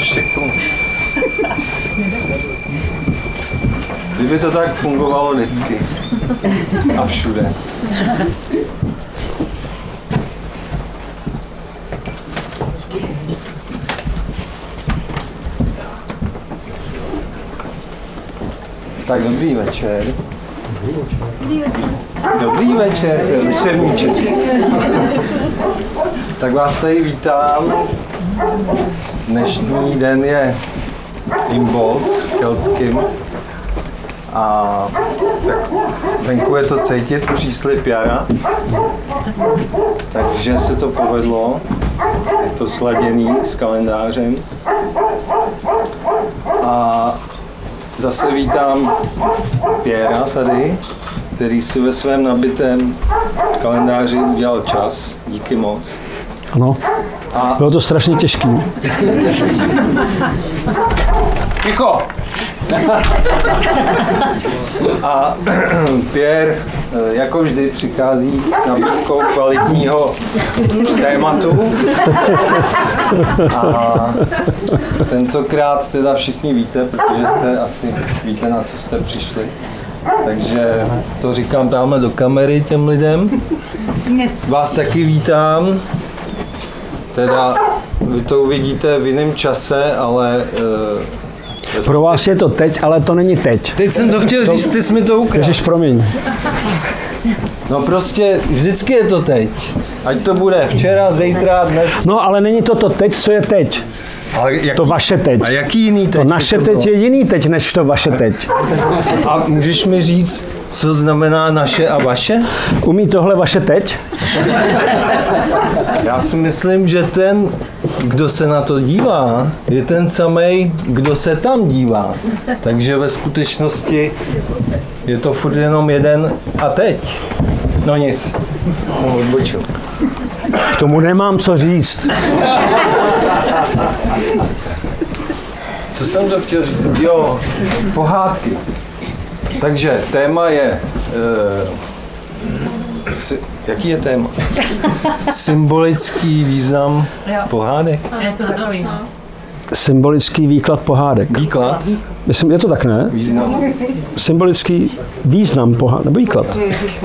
štěknu. Kdyby to tak fungovalo vždycky. A všude. Tak dobrý večer. Dobrý večer, to je večerníček. Tak vás tady vítám. Dnešní den je Imbolc v Keltském. A tak venku je to cítit, příslib jara. Takže se to povedlo. Je to sladěný s kalendářem. A zase vítám Pěra tady, který si ve svém nabitém kalendáři udělal čas. Díky moc. Ano, bylo to strašně těžký. Ticho! A Pierre, jako vždy, přichází s nabídkou kvalitního tématu. A tentokrát teda všichni víte, protože jste asi víte, na co jste přišli. Takže to říkám tamhle do kamery těm lidem. Vás taky vítám. Teda vy to uvidíte v jiném čase, ale... Pro vás je to teď, ale to není teď. Teď jsem to chtěl říct, ty jsi mi to ukradl. Ježiš, promiň. No prostě vždycky je to teď. Ať to bude včera, zítra, dnes. No ale není to teď, co je teď. Ale jaký, to vaše teď. A jaký jiný teď? To naše teď je jiný teď, než to vaše teď. A můžeš mi říct, co znamená naše a vaše? Umí tohle vaše teď? Já si myslím, že ten, kdo se na to dívá, je ten samej, kdo se tam dívá. Takže ve skutečnosti je to furt jenom jeden a teď. No nic, jsem odbočil. K tomu nemám co říct. Co jsem to chtěl říct? Jo, pohádky. Takže téma je... jaký je téma? Symbolický význam pohádek. Symbolický výklad pohádek. Výklad? Myslím, je to tak, ne? Význam. Symbolický význam pohádek, nebo výklad.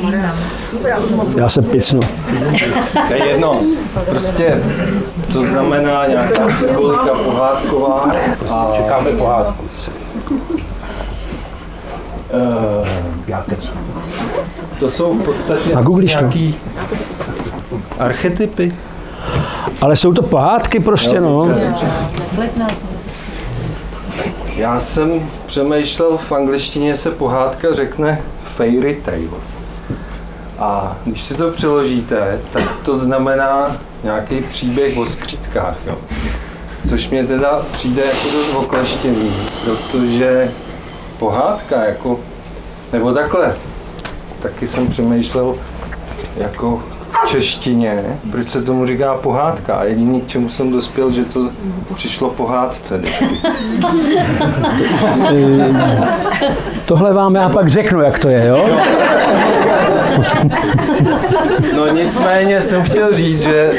Já se picnu. To je jedno. Prostě to znamená nějaká symbolika pohádková a čekáme pohádku. To jsou v podstatě nějaký archetypy. Ale jsou to pohádky prostě, no. Já jsem přemýšlel, v angličtině se pohádka řekne fairy tale. A když si to přeložíte, tak to znamená nějaký příběh o skřítkách, jo. Což mě teda přijde jako dost okleštěný, protože pohádka jako, nebo takhle, taky jsem přemýšlel jako v češtině, proč se tomu říká pohádka, a jediný, k čemu jsem dospěl, že to přišlo pohádce vždycky. Tohle vám já pak řeknu, jak to je, jo? No nicméně jsem chtěl říct, že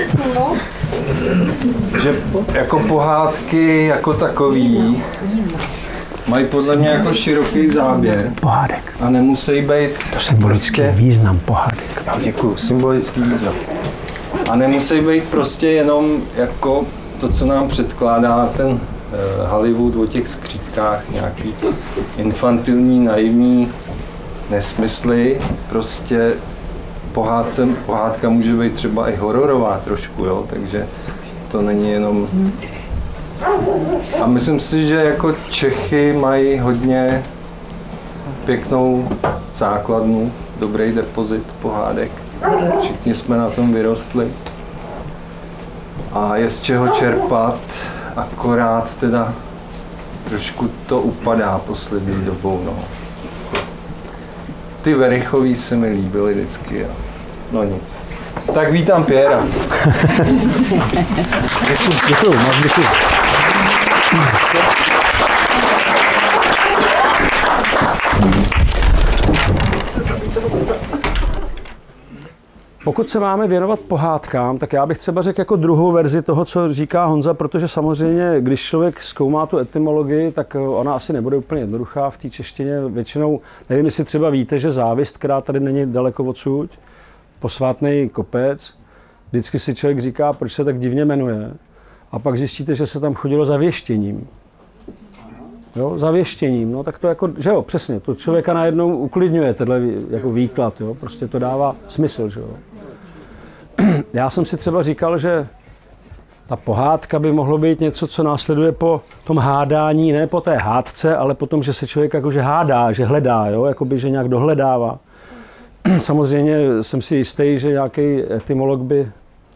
jako pohádky jako takový mají podle mě jako široký záběr. Pohádek. A nemusí být... To symbolický význam pohádek. Jo, děkuju, symbolický význam. A nemusí být prostě jenom jako to, co nám předkládá ten Hollywood o těch skřítkách, nějaký infantilní, naivní nesmysly. Prostě pohádka může být třeba i hororová trošku, jo, takže to není jenom... A myslím si, že jako Čechy mají hodně pěknou základnu, dobrý depozit pohádek. Všichni jsme na tom vyrostli. A je z čeho čerpat, akorát teda trošku to upadá poslední dobou, no. Ty Verichový se mi líbily vždycky, jo. No nic. Tak vítám Pěra. Děkuju, moc děkuju. pokud se máme věnovat pohádkám, tak já bych třeba řekl jako druhou verzi toho, co říká Honza, protože samozřejmě, když člověk zkoumá tu etymologii, tak ona asi nebude úplně jednoduchá v té češtině. Většinou, nevím, jestli třeba víte, že závist, která tady není daleko odsud, posvátný kopec, vždycky si člověk říká, proč se tak divně jmenuje. A pak zjistíte, že se tam chodilo za věštěním. Jo, za věštěním, no tak to jako, že jo, přesně, to člověka najednou uklidňuje, tenhle jako výklad, jo, prostě to dává smysl, že jo. Já jsem si třeba říkal, že ta pohádka by mohlo být něco, co následuje po tom hádání, ne po té hádce, ale po tom, že se člověk jakože hádá, že hledá, jo, jakoby, že nějak dohledává. Samozřejmě jsem si jistý, že nějaký etymolog by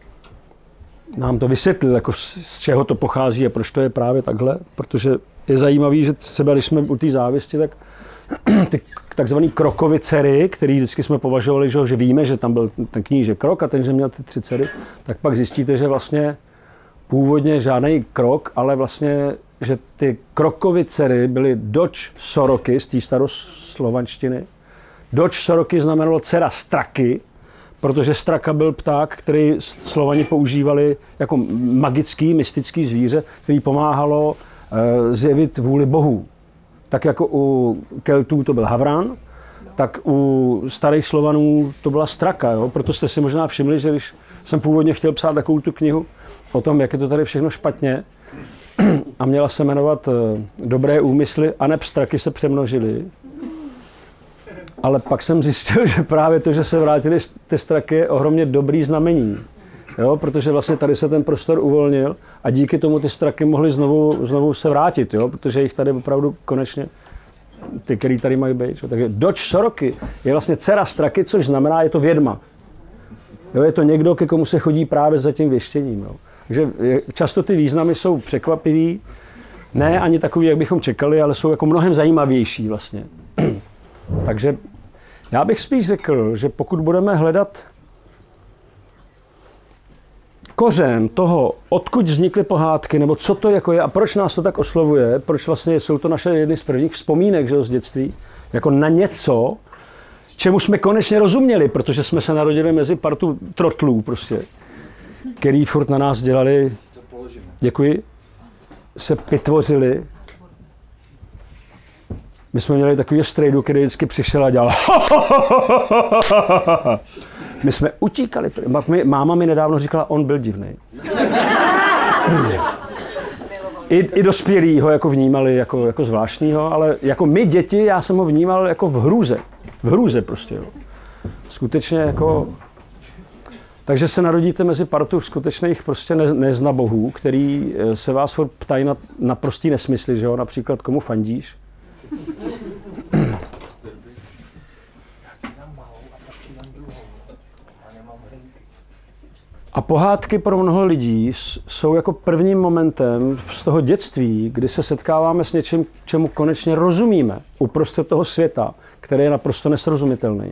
nám to vysvětlil, jako z čeho to pochází a proč to je právě takhle, protože je zajímavý, že třeba když jsme u té závisti, tak ty takzvaný Krokovy dcery, který vždycky jsme považovali, že víme, že tam byl ten knížek Krok a ten, že měl ty 3 dcery, tak pak zjistíte, že vlastně původně žádný Krok, ale vlastně, že ty Krokovy dcery byly doč Soroky z té staroslovanštiny. Doč Soroky znamenalo dcera Straky, protože straka byl pták, který Slovani používali jako magický, mystický zvíře, který pomáhalo zjevit vůli bohů. Tak jako u Keltů to byl havran, tak u starých Slovanů to byla straka. Jo? Proto jste si možná všimli, že když jsem původně chtěl psát takovou tu knihu o tom, jak je to tady všechno špatně a měla se jmenovat Dobré úmysly a neb straky se přemnožily. Ale pak jsem zjistil, že právě to, že se vrátili ty straky, je ohromně dobrý znamení. Jo, protože vlastně tady se ten prostor uvolnil a díky tomu ty straky mohly znovu se vrátit, jo, protože jich tady opravdu konečně, ty, který tady mají být. Jo. Takže doč Soroky je vlastně dcera straky, což znamená, je to vědma. Jo, je to někdo, ke komu se chodí právě za tím věštěním. Jo. Takže často ty významy jsou překvapivý, ne ani takový, jak bychom čekali, ale jsou jako mnohem zajímavější vlastně. Takže já bych spíš řekl, že pokud budeme hledat kořen toho, odkud vznikly pohádky, nebo co to jako je a proč nás to tak oslovuje, proč vlastně jsou to naše jedny z prvních vzpomínek, že, z dětství, jako na něco, čemu jsme konečně rozuměli, protože jsme se narodili mezi partu trotlů prostě, který furt na nás dělali, děkuji, se pitvořili. My jsme měli takový strejdu, který vždycky přišel a dělal My jsme utíkali. Máma mi nedávno říkala, on byl divný. I dospělí ho jako vnímali jako zvláštního, ale jako my děti, já jsem ho vnímal jako v hrůze. V hrůze prostě. Jo. Skutečně jako... Takže se narodíte mezi partu skutečných prostě neznabohů, který se vás ptají na naprostý nesmysly, že jo? Například komu fandíš. A pohádky pro mnoho lidí jsou jako prvním momentem z toho dětství, kdy se setkáváme s něčím, čemu konečně rozumíme uprostřed toho světa, který je naprosto nesrozumitelný.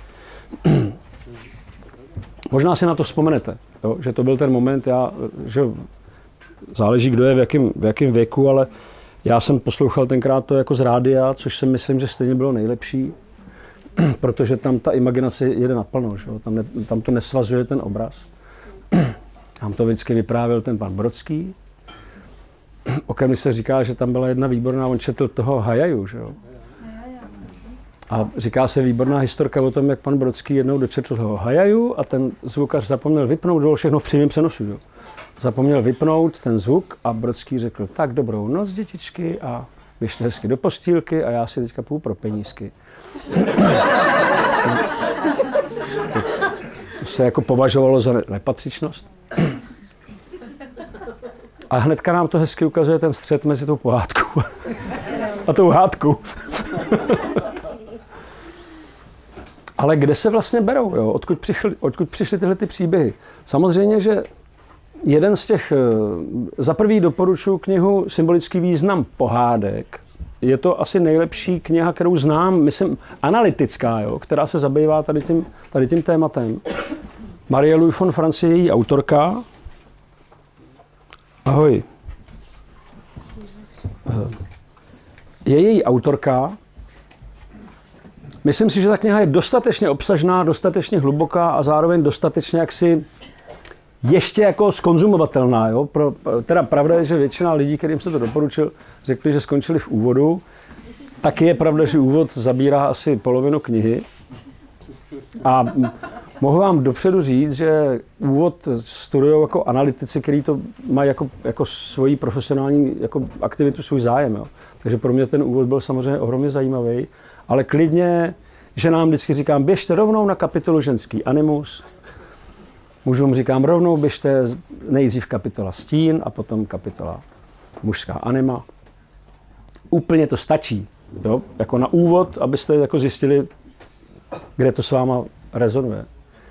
Možná si na to vzpomenete, jo? Že to byl ten moment, že záleží, kdo je v jakém věku, ale já jsem poslouchal tenkrát to jako z rádia, což si myslím, že stejně bylo nejlepší, protože tam ta imaginace jede naplno, že? Tam to nesvazuje ten obraz. Tam to vždycky vyprávěl ten pan Brodský. Okamžitě se říká, že tam byla jedna výborná, on četl toho Hajaju, že jo? A říká se výborná historka o tom, jak pan Brodský jednou dočetl toho Hajaju a ten zvukař zapomněl vypnout, bylo všechno v přímém přenosu, že jo? Zapomněl vypnout ten zvuk a Brodský řekl, tak dobrou noc, dětičky, a běžte hezky do postýlky a já si teďka půjdu pro penízky. To se jako považovalo za nepatřičnost. A hnedka nám to hezky ukazuje ten střet mezi tou pohádkou a tou hádkou. Ale kde se vlastně berou? Jo? Odkud přišly tyhle ty příběhy? Samozřejmě, že jeden z těch, za prvý doporučuji knihu Symbolický význam pohádek. Je to asi nejlepší kniha, kterou znám, myslím, analytická, jo? Která se zabývá tady tím tématem. Marie-Louise von Franz je její autorka. Ahoj. Je její autorka myslím si, že ta kniha je dostatečně obsažná, dostatečně hluboká a zároveň dostatečně jaksi ještě jako skonzumovatelná. Jo? Teda pravda je, že většina lidí, kterým se to doporučil, řekli, že skončili v úvodu. Taky je pravda, že úvod zabírá asi polovinu knihy. A mohu vám dopředu říct, že úvod studují jako analytici, kteří to mají jako svoji profesionální jako aktivitu, svůj zájem. Jo. Takže pro mě ten úvod byl samozřejmě ohromně zajímavý, ale klidně, že nám vždycky říkám, běžte rovnou na kapitolu ženský animus, mužům říkám rovnou, běžte nejdřív kapitola stín a potom kapitola mužská anima. Úplně to stačí, jo, jako na úvod, abyste jako zjistili, kde to s váma rezonuje.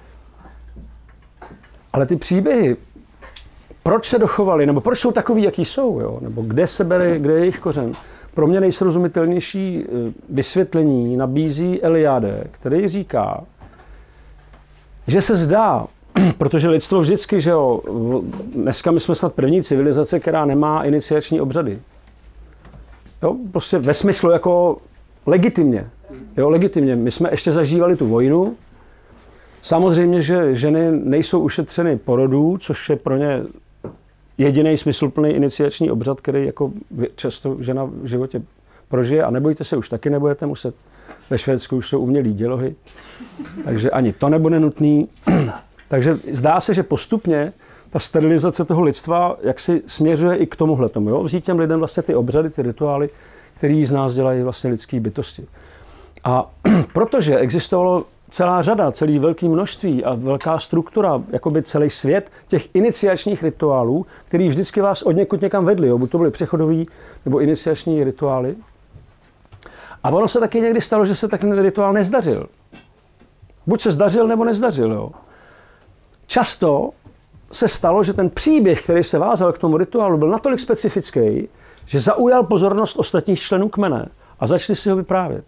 Ale ty příběhy, proč se dochovaly, nebo proč jsou takový, jaký jsou, jo? Nebo kde se bere, kde je jejich kořen. Pro mě nejsrozumitelnější vysvětlení nabízí Eliade, který říká, že se zdá, protože lidstvo vždycky, že jo, dneska my jsme snad první civilizace, která nemá iniciační obřady. Jo? Prostě ve smyslu jako legitimně. Jo, legitimně. My jsme ještě zažívali tu vojnu. Samozřejmě, že ženy nejsou ušetřeny porodů, což je pro ně jediný smysluplný iniciační obřad, který jako často žena v životě prožije. A nebojte se, už taky nebudete muset. Ve Švédsku už jsou umělý dělohy, takže ani to nebude nutný. Takže zdá se, že postupně ta sterilizace toho lidstva jaksi směřuje i k tomuhletomu. Jo? Vzít těm lidem vlastně ty obřady, ty rituály, který z nás dělají vlastně lidské bytosti. A protože existovalo celá řada, celý velké množství a velká struktura, jakoby celý svět těch iniciačních rituálů, který vždycky vás od někud někam vedli, jo? Buď to byly přechodový nebo iniciační rituály. A ono se taky někdy stalo, že se tak ten rituál nezdařil. Buď se zdařil, nebo nezdařil. Jo? Často se stalo, že ten příběh, který se vázal k tomu rituálu, byl natolik specifický, že zaujal pozornost ostatních členů kmene a začali si ho vyprávět.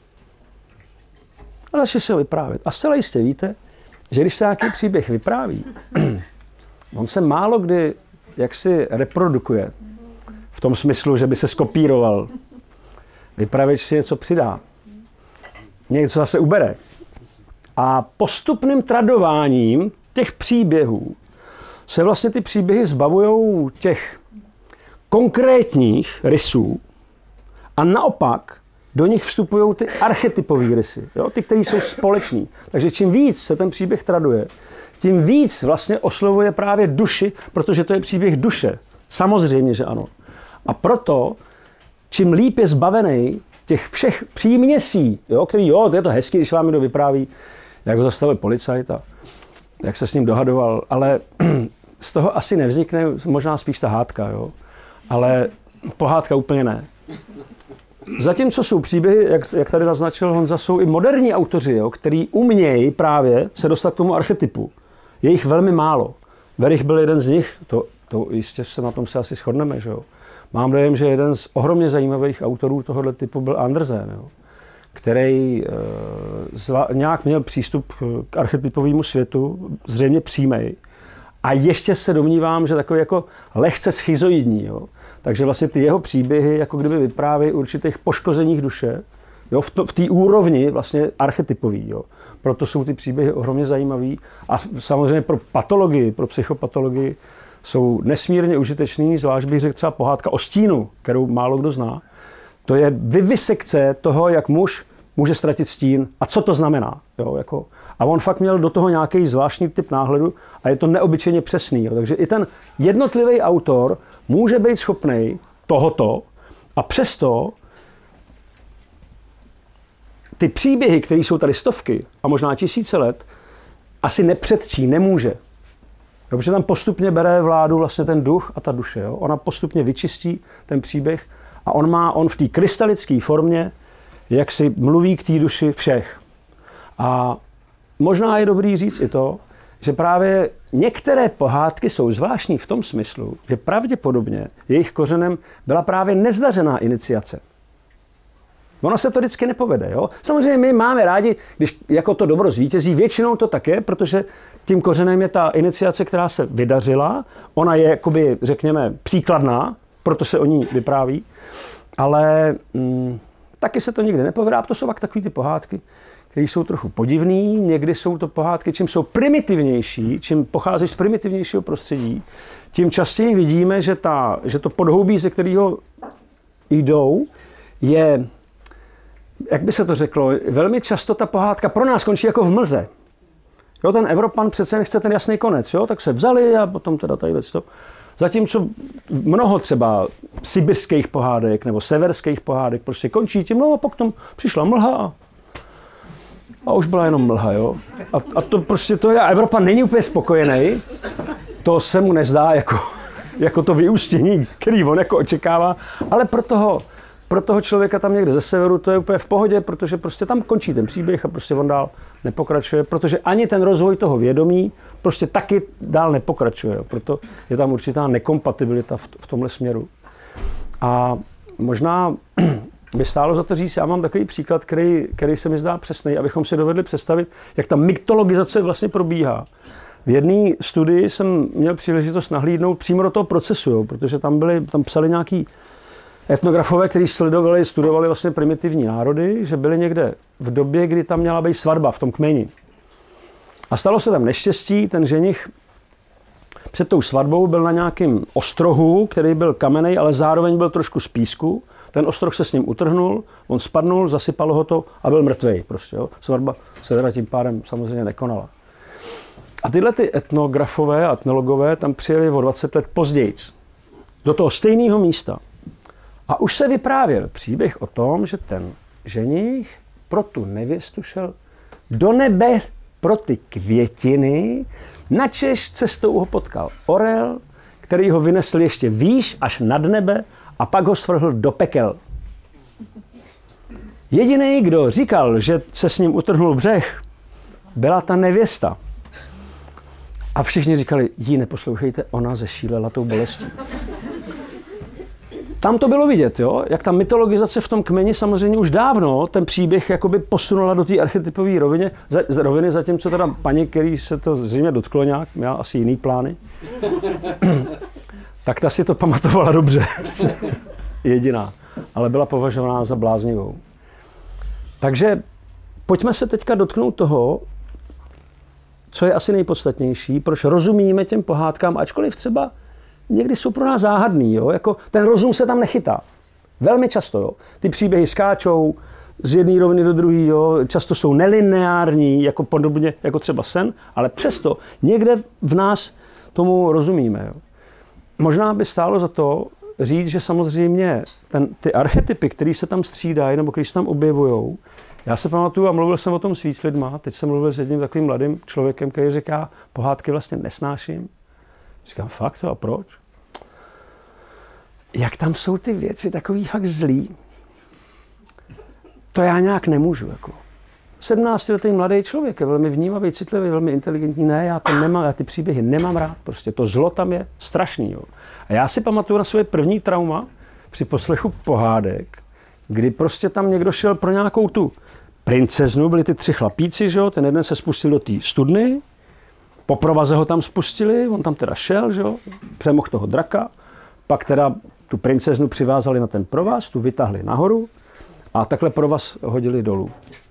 A zcela jistě víte, že když se nějaký příběh vypráví, on se málo kdy jaksi reprodukuje. V tom smyslu, že by se skopíroval. Vypravěč si něco přidá. Něco zase ubere. A postupným tradováním těch příběhů se vlastně ty příběhy zbavují těch konkrétních rysů a naopak do nich vstupují ty archetypové rysy, jo? Ty, které jsou společný. Takže čím víc se ten příběh traduje, tím víc vlastně oslovuje právě duši, protože to je příběh duše. Samozřejmě, že ano. A proto, čím líp je zbavený těch všech příměsí, jo, který, jo, to je to hezký, když vám někdo vypráví, jak ho zastavil policajt a jak se s ním dohadoval, ale z toho asi nevznikne možná spíš ta hádka, jo. Ale pohádka úplně ne. Zatímco jsou příběhy, jak tady naznačil Honza, jsou i moderní autoři, jo, který umějí právě se dostat k tomu archetypu. Je jich velmi málo. Verich byl jeden z nich, to jistě se na tom se asi shodneme, že jo. Mám dojem, že jeden z ohromně zajímavých autorů tohoto typu byl Andersen, jo, který nějak měl přístup k archetypovému světu, zřejmě přímej. A ještě se domnívám, že takový jako lehce schizoidní. Jo. Takže vlastně ty jeho příběhy jako kdyby vyprávějí určitých poškozeních duše, jo, v té úrovni vlastně archetypový. Jo. Proto jsou ty příběhy ohromně zajímavý. A samozřejmě pro patologii, pro psychopatologii jsou nesmírně užitečný, zvlášť bych řekl třeba pohádka o stínu, kterou málo kdo zná. To je vivisekce toho, jak muž může ztratit stín a co to znamená. Jo, jako. A on fakt měl do toho nějaký zvláštní typ náhledu a je to neobyčejně přesný. Jo. Takže i ten jednotlivý autor může být schopný tohoto a přesto ty příběhy, které jsou tady stovky a možná tisíce let, asi nepředčí, nemůže. Jo, protože tam postupně bere vládu vlastně ten duch a ta duše. Jo. Ona postupně vyčistí ten příběh a on v té krystalické formě jak si mluví k té duši všech. A možná je dobrý říct i to, že právě některé pohádky jsou zvláštní v tom smyslu, že pravděpodobně jejich kořenem byla právě nezdařená iniciace. Ono se to vždycky nepovede. Jo? Samozřejmě my máme rádi, když jako to dobro zvítězí, většinou to tak je, protože tím kořenem je ta iniciace, která se vydařila. Ona je, jakoby, řekněme, příkladná, proto se o ní vypráví. Ale taky se to nikdy nepovedá. A to jsou takový ty pohádky, které jsou trochu podivný, někdy jsou to pohádky, čím jsou primitivnější, čím pochází z primitivnějšího prostředí, tím častěji vidíme, že to podhoubí, ze kterého jdou, je, jak by se to řeklo, velmi často ta pohádka pro nás končí jako v mlze. Jo, ten Evropan přece nechce ten jasný konec, jo, tak se vzali a potom teda tady to. Zatímco mnoho třeba sibirských pohádek nebo severských pohádek prostě končí tím, no a potom přišla mlha a už byla jenom mlha, jo. A to prostě to je, a Evropan není úplně spokojený, to se mu nezdá jako to vyústění, který on jako očekává, ale pro toho člověka tam někde ze severu to je úplně v pohodě, protože prostě tam končí ten příběh a prostě on dál nepokračuje, protože ani ten rozvoj toho vědomí prostě taky dál nepokračuje. Jo. Proto je tam určitá nekompatibilita v tomhle směru. A možná by stálo za to říct, já mám takový příklad, který se mi zdá přesný, abychom si dovedli představit, jak ta mytologizace vlastně probíhá. V jedné studii jsem měl příležitost nahlídnout přímo do toho procesu, jo, protože tam psali nějaký etnografové, kteří studovali vlastně primitivní národy, že byli někde v době, kdy tam měla být svatba v tom kmeni. A stalo se tam neštěstí, ten ženich před tou svatbou byl na nějakém ostrohu, který byl kamenej, ale zároveň byl trošku z písku. Ten ostroh se s ním utrhnul, on spadnul, zasypalo ho to a byl mrtvej. Prostě, jo. Svatba se teda tím pádem samozřejmě nekonala. A tyhle ty etnografové a etnologové tam přijeli o 20 let později do toho stejného místa. A už se vyprávěl příběh o tom, že ten ženich pro tu nevěstu šel do nebe pro ty květiny, načež cestou ho potkal orel, který ho vynesl ještě výš až nad nebe a pak ho svrhl do pekel. Jediný, kdo říkal, že se s ním utrhnul břeh, byla ta nevěsta. A všichni říkali, jí neposlouchejte, ona zešílela tou bolestí. Tam to bylo vidět, jo? Jak ta mytologizace v tom kmeni samozřejmě už dávno ten příběh jakoby posunula do té archetypové roviny, zatímco teda paní, který se to zřejmě dotklo nějak, měla asi jiný plány, tak ta si to pamatovala dobře. Jediná. Ale byla považovaná za bláznivou. Takže pojďme se teďka dotknout toho, co je asi nejpodstatnější, proč rozumíme těm pohádkám, ačkoliv třeba někdy jsou pro nás záhadný, jo? Jako ten rozum se tam nechytá. Velmi často, jo? Ty příběhy skáčou z jedné roviny do druhé, jo? Často jsou nelineární, jako podobně jako třeba sen, ale přesto někde v nás tomu rozumíme. Jo? Možná by stálo za to říct, že samozřejmě ty archetypy, které se tam střídají nebo které se tam objevují, já se pamatuju a mluvil jsem o tom s víc lidma, teď jsem mluvil s jedním takovým mladým člověkem, který říká, pohádky vlastně nesnáším. Říkám, fakt to a proč? Jak tam jsou ty věci takový fakt zlý? To já nějak nemůžu. Jako. 17letý mladý člověk je velmi vnímavý, citlivý, velmi inteligentní. Ne, já to nemám, já ty příběhy nemám rád. Prostě to zlo tam je strašný. Jo. A já si pamatuju na své první trauma při poslechu pohádek, kdy prostě tam někdo šel pro nějakou tu princeznu, byli ty 3 chlapíci, že jo? Ten jeden se spustil do té studny, po provaze ho tam spustili, on tam teda šel, že jo? Přemohl toho draka, pak teda tu princeznu přivázali na ten provaz, tu vytáhli nahoru a takhle provaz hodili dolů.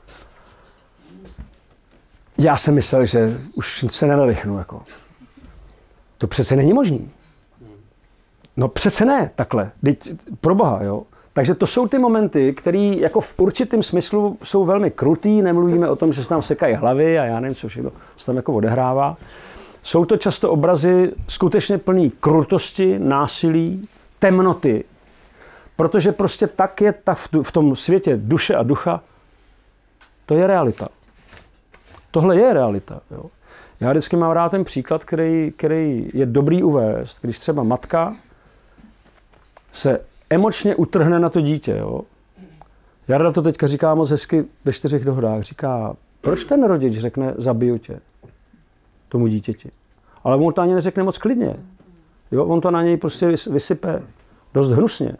Já jsem myslel, že už se nenadechnu, jako. To přece není možný. No přece ne, takhle, pro boha, jo. Takže to jsou ty momenty, které jako v určitém smyslu jsou velmi krutý, nemluvíme o tom, že se tam sekají hlavy a já nevím, co všechno se tam jako odehrává. Jsou to často obrazy skutečně plný krutosti, násilí, temnoty, protože prostě tak je v tom světě duše a ducha, to je realita. Tohle je realita. Jo. Já vždycky mám rád ten příklad, který je dobrý uvést, když třeba matka se emočně utrhne na to dítě. Jo. Jarda to teďka říká moc hezky ve 4 dohodách. Říká, proč ten rodič řekne zabiju tě tomu dítěti. Ale mu to ani neřekne moc klidně. Jo, on to na něj prostě vysype dost hnusně.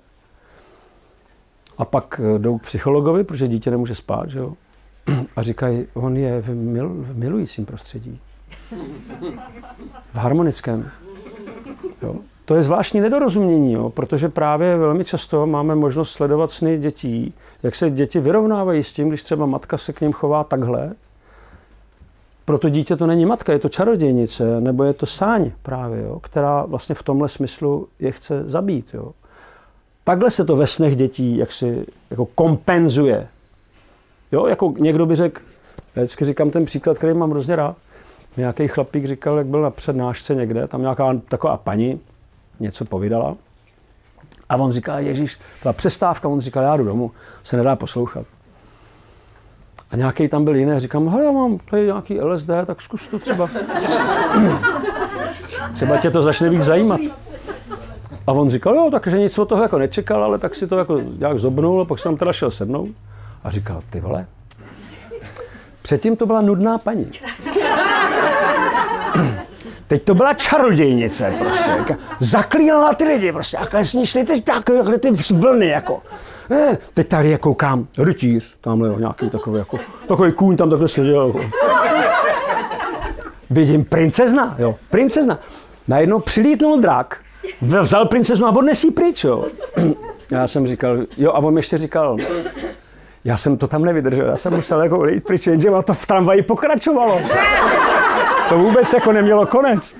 A pak jdou k psychologovi, protože dítě nemůže spát, že jo? A říkají, on je v milujícím prostředí. V harmonickém. Jo. To je zvláštní nedorozumění, jo, protože právě velmi často máme možnost sledovat sny dětí, jak se děti vyrovnávají s tím, když třeba matka se k nim chová takhle. Pro to dítě to není matka, je to čarodějnice, nebo je to sáň právě, jo, která vlastně v tomhle smyslu je chce zabít. Jo. Takhle se to ve snech dětí jaksi jako kompenzuje. Jo, jako někdo by řekl, já vždycky říkám ten příklad, který mám hrozně rád. Nějaký chlapík říkal, jak byl na přednášce někde, tam nějaká taková paní něco povídala. A on říká, Ježíš, byla přestávka, on říkal, já jdu domů, se nedá poslouchat. A nějaký tam byl jiný, říkám, hele, já mám tady nějaký LSD, tak zkus to třeba. Třeba tě to začne víc zajímat. A on říkal, jo, takže nic od toho jako nečekal, ale tak si to jako nějak zobnul, a pak jsem tam teda šel sednout. A říkal, ty vole, předtím to byla nudná paní. Teď to byla čarodějnice prostě. Zaklínala ty lidi prostě. A s ní šli takhle ty vlny jako. Teď tady je koukám, rytíř, tamhle jo, nějaký takový kůň tam takhle seděl. Jako. Vidím princezna, jo, princezna. Najednou přilítnul drak, vzal princeznu a odnes jí pryč, jo. Já jsem říkal, jo, a on ještě říkal, já jsem to tam nevydržel, já jsem musel jako odejít pryč, jenže to v tramvaji pokračovalo. To vůbec jako nemělo konec.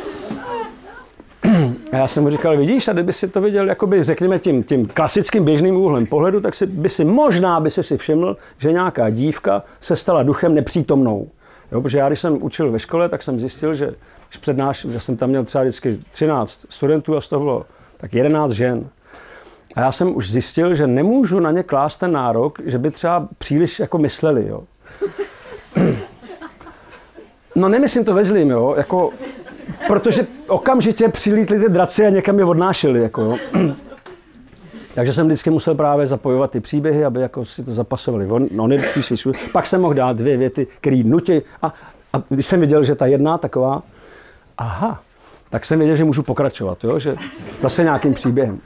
A já jsem mu říkal, vidíš, a kdyby si to viděl, jakoby, řekněme, tím klasickým běžným úhlem pohledu, tak by si všiml, že nějaká dívka se stala duchem nepřítomnou. Jo, protože já, když jsem učil ve škole, tak jsem zjistil, že že jsem tam měl třeba vždycky 13 studentů a z toho bylo tak 11 žen. A já jsem už zjistil, že nemůžu na ně klást ten nárok, že by třeba příliš jako mysleli, jo. No nemyslím to ve zlým, jo, jako, protože okamžitě přilítli ty draci a někam je odnášeli, jako, jo. Takže jsem vždycky musel právě zapojovat ty příběhy, aby jako si to zapasovali. Pak jsem mohl dát 2 věty, které nutí. A když jsem viděl, že ta jedna taková, aha, tak jsem věděl, že můžu pokračovat, jo, že zase nějakým příběhem.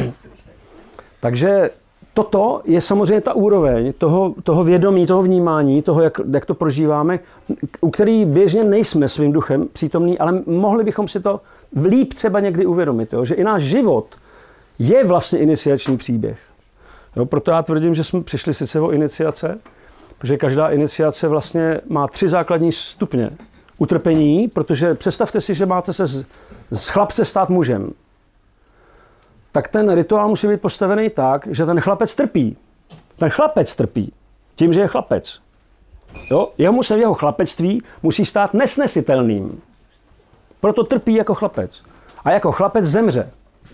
Takže toto je samozřejmě ta úroveň toho vědomí, toho vnímání, toho, jak to prožíváme, u který běžně nejsme svým duchem přítomný, ale mohli bychom si to líp třeba někdy uvědomit, jo, že i náš život je vlastně iniciační příběh. Jo, proto já tvrdím, že jsme přišli sice o iniciace, protože každá iniciace vlastně má 3 základní stupně. Utrpení, protože představte si, že máte se z chlapce stát mužem. Tak ten rituál musí být postavený tak, že ten chlapec trpí. Ten chlapec trpí tím, že je chlapec. Jo? Jeho chlapectví musí stát nesnesitelným. Proto trpí jako chlapec. A jako chlapec zemře.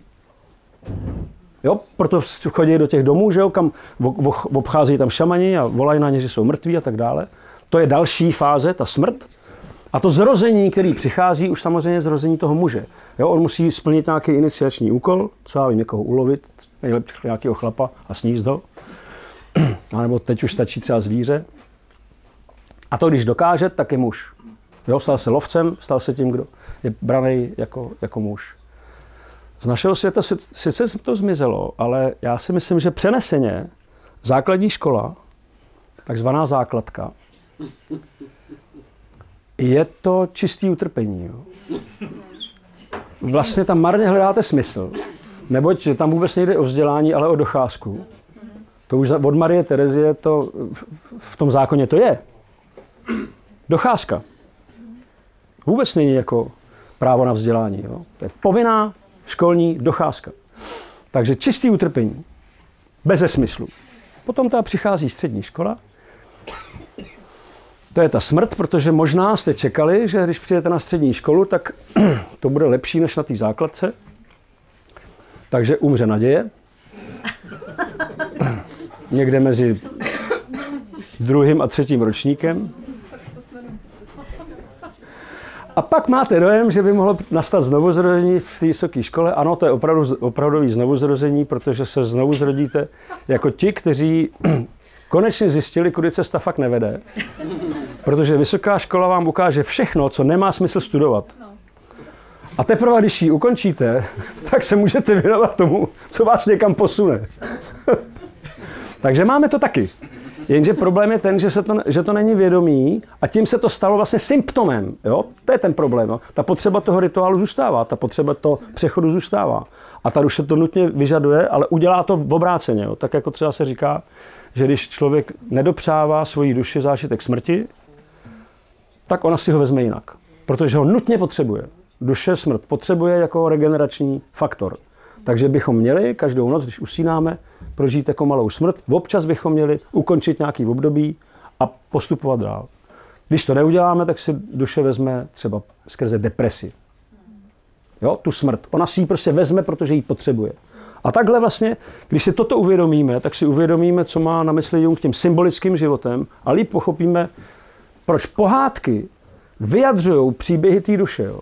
Jo? Proto chodí do těch domů, že jo? Kam obchází tam šamani a volají na ně, že jsou mrtví a tak dále. To je další fáze, ta smrt. A to zrození, který přichází, už samozřejmě zrození toho muže. Jo? On musí splnit nějaký iniciační úkol, co já vím, někoho ulovit, nejlepší nějakého chlapa a sníst ho. A nebo teď už stačí třeba zvíře. A to, když dokáže, tak je muž. Jo? Stal se lovcem, stal se tím, kdo je braný jako muž. Z našeho světa sice to zmizelo, ale já si myslím, že přeneseně základní škola, takzvaná základka, je to čistý utrpení. Jo. Vlastně tam marně hledáte smysl, neboť tam vůbec nejde o vzdělání, ale o docházku. To už od Marie Terezie to v tom zákoně to je. Docházka. Vůbec není jako právo na vzdělání. Jo. To je povinná školní docházka. Takže čistý utrpení. Beze smyslu. Potom ta přichází střední škola. To je ta smrt, protože možná jste čekali, že když přijete na střední školu, tak to bude lepší než na té základce. Takže umře naděje. Někde mezi 2. a 3. ročníkem. A pak máte dojem, že by mohlo nastat znovuzrození v té vysoké škole. Ano, to je opravdový znovuzrození, protože se znovu zrodíte jako ti, kteří konečně zjistili, kudy cesta fakt nevede. Protože vysoká škola vám ukáže všechno, co nemá smysl studovat. A teprve, když ji ukončíte, tak se můžete věnovat tomu, co vás někam posune. Takže máme to taky. Jenže problém je ten, že to není vědomí a tím se to stalo vlastně symptomem. Jo? To je ten problém. Jo? Ta potřeba toho rituálu zůstává, ta potřeba toho přechodu zůstává. A ta duše to nutně vyžaduje, ale udělá to v obráceně. Jo? Tak jako třeba se říká, že když člověk nedopřává svojí duši zážitek smrti, tak ona si ho vezme jinak. Protože ho nutně potřebuje. Duše smrt potřebuje jako regenerační faktor. Takže bychom měli každou noc, když usínáme, prožít jako malou smrt. Občas bychom měli ukončit nějaký období a postupovat dál. Když to neuděláme, tak si duše vezme třeba skrze depresi. Jo, tu smrt. Ona si ji prostě vezme, protože ji potřebuje. A takhle vlastně, když si toto uvědomíme, tak si uvědomíme, co má na mysli Jung tím symbolickým životem a líp pochopíme, proč pohádky vyjadřují příběhy té duše. Jo.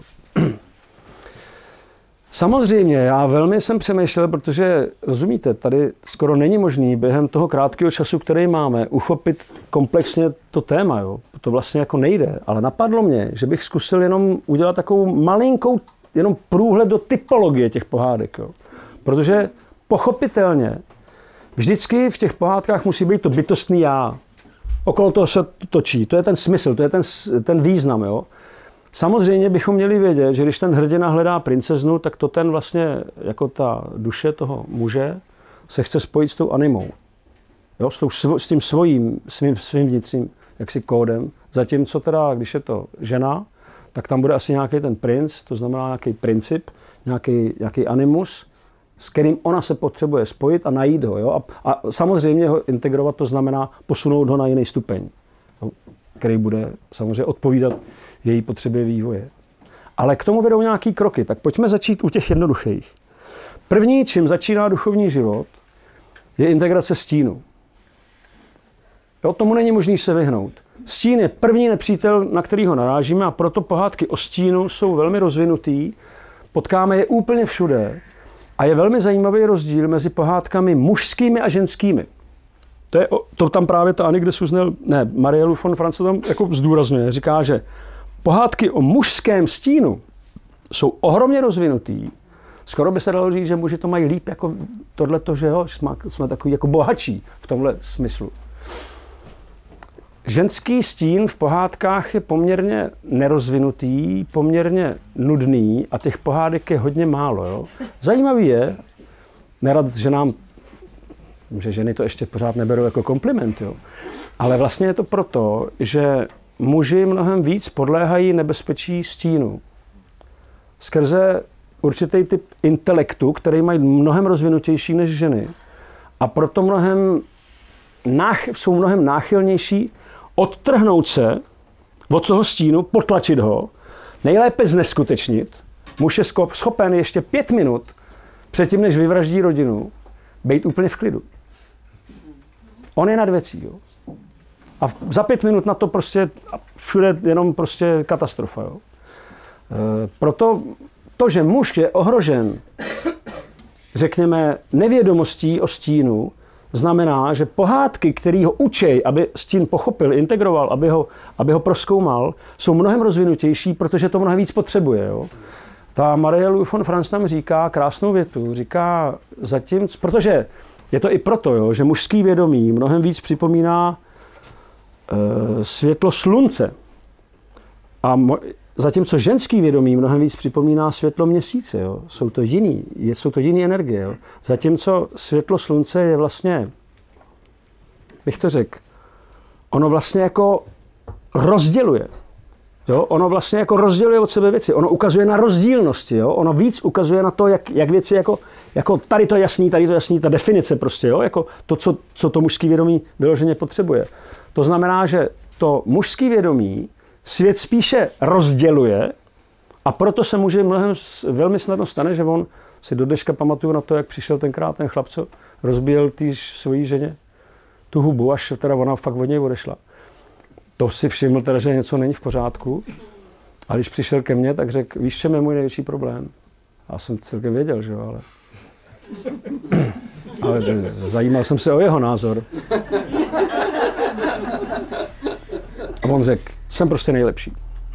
Samozřejmě, já velmi jsem přemýšlel, protože, rozumíte, tady skoro není možný během toho krátkého času, který máme, uchopit komplexně to téma. Jo. To vlastně jako nejde, ale napadlo mě, že bych zkusil jenom udělat takovou malinkou jenom průhled do typologie těch pohádek. Jo. Protože pochopitelně vždycky v těch pohádkách musí být to bytostný já. Okolo toho se točí, to je ten smysl, to je ten význam. Jo. Samozřejmě bychom měli vědět, že když ten hrdina hledá princeznu, tak to ten vlastně, jako ta duše toho muže, se chce spojit s tou animou. Jo? S tím svým vnitřním jaksi kódem. Zatímco teda, když je to žena, tak tam bude asi nějaký ten princ, to znamená nějaký princip, nějaký animus, s kterým ona se potřebuje spojit a najít ho. Jo? A samozřejmě ho integrovat, to znamená posunout ho na jiný stupeň, který bude samozřejmě odpovídat její potřebě vývoje. Ale k tomu vedou nějaký kroky, tak pojďme začít u těch jednoduchých. První, čím začíná duchovní život, je integrace stínu. Jo, tomu není možný se vyhnout. Stín je první nepřítel, na kterýho narážíme a proto pohádky o stínu jsou velmi rozvinutý. Potkáme je úplně všude a je velmi zajímavý rozdíl mezi pohádkami mužskými a ženskými. To tam právě ta Annick de Suznel, Marielu von Franz tam jako zdůrazňuje. Říká, že pohádky o mužském stínu jsou ohromně rozvinutý. Skoro by se dalo říct, že muži to mají líp jako tohleto, že jo, jsme takový jako bohatší v tomhle smyslu. Ženský stín v pohádkách je poměrně nerozvinutý, poměrně nudný a těch pohádek je hodně málo. Jo. Zajímavý je, nerad, že ženy to ještě pořád neberou jako kompliment, jo. Ale vlastně je to proto, že muži mnohem víc podléhají nebezpečí stínu. Skrze určitý typ intelektu, který mají mnohem rozvinutější než ženy. A proto jsou mnohem náchylnější odtrhnout se od toho stínu, potlačit ho, nejlépe zneskutečnit. Muž je schopen ještě 5 minut předtím, než vyvraždí rodinu, být úplně v klidu. On je nad věcí. Jo. A za 5 minut na to prostě všude jenom prostě katastrofa. Jo. Proto to, že muž je ohrožen, řekněme, nevědomostí o stínu, znamená, že pohádky, které ho učí, aby stín pochopil, integroval, aby ho prozkoumal, jsou mnohem rozvinutější, protože to mnohem víc potřebuje. Jo. Ta Marielle von Franz tam říká krásnou větu, říká protože je to i proto, jo, že mužský vědomí mnohem víc připomíná světlo slunce. A zatímco ženský vědomí mnohem víc připomíná světlo měsíce. Jo. Jsou to jiné energie. Jo. Zatímco světlo slunce je vlastně, bych to řekl, ono vlastně jako rozděluje. Jo. Ono vlastně jako rozděluje od sebe věci. Ono ukazuje na rozdílnosti. Jo. Ono víc ukazuje na to, jak věci jako tady to je jasný, ta definice prostě. Jo. Jako to, co to mužský vědomí vyloženě potřebuje. To znamená, že to mužský vědomí svět spíše rozděluje a proto se může velmi snadno stane, že on si do dneška pamatuju na to, jak přišel tenkrát ten chlap, co rozbíjel svojí ženě tu hubu, až teda ona fakt od něj odešla. To si všiml teda, že něco není v pořádku. A když přišel ke mně, tak řekl, víš, čem je můj největší problém? Já jsem celkem věděl, že jo, ale zajímal jsem se o jeho názor. A on řekl, jsem prostě nejlepší.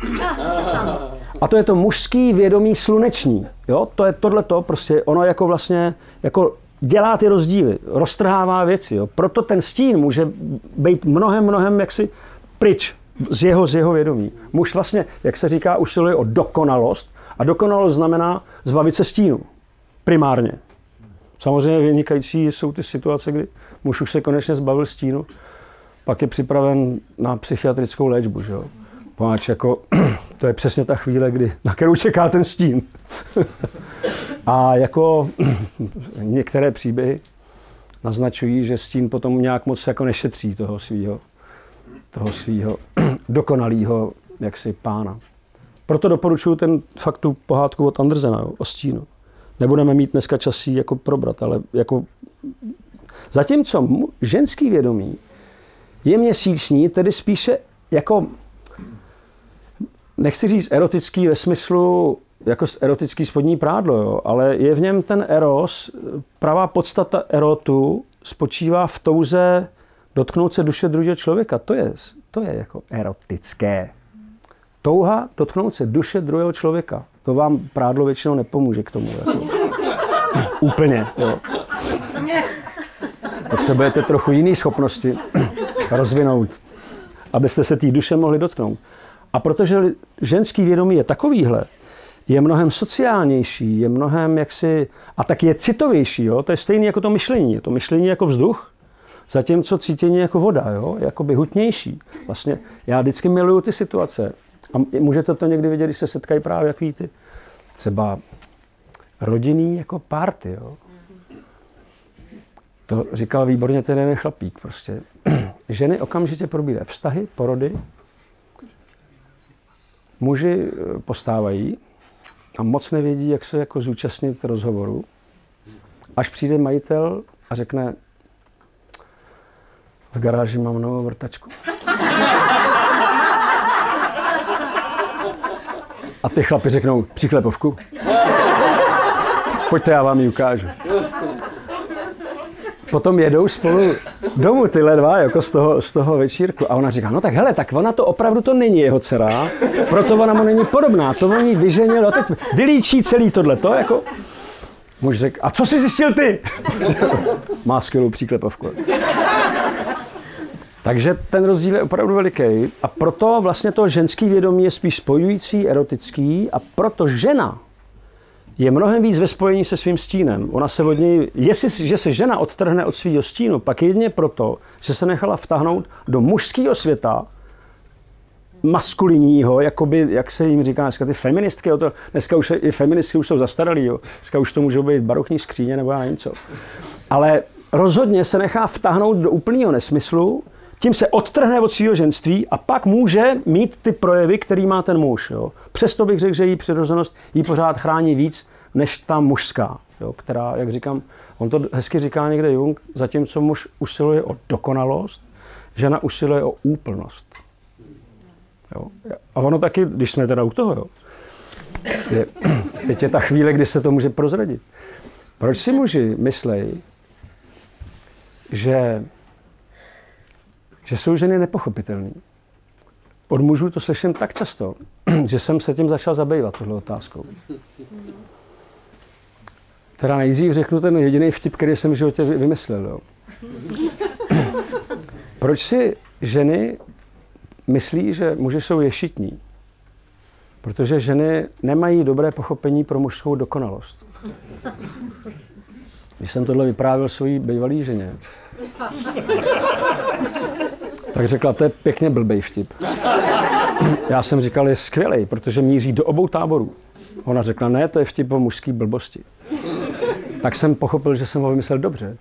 A to je to mužský vědomí sluneční. Jo? To je tohleto, prostě ono jako vlastně, jako dělá ty rozdíly, roztrhává věci. Jo. Proto ten stín může být mnohem jaksi pryč z jeho vědomí. Muž vlastně, jak se říká, usiluje o dokonalost a dokonalost znamená zbavit se stínu. Primárně. Samozřejmě vynikající jsou ty situace, kdy muž už se konečně zbavil stínu, pak je připraven na psychiatrickou léčbu. Že jo. Ponáč jako, to je přesně ta chvíle, na kterou čeká ten stín. A jako některé příběhy naznačují, že stín potom nějak moc jako nešetří toho svýho dokonalého jaksi pána. Proto doporučuji tu pohádku od Andersena, jo, o stínu. Nebudeme mít dneska čas jako probrat, ale jako zatímco ženský vědomí je měsíční, tedy spíše jako, nechci říct erotický ve smyslu jako erotický spodní prádlo, jo, ale je v něm ten eros, pravá podstata erotu spočívá v touze dotknout se duše druhého člověka. To je jako erotické. Touha dotknout se duše druhého člověka. To vám prádlo většinou nepomůže k tomu. Jako. Úplně. Jo. Potřebujete trochu jiné schopnosti rozvinout, abyste se té duše mohli dotknout. A protože ženský vědomí je takovýhle, je mnohem sociálnější, je mnohem jaksi, a tak je citovější, jo? To je stejné jako to myšlení. Je to myšlení jako vzduch, zatímco cítění jako voda, jo? Jakoby hutnější. Vlastně já vždycky miluju ty situace. A můžete to někdy vidět, když se setkají právě jaký ty třeba rodinný jako party, jo? To říkal výborně ten jeden chlapík prostě. Ženy okamžitě probírají vztahy, porody, muži postávají a moc nevědí, jak se jako zúčastnit rozhovoru, až přijde majitel a řekne: v garáži mám novou vrtačku. A ty chlapi řeknou: přiklepovku. Pojďte, já vám ji ukážu. Potom jedou spolu domů tyhle dva, jako z toho večírku. A ona říká: no tak hele, tak ona to opravdu to není jeho dcera, proto ona mu není podobná, to oni vyženil, teď vylíčí celý tohleto, jako. Muž řekl: a co jsi zjistil ty? Má skvělou příklepovku. Takže ten rozdíl je opravdu veliký a proto vlastně to ženský vědomí je spíš spojující, erotický a proto žena je mnohem víc ve spojení se svým stínem. Ona se od něj, jestliže se žena odtrhne od svého stínu, pak jedině proto, že se nechala vtáhnout do mužského světa, maskulinního, jakoby, jak se jim říká dneska, ty feministky, dneska už i feministky už jsou zastaralý, jo. Dneska už to můžou být barokní skříně nebo já nevím co. Ale rozhodně se nechá vtáhnout do úplného nesmyslu, tím se odtrhne od svého ženství a pak může mít ty projevy, který má ten muž. Jo. Přesto bych řekl, že její přirozenost jí pořád chrání víc než ta mužská, jo, která, jak říkám, on to hezky říká někde Jung, zatímco muž usiluje o dokonalost, žena usiluje o úplnost. Jo. A ono taky, když jsme teda u toho, jo, teď je ta chvíle, kdy se to může prozradit. Proč si muži myslejí, že jsou ženy nepochopitelné? Od mužů to slyším tak často, že jsem se tím začal zabývat, tohle otázkou. Teda nejdřív řeknu ten jediný vtip, který jsem v životě vymyslel. Jo. Proč si ženy myslí, že muži jsou ješitní? Protože ženy nemají dobré pochopení pro mužskou dokonalost. Když jsem tohle vyprávěl svojí bývalý ženě, tak řekla: to je pěkně blbej vtip. Já jsem říkal: je skvělej, protože míří do obou táborů. Ona řekla: ne, to je vtip o mužský blbosti. Tak jsem pochopil, že jsem ho vymyslel dobře.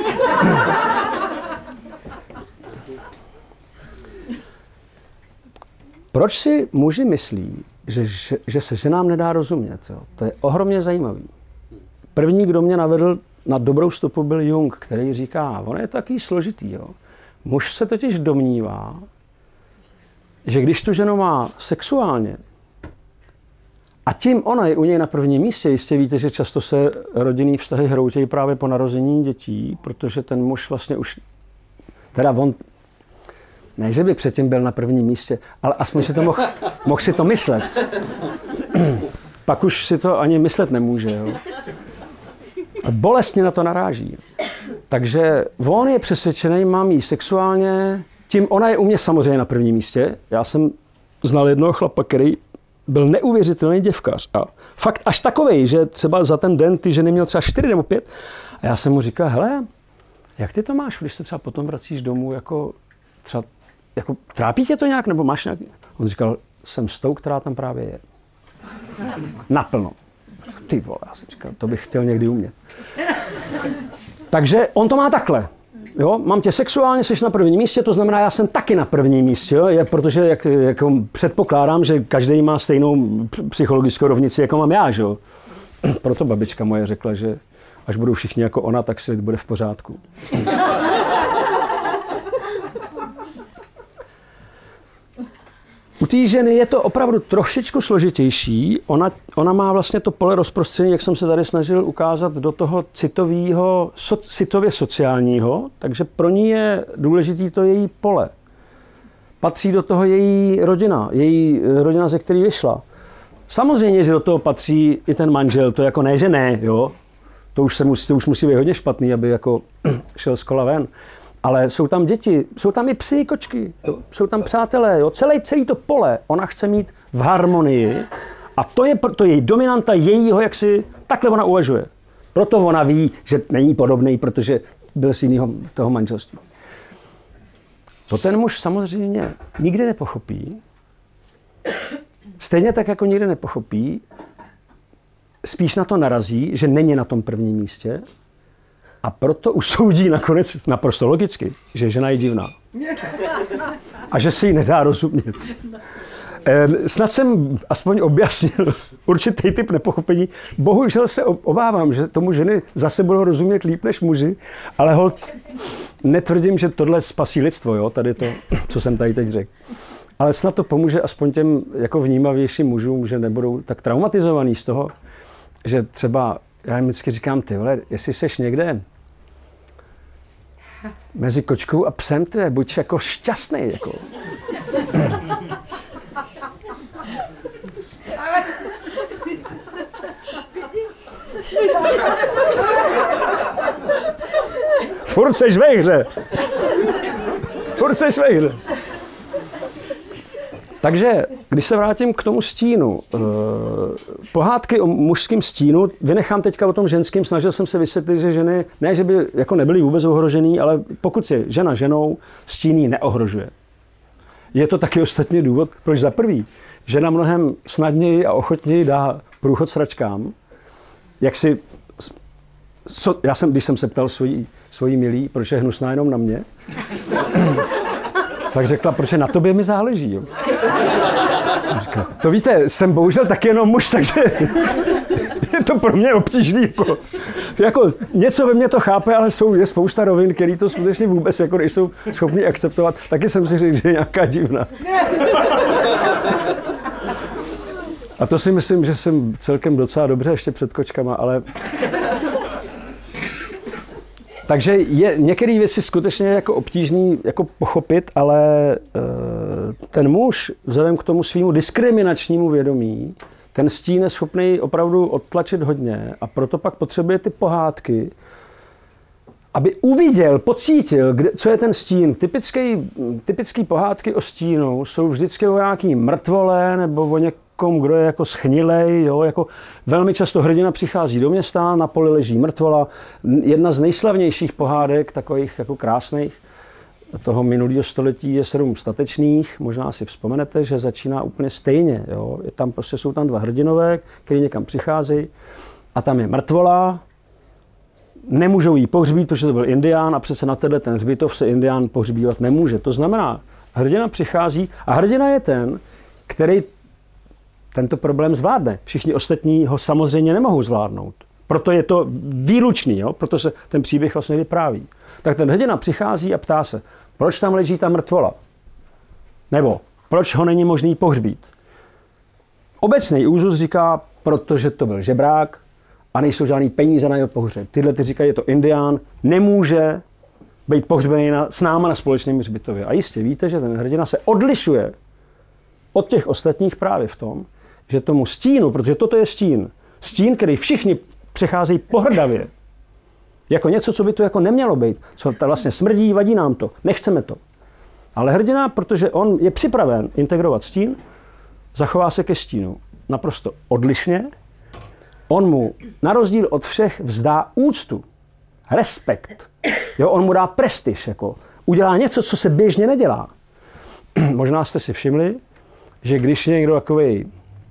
Proč si muži myslí, že se ženám nedá rozumět? Jo? To je ohromně zajímavý. První, kdo mě navedl na dobrou stopu, byl Jung, který říká: on je taky složitý. Jo? Muž se totiž domnívá, že když tu ženu má sexuálně a tím ona je u něj na prvním místě, jistě víte, že často se rodinný vztahy hroutějí právě po narození dětí, protože ten muž vlastně už, teda on, ne, že by předtím byl na prvním místě, ale aspoň si to mohl si to myslet. Pak už si to ani myslet nemůže. Jo? bolestně na to naráží. Takže on je přesvědčený, mám jí sexuálně, tím ona je u mě samozřejmě na prvním místě. Já jsem znal jednoho chlapa, který byl neuvěřitelný děvkař. A fakt až takovej, že třeba za ten den ty ženy měl třeba 4 nebo 5. A já jsem mu říkal, hele, jak ty to máš, když se třeba potom vracíš domů, jako třeba, jako trápí tě to nějak, nebo máš nějaký? On říkal, jsem s tou, která tam právě je. Naplno. Ty vole, já jsem říkal, to bych chtěl někdy umět. Takže on to má takhle. Jo, mám tě sexuálně, jsi na prvním místě, to znamená, já jsem taky na prvním místě, jo? Protože jako předpokládám, že každý má stejnou psychologickou rovnici, jako mám já, že jo. Proto babička moje řekla, že až budou všichni jako ona, tak svět bude v pořádku. U té ženy je to opravdu trošičku složitější. Ona má vlastně to pole rozprostření, jak jsem se tady snažil ukázat, do toho citově sociálního, takže pro ní je důležitý to její pole. Patří do toho její rodina, ze které vyšla. Samozřejmě, že do toho patří i ten manžel, to jako ne, že ne, jo. To už musí být hodně špatný, aby jako šel z kola ven. Ale jsou tam děti, jsou tam i psy, kočky, jo? Jsou tam přátelé, jo? Celý to pole ona chce mít v harmonii a to je její dominanta jejího, jak si takhle ona uvažuje. Proto ona ví, že není podobný, protože byl z jiného toho manželství. To ten muž samozřejmě nikdy nepochopí, stejně tak, jako nikdy nepochopí, spíš na to narazí, že není na tom prvním místě, a proto usoudí nakonec naprosto logicky, že žena je divná. A že se jí nedá rozumět. Snad jsem aspoň objasnil určitý typ nepochopení. Bohužel se obávám, že tomu ženy zase budou rozumět líp než muži, ale holt netvrdím, že tohle spasí lidstvo, jo? Tady to, co jsem tady teď řekl. Ale snad to pomůže aspoň těm jako vnímavějším mužům, že nebudou tak traumatizovaný z toho, že třeba, já jim vždycky říkám, ty vole, jestli seš někde mezi kočkou a psem, buď jako šťastný, jako. Furt seš ve hře. Takže, když se vrátím k tomu stínu, pohádky o mužském stínu, vynechám teďka o tom ženském, snažil jsem se vysvětlit, že ženy, ne, že by jako nebyly vůbec ohrožený, ale pokud je žena ženou, stín ji neohrožuje. Je to taky ostatní důvod, proč za prvý žena mnohem snadněji a ochotněji dá průchod sračkám, jak si, když jsem se ptal svojí milý, proč je hnusná jenom na mě, tak řekla, proč na tobě mi záleží. Jo. Jsem říkal, to víte, jsem bohužel taky jenom muž, takže je to pro mě obtížný. Jako něco ve mně to chápe, ale je spousta rovin, který to skutečně vůbec jako nejsou schopni akceptovat. Taky jsem si řekl, že je nějaká divná. A to si myslím, že jsem celkem docela dobře ještě před kočkama, ale... Takže je některé věci skutečně jako obtížný jako pochopit, ale ten muž vzhledem k tomu svýmu diskriminačnímu vědomí, ten stín je schopný opravdu odtlačit hodně a proto pak potřebuje ty pohádky, aby uviděl, pocítil, co je ten stín. Typický pohádky o stínu jsou vždycky o nějaký mrtvole nebo o někom, kdo je jako schnilej. Jo? Jako velmi často hrdina přichází do města, na poli leží mrtvola. Jedna z nejslavnějších pohádek, takových jako krásných, toho minulého století je 7 statečných. Možná si vzpomenete, že začíná úplně stejně. Jo? Jsou tam 2 hrdinové, kteří někam přicházejí a tam je mrtvola. Nemůžou jí pohřbít, protože to byl indián a přece na ten hřbitov se indián pohřbívat nemůže. To znamená, hrdina přichází a hrdina je ten, který tento problém zvládne. Všichni ostatní ho samozřejmě nemohou zvládnout. Proto je to výlučný, jo? Proto se ten příběh vlastně vypráví. Tak ten hrdina přichází a ptá se, proč tam leží ta mrtvola? Nebo proč ho není možný pohřbít? Obecný úzus říká, protože to byl žebrák, a nejsou žádný peníze na jeho pohřeb. Tyhle ty říkají, je to indián, nemůže být pohřbený s náma na společném hřbitově. A jistě víte, že ten hrdina se odlišuje od těch ostatních právě v tom, že tomu stínu, protože toto je stín, který všichni přecházejí pohrdavě, Jako něco, co by tu jako nemělo být. Co to vlastně smrdí, vadí nám to. Nechceme to. Ale hrdina, protože on je připraven integrovat stín, zachová se ke stínu naprosto odlišně. On mu na rozdíl od všech vzdá úctu, respekt. Jo, on mu dá prestiž. Jako. Udělá něco, co se běžně nedělá. Možná jste si všimli, že když je někdo takovej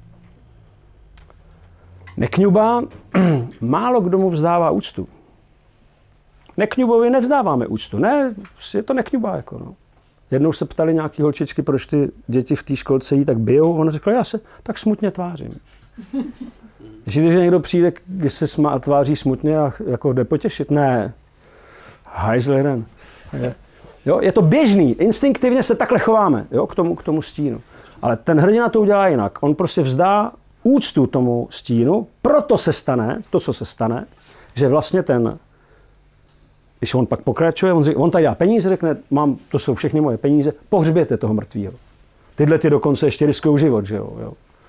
nekňuba, málo kdo mu vzdává úctu. Nekňubovi nevzdáváme úctu. Ne, je to nekňuba. Jako, no. Jednou se ptali nějaký holčičky, proč ty děti v té školce jí tak bijou. On řekl, já se tak smutně tvářím. Když někdo přijde, když se tváří smutně a jako jde potěšit, ne. Hajzl jeden. Jo, je to běžný, instinktivně se takhle chováme, jo, k tomu stínu. Ale ten hrdina to udělá jinak. On prostě vzdá úctu tomu stínu, proto se stane to, co se stane, že vlastně když on pak pokračuje, on tady dá peníze, řekne, to jsou všechny moje peníze, pohřběte toho mrtvýho. Tyhle ty dokonce ještě riskují život, že jo.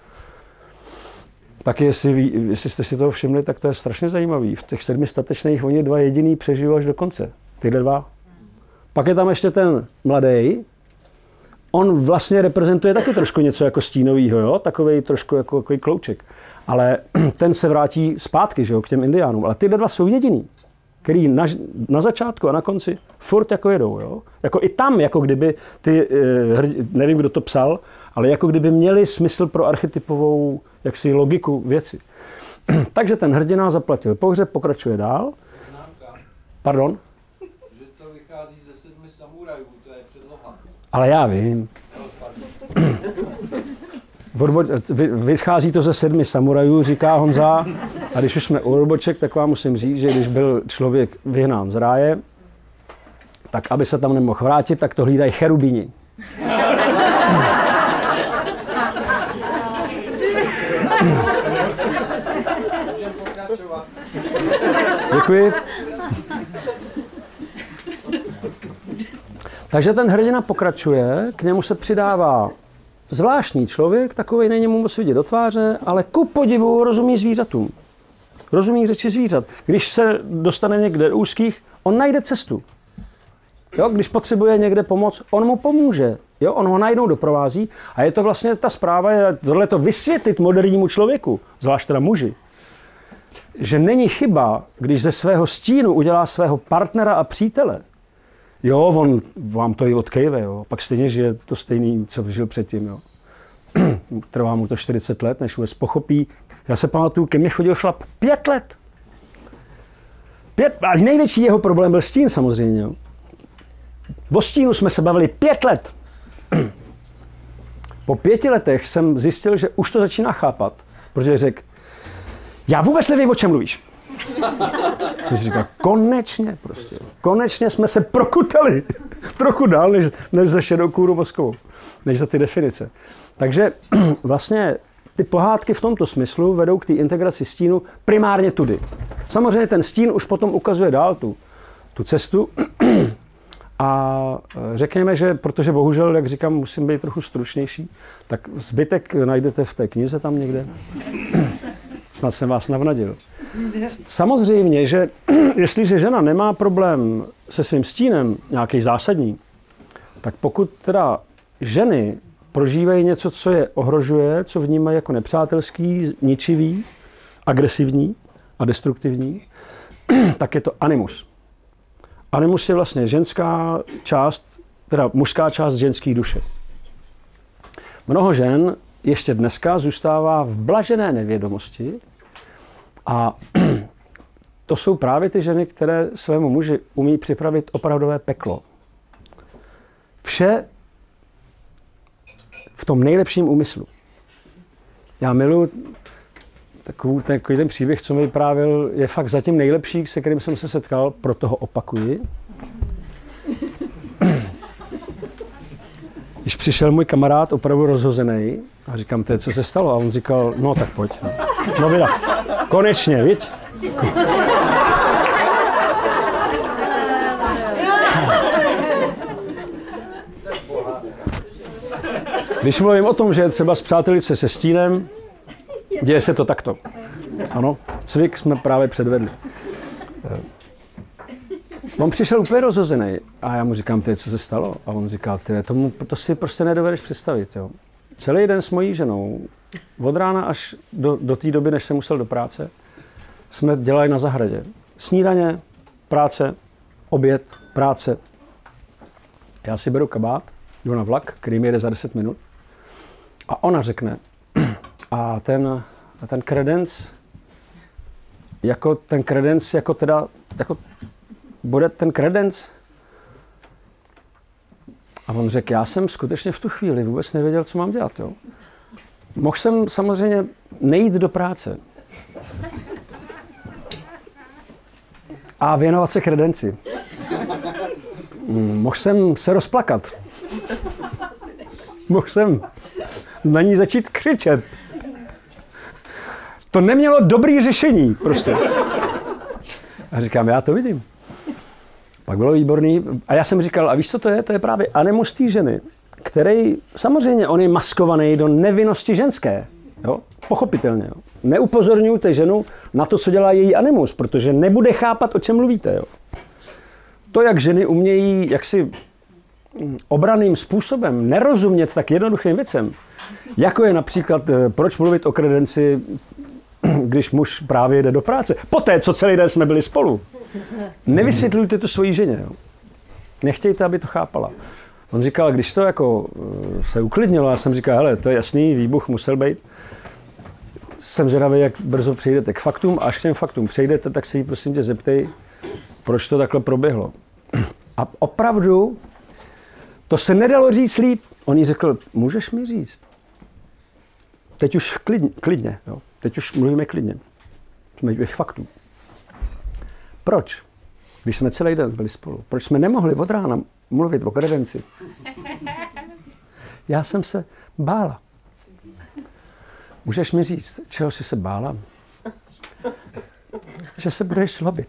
Tak jestli jste si toho všimli, tak to je strašně zajímavý. V těch 7 statečných oni 2 jediný přežijou až do konce. Tyhle 2. Pak je tam ještě ten mladý. On vlastně reprezentuje taky trošku něco jako stínovýho, jo? Takovej trošku jako klouček. Ale ten se vrátí zpátky, že jo, k těm indiánům. Ale tyhle 2 jsou jediný, který na začátku a na konci furt jako jedou, jo? Jako i tam, jako kdyby nevím, kdo to psal, ale jako kdyby měli smysl pro archetypovou jaksi logiku věci. Takže ten hrdina zaplatil pohřeb, pokračuje dál. Pardon? Že to vychází ze 7 samurajů, to je předloha. Ale já vím. Vychází to ze 7 samurajů, říká Honza. A když už jsme u odboček, tak vám musím říct, že když byl člověk vyhnán z ráje, tak aby se tam nemohl vrátit, tak to hlídají cherubíni. Můžeme pokračovat. Děkuji. Takže ten hrdina pokračuje, k němu se přidává zvláštní člověk, takovej není mu moc vidět do tváře, ale ku podivu rozumí zvířatům. Rozumí řeči zvířat. Když se dostane někde do úzkých, on najde cestu. Jo, když potřebuje někde pomoc, on mu pomůže. Jo, on ho najednou doprovází a je to vlastně ta zpráva, je tohleto vysvětlit modernímu člověku, zvlášť teda muži, že není chyba, když ze svého stínu udělá svého partnera a přítele. Jo, on vám to i odkejve, jo. Pak stejně žije to stejný, co žil předtím, jo. Trvá mu to 40 let, než vůbec pochopí. Já se pamatuju, ke mně chodil chlap 5 let. A největší jeho problém byl stín samozřejmě, jo. O stínu jsme se bavili 5 let. Po 5 letech jsem zjistil, že už to začíná chápat, protože řekl, já vůbec nevím, o čem mluvíš. Což říká, konečně jsme se prokutali trochu dál, než za šedou kůru mozkovou, než za ty definice. Takže vlastně ty pohádky v tomto smyslu vedou k té integraci stínu primárně tudy. Samozřejmě ten stín už potom ukazuje dál tu cestu a řekněme, že protože bohužel, jak říkám, musím být trochu stručnější, tak zbytek najdete v té knize tam někde. Snad jsem vás navnadil. Samozřejmě, že jestliže žena nemá problém se svým stínem, nějaký zásadní, tak pokud teda ženy prožívají něco, co je ohrožuje, co vnímají jako nepřátelský, ničivý, agresivní a destruktivní, tak je to animus. Animus je vlastně ženská část, teda mužská část ženské duše. Mnoho žen ještě dneska zůstává v blažené nevědomosti a to jsou právě ty ženy, které svému muži umí připravit opravdové peklo. Vše v tom nejlepším úmyslu. Já miluji takový ten příběh, co mi vyprávěl, je fakt zatím nejlepší, se kterým jsem se setkal, proto ho opakuji. Když přišel můj kamarád opravdu rozhozený a říkám, co se stalo? A on říkal, no tak pojď. No vida, konečně, viď? Když mluvím o tom, že je třeba spřátelit se se stínem, děje se to takto. Ano, cvik jsme právě předvedli. On přišel úplně rozhozený a já mu říkám, ty, co se stalo? A on říkal, ty, to si prostě nedovedeš představit, jo. Celý den s mojí ženou, od rána až do té doby, než jsem musel do práce, jsme dělali na zahradě. Snídaně, práce, oběd, práce. Já si beru kabát, jdu na vlak, který mi jede za 10 minut. A ona řekne, a ten kredenc, bude ten kredenc? A on řekl, já jsem skutečně v tu chvíli vůbec nevěděl, co mám dělat, jo. Mohl jsem samozřejmě nejít do práce a věnovat se kredenci. Mohl jsem se rozplakat. Mohl jsem na ní začít křičet. To nemělo dobrý řešení, prostě. A říkám, já to vidím. Pak bylo výborný. A já jsem říkal, a víš, co to je? To je právě animus té ženy, který, samozřejmě on je maskovaný do nevinnosti ženské. Jo? Pochopitelně. Jo? Neupozorňujte ženu na to, co dělá její animus, protože nebude chápat, o čem mluvíte. Jo? To, jak ženy umějí jaksi obranným způsobem nerozumět tak jednoduchým věcem, jako je například, proč mluvit o kredenci, když muž právě jde do práce. Poté, co celý den jsme byli spolu. Nevysvětlujte to svojí ženě. Jo. Nechtějte, aby to chápala. On říkal, když to jako se uklidnilo, já jsem říkal, hele, to je jasný, výbuch musel být. Jsem zvědavý, jak brzo přejdete k faktům. Až k těm faktům přejdete, tak se jí prosím tě zeptej, proč to takhle proběhlo. A opravdu, to se nedalo říct líp. On jí řekl, můžeš mi říct. Teď už klidně, jo. Teď už mluvíme klidně. Jsme těch faktů. Proč? Když jsme celý den byli spolu. Proč jsme nemohli od rána mluvit o kredenci? Já jsem se bála. Můžeš mi říct, čeho jsi se bála? Že se budeš zlobit.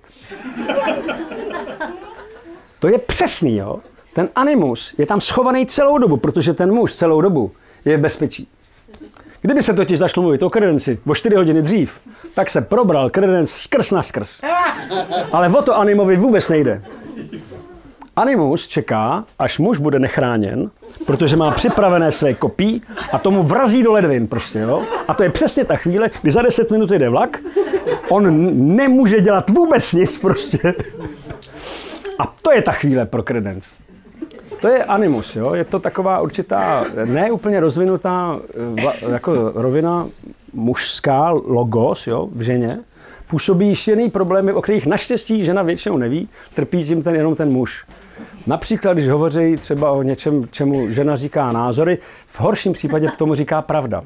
To je přesný, jo? Ten animus je tam schovaný celou dobu, protože ten muž celou dobu je v bezpečí. Kdyby se totiž zašlo mluvit o kredenci o 4 hodiny dřív, tak se probral kredenc skrz na skrz. Ale o to animovi vůbec nejde. Animus čeká, až muž bude nechráněn, protože má připravené své kopí a tomu vrazí do ledvin prostě, jo? A to je přesně ta chvíle, kdy za 10 minut jde vlak, on nemůže dělat vůbec nic prostě. A to je ta chvíle pro kredenc. To je animus, jo? Je to taková určitá, ne úplně rozvinutá jako rovina mužská, logos, jo, v ženě. Působí jiný problémy, o kterých naštěstí žena většinou neví, trpí tím jenom ten muž. Například, když hovoří třeba o něčem, čemu žena říká názory, v horším případě k tomu říká pravda.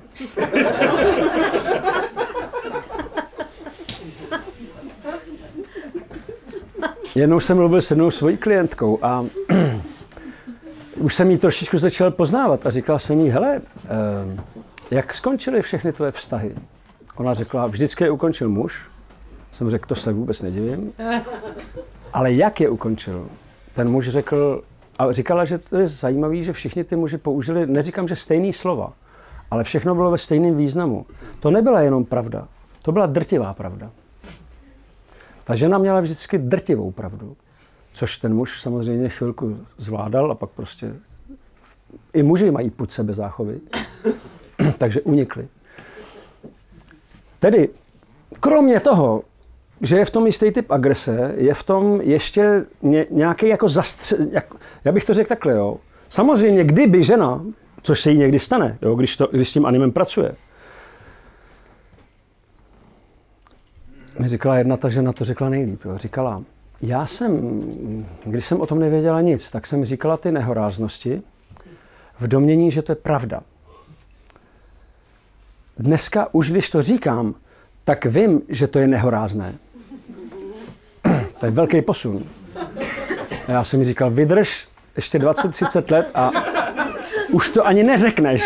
Jednou jsem mluvil s jednou svojí klientkou a už jsem jí trošičku začal poznávat a říkal jsem jí, hele, jak skončily všechny tvoje vztahy? Ona řekla, vždycky je ukončil muž. Jsem řekl, to se vůbec nedivím. Ale jak je ukončil? Ten muž řekl, a říkala, že to je zajímavé, že všichni ty muži použili, neříkám, že stejný slova, ale všechno bylo ve stejném významu. To nebyla jenom pravda, to byla drtivá pravda. Ta žena měla vždycky drtivou pravdu, což ten muž samozřejmě chvilku zvládal a pak prostě i muži mají pud sebezáchovy, takže unikli. Tedy, kromě toho, že je v tom jistý typ agrese, je v tom ještě nějaký jako já bych to řekl takhle, jo. Samozřejmě, kdyby žena, což se jí někdy stane, jo, když s tím animem pracuje. Mi říkala jedna ta žena, to řekla nejlíp, jo. Říkala, když jsem o tom nevěděla nic, tak jsem říkala ty nehoráznosti v domnění, že to je pravda. Dneska už, když to říkám, tak vím, že to je nehorázné. To je velký posun. A já jsem mi říkal, vydrž ještě 20-30 let a už to ani neřekneš.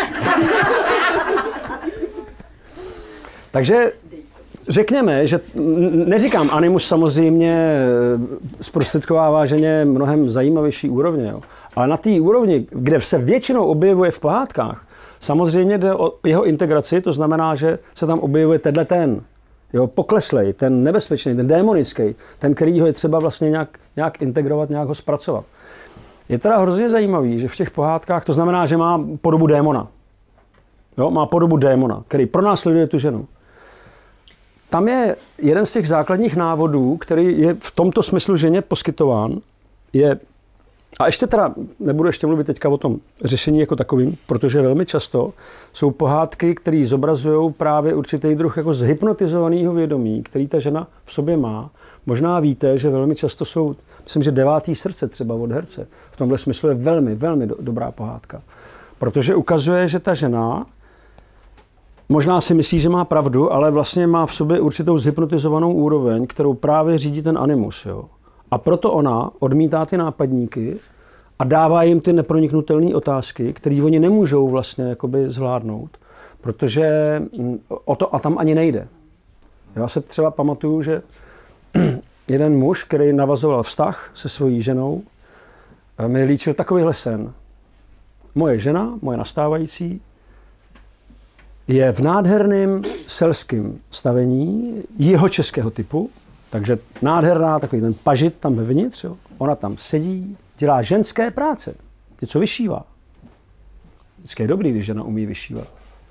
Takže řekněme, že neříkám, animus samozřejmě zprostředkovává ženě mnohem zajímavější úrovně, jo. Ale na té úrovni, kde se většinou objevuje v pohádkách, samozřejmě jde o jeho integraci, to znamená, že se tam objevuje ten. jo, pokleslej, ten nebezpečný, ten démonický, ten, který ho je třeba vlastně nějak integrovat, nějak ho zpracovat. Je teda hrozně zajímavý, že v těch pohádkách, to znamená, že má podobu démona. Jo, má podobu démona, který pronásleduje tu ženu. Tam je jeden z těch základních návodů, který je v tomto smyslu ženě poskytován, je, a ještě teda nebudu ještě mluvit teďka o tom řešení jako takovým, protože velmi často jsou pohádky, které zobrazují právě určitý druh jako zhypnotizovaného vědomí, který ta žena v sobě má. Možná víte, že velmi často jsou, myslím, že 9. srdce třeba od Herce. V tomhle smyslu je velmi, velmi dobrá pohádka. Protože ukazuje, že ta žena možná si myslí, že má pravdu, ale vlastně má v sobě určitou zhypnotizovanou úroveň, kterou právě řídí ten animus. Jo? A proto ona odmítá ty nápadníky a dává jim ty neproniknutelné otázky, které oni nemůžou vlastně jakoby zvládnout, protože o to a tam ani nejde. Já se třeba pamatuju, že jeden muž, který navazoval vztah se svojí ženou, mi líčil takovýhle sen. Moje žena, moje nastávající, je v nádherném selském stavení jihočeského typu, takže nádherná, takový ten pažit tam vevnitř, jo. Ona tam sedí, dělá ženské práce, něco vyšívá. Vždycky je dobrý, když žena umí vyšívat.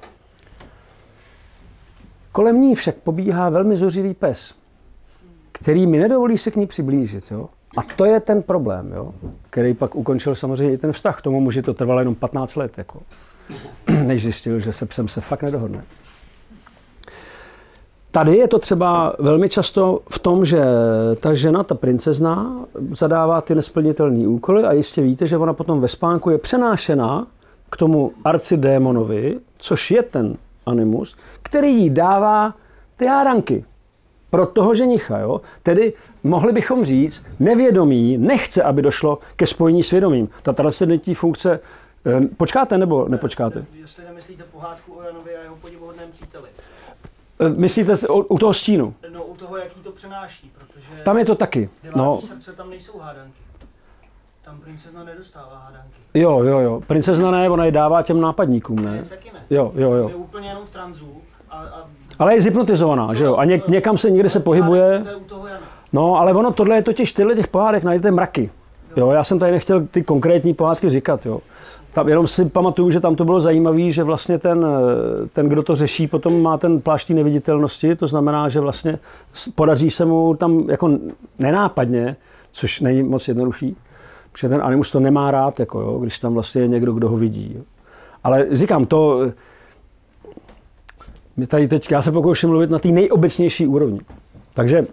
Kolem ní však pobíhá velmi zuřivý pes, který mi nedovolí se k ní přiblížit. Jo. A to je ten problém, jo, který pak ukončil samozřejmě i ten vztah. Tomu muži to trvalo jenom 15 let, jako, než zjistil, že se psem se fakt nedohodne. Tady je to třeba velmi často v tom, že ta žena, ta princezna, zadává ty nesplnitelné úkoly a jistě víte, že ona potom ve spánku je přenášena k tomu arcidémonovi, což je ten animus, který jí dává ty hádanky pro toho ženicha. Jo? Tedy mohli bychom říct, nevědomí nechce, aby došlo ke spojení s vědomím. Ta transcendentní funkce, počkáte nebo nepočkáte? Jestli nemyslíte pohádku o Janovi a jeho podivuhodném příteli. Myslíte u toho stínu? No, u toho, jaký to přenáší, protože tam je to taky. No. Srdce, tam nejsou hádanky. Tam princezna nedostává hádanky. Jo. Princezna ne, ona je dává těm nápadníkům, ne? Ne, taky ne. Jo. Je úplně jenom v tranzu. Ale je hypnotizovaná, že jo? A někam se někde se pohybuje. To je u toho Jana. No, ale ono tohle je totiž tyhle těch pohádek najdete mraky. Jo, já jsem tady nechtěl ty konkrétní pohádky říkat, jo. Tam jenom si pamatuju, že tam to bylo zajímavé, že vlastně ten, kdo to řeší, potom má ten plášť neviditelnosti, to znamená, že vlastně podaří se mu tam jako nenápadně, což není moc jednoduchý, protože ten animus to nemá rád, jako, jo, když tam vlastně je někdo, kdo ho vidí. Jo. Ale říkám, to tady teď já se pokouším mluvit na té nejobecnější úrovni. Takže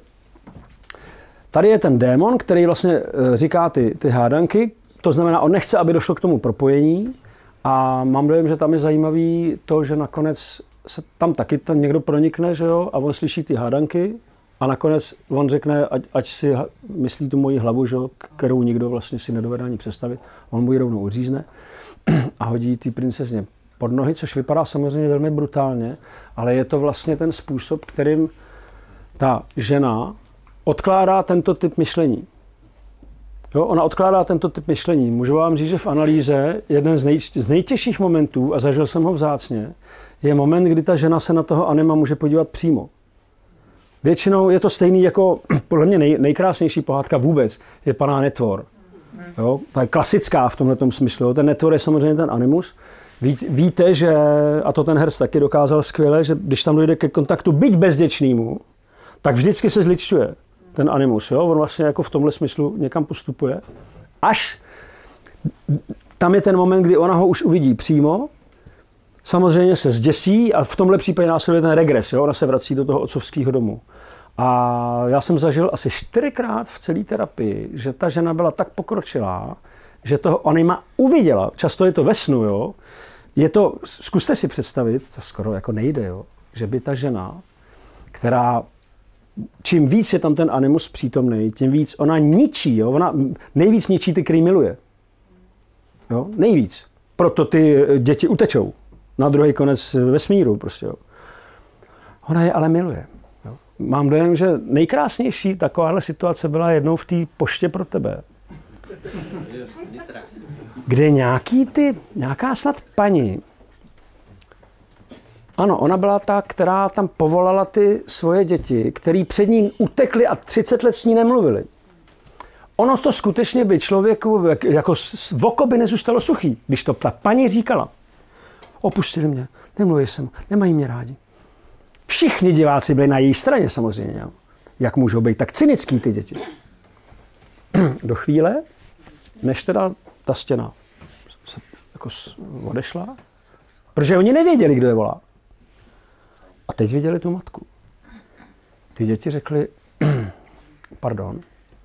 tady je ten démon, který vlastně říká ty hádanky, to znamená, on nechce, aby došlo k tomu propojení a mám dojem, že tam je zajímavý to, že nakonec se tam taky tam někdo pronikne, že jo, a on slyší ty hádanky a nakonec on řekne, ať si myslí tu moji hlavu, že jo, kterou nikdo vlastně si nedovede ani představit, on mu ji rovnou uřízne a hodí ty princezně pod nohy, což vypadá samozřejmě velmi brutálně, ale je to vlastně ten způsob, kterým ta žena odkládá tento typ myšlení. Jo, ona odkládá tento typ myšlení. Můžu vám říct, že v analýze jeden z nejtěžších momentů, a zažil jsem ho vzácně, je moment, kdy ta žena se na toho anima může podívat přímo. Většinou je to stejný jako, podle mě nejkrásnější pohádka vůbec, je Panná Netvor. Jo, ta je klasická v tomto smyslu. Ten Netvor je samozřejmě ten animus. Víte, že, a to ten Herz taky dokázal skvěle, že když tam dojde ke kontaktu byť bezděčnému, tak vždycky se zličťuje ten animus. Jo? On vlastně jako v tomhle smyslu někam postupuje. Až tam je ten moment, kdy ona ho už uvidí přímo, samozřejmě se zděsí a v tomhle případě následuje ten regres. Jo? Ona se vrací do toho otcovského domu. A já jsem zažil asi 4krát v celé terapii, že ta žena byla tak pokročilá, že toho anima uviděla. Často je to ve snu, jo? Je to, zkuste si představit, to skoro jako nejde, jo? Že by ta žena, která čím víc je tam ten animus přítomný, tím víc ona ničí, jo? Ona nejvíc ničí ty, který miluje. Jo? Nejvíc. Proto ty děti utečou na druhý konec vesmíru. Prostě, jo? Ona je ale miluje. Jo? Mám dojem, že nejkrásnější takováhle situace byla jednou v té poště pro tebe. Kde nějaká snad paní Ano, ona byla ta, která tam povolala ty svoje děti, který před ní utekli a 30 let s ní nemluvili. Ono to skutečně by člověku, jako v oko by nezůstalo suchý, když to ta paní říkala. Opustili mě, nemluví se, nemají mě rádi. Všichni diváci byli na její straně samozřejmě. Jo. Jak můžou být tak cynický ty děti? Do chvíle, než teda ta stěna se jako odešla, protože oni nevěděli, kdo je volá. A teď viděli tu matku. Ty děti řekly, pardon,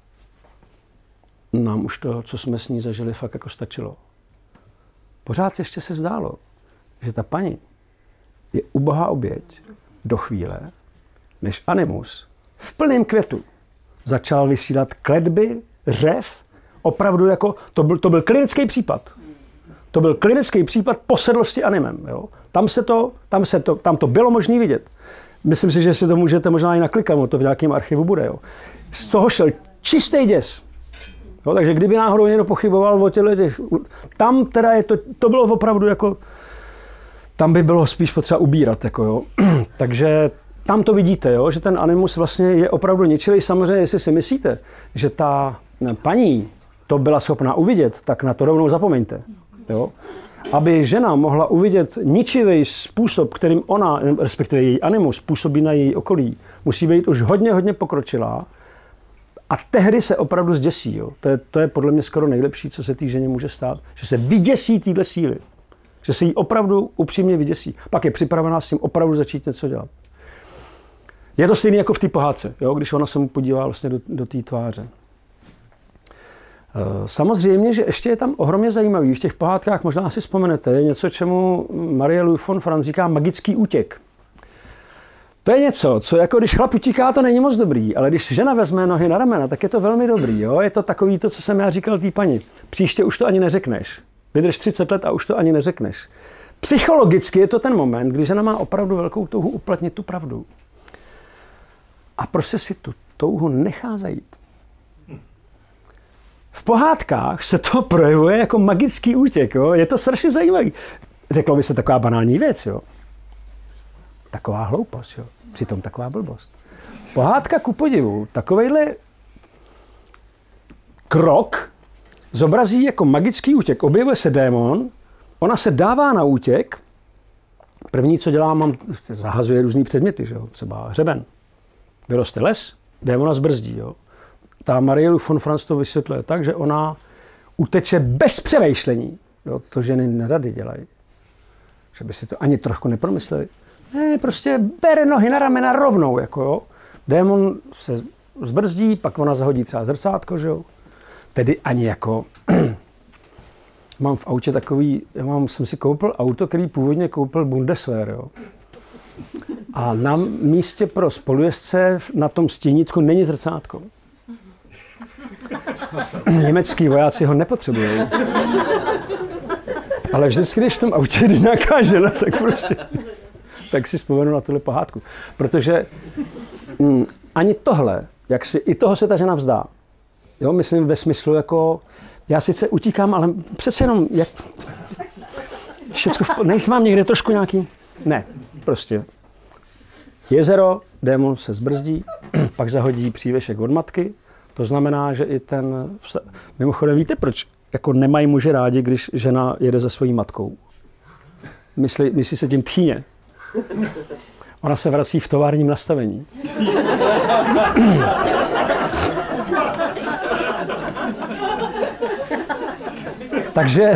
nám už to, co jsme s ní zažili, fakt jako stačilo. Pořád ještě se zdálo, že ta paní je ubohá oběť do chvíle, než Animus v plném květu začal vysílat kletby, řev, opravdu jako, to byl klinický případ. To byl klinický případ posedlosti animem. Jo? Tam to bylo možné vidět. Myslím si, že si to můžete možná i naklikat, to v nějakém archivu bude. Jo? Z toho šel čistý děs. Jo? Takže kdyby náhodou někdo pochyboval o těch, tam teda to bylo opravdu jako, tam by bylo spíš potřeba ubírat. Jako, jo? Takže tam to vidíte, jo? Že ten animus vlastně je opravdu ničivý. Samozřejmě, jestli si myslíte, že ta paní to byla schopná uvidět, tak na to rovnou zapomeňte. Jo? Aby žena mohla uvidět ničivý způsob, kterým ona, respektive její animus, působí na její okolí, musí být už hodně pokročilá a tehdy se opravdu zděsí. Jo? To je podle mě skoro nejlepší, co se té ženě může stát, že se vyděsí téhle síly. Že se jí opravdu upřímně vyděsí. Pak je připravená s tím opravdu začít něco dělat. Je to stejné jako v té pohádce, jo? Když ona se mu podívá vlastně do té tváře. Samozřejmě, že ještě je tam ohromně zajímavý. V těch pohádkách možná si vzpomenete, je něco, čemu Marie-Louise von Franz říká magický útěk. To je něco, co jako když chlap utíká, to není moc dobrý, ale když žena vezme nohy na ramena, tak je to velmi dobrý. Jo? Je to takový to, co jsem já říkal té paní. Příště už to ani neřekneš. Vydrž 30 let a už to ani neřekneš. Psychologicky je to ten moment, kdy žena má opravdu velkou touhu uplatnit tu pravdu. A prostě si tu touhu nechá zajít. V pohádkách se to projevuje jako magický útěk. Jo? Je to strašně zajímavý. Řeklo by se taková banální věc. Jo? Taková hloupost. Jo? Přitom taková blbost. Pohádka ku podivu. Takovejhle krok zobrazí jako magický útěk. Objevuje se démon, ona se dává na útěk. První, co dělá, zahazuje různý předměty. Že jo? Třeba hřeben. Vyroste les, démona zbrzdí. Jo? Ta Marie-Louise von Franz to vysvětluje tak, že ona uteče bez přemýšlení. Jo, to ženy nerady dělají. Že by si to ani trošku nepromysleli. Ne, prostě bere nohy na ramena rovnou. Jako, jo. Démon se zbrzdí, pak ona zahodí třeba zrcátko. Že jo. Tedy ani jako... Mám v autě takový... jsem si koupil auto, který původně koupil Bundeswehr. Jo. A na místě pro spolujezdce na tom stínítku není zrcátko. Německý vojáci ho nepotřebují. Ale vždycky, když v tom autě jde nějaká žena, tak prostě... Tak si vzpomenu na tuhle pohádku. Protože ani tohle, i toho se ta žena vzdá. Jo, myslím ve smyslu jako... Já sice utíkám, ale přece jenom... Mám někde trošku nějaký... Ne, prostě. Jezero, démon se zbrzdí, pak zahodí přívěšek od matky. To znamená, že i ten... Mimochodem, víte, proč jako nemají muži rádi, když žena jede za svojí matkou? Myslí se tím tchýně. Ona se vrací v továrním nastavení. Takže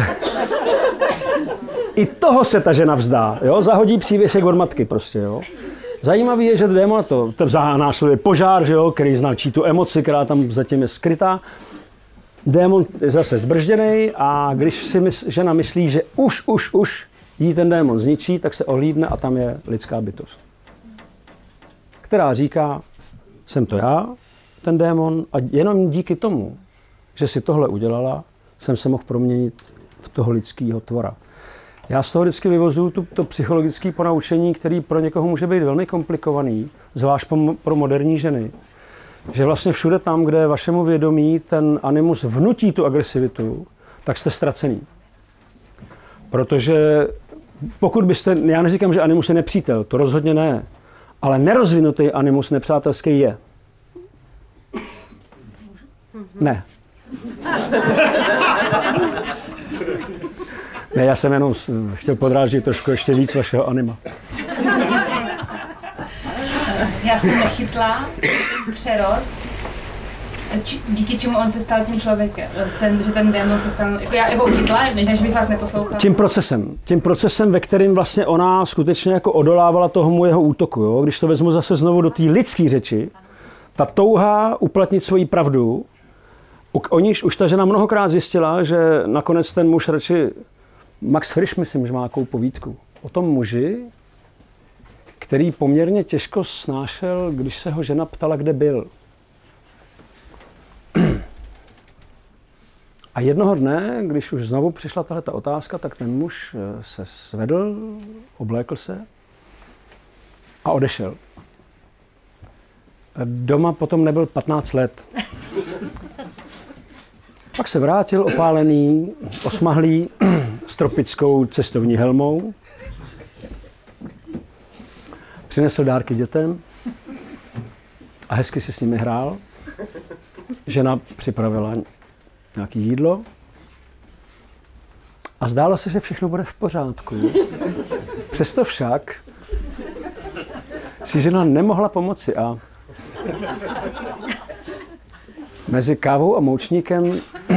i toho se ta žena vzdá. Jo? Zahodí přívěšek od matky prostě. Jo? Zajímavý je, že démon to následuje požár, že jo, který značí tu emoci, která tam zatím je skrytá. Démon je zase zbržděnej a když si žena myslí, že už jí ten démon zničí, tak se ohlídne a tam je lidská bytost. Která říká, jsem to já, ten démon, a jenom díky tomu, že si tohle udělala, jsem se mohl proměnit v toho lidského tvora. Já z toho vždycky vyvozuju to psychologické ponaučení, který pro někoho může být velmi komplikovaný, zvlášť pro moderní ženy. Že vlastně všude tam, kde vašemu vědomí ten animus vnutí tu agresivitu, tak jste ztracený. Protože pokud byste, já neříkám, že animus je nepřítel, to rozhodně ne, ale nerozvinutý animus nepřátelský je. Ne. Ne, já jsem jenom chtěl podrážit trošku ještě víc vašeho anima. Já jsem nechytla přerod, díky čemu on se stal tím člověkem, že ten démon se stal, jako já ho chytla, než bych vás neposlouchala. Tím procesem, ve kterém vlastně ona skutečně jako odolávala tomu jeho útoku, jo? Když to vezmu zase znovu do té lidské řeči, ta touha uplatnit svoji pravdu, o níž už ta žena mnohokrát zjistila, že nakonec ten muž radši, Max Frisch, myslím, že má takovou povídku o tom muži, který poměrně těžko snášel, když se ho žena ptala, kde byl. A jednoho dne, když už znovu přišla tahleta otázka, tak ten muž se zvedl, oblékl se a odešel. Doma potom nebyl 15 let. Pak se vrátil opálený, osmahlý, s tropickou cestovní helmou. Přinesl dárky dětem a hezky si s nimi hrál. Žena připravila nějaké jídlo a zdálo se, že všechno bude v pořádku. Přesto však si žena nemohla pomoci a mezi kávou a moučníkem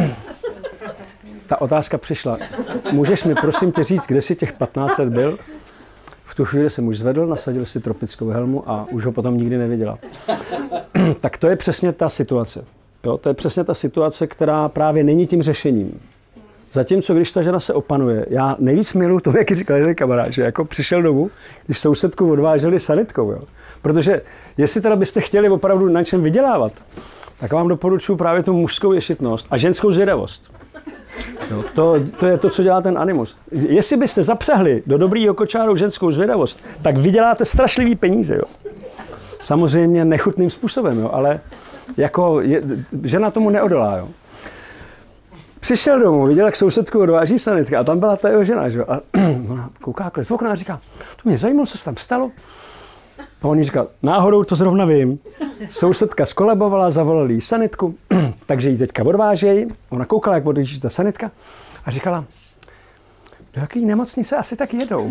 ta otázka přišla. Můžeš mi prosím tě říct, kde jsi těch 15 let byl? V tu chvíli se muž zvedl, nasadil si tropickou helmu a už ho potom nikdy neviděla. Tak to je přesně ta situace. Jo, to je přesně ta situace, která právě není tím řešením. Zatímco, když ta žena se opanuje, já nejvíc miluji to, jak říkal jeden kamarád, že jako přišel domů, když sousedku odváželi sanitkou. Jo. Protože jestli teda byste chtěli opravdu na čem vydělávat, tak vám doporučuji právě tu mužskou ješitnost a ženskou zvědavost. Jo, to je to, co dělá ten animus. Jestli byste zapřahli do dobrýho kočáru ženskou zvědavost, tak vyděláte strašlivý peníze. Jo. Samozřejmě nechutným způsobem, jo, ale jako žena tomu neodolá. Jo. Přišel domů, viděl, jak sousedku odváží sanitka a tam byla ta jeho žena. Že? A ona kouká z okna a říká, to mě zajímalo, co se tam stalo. A on jí říkal, náhodou to zrovna vím. Sousedka skolabovala, zavolali jí sanitku, takže ji teďka odvážejí. Ona koukala, jak odjíždí ta sanitka a říkala, do jaký nemocnice asi tak jedou.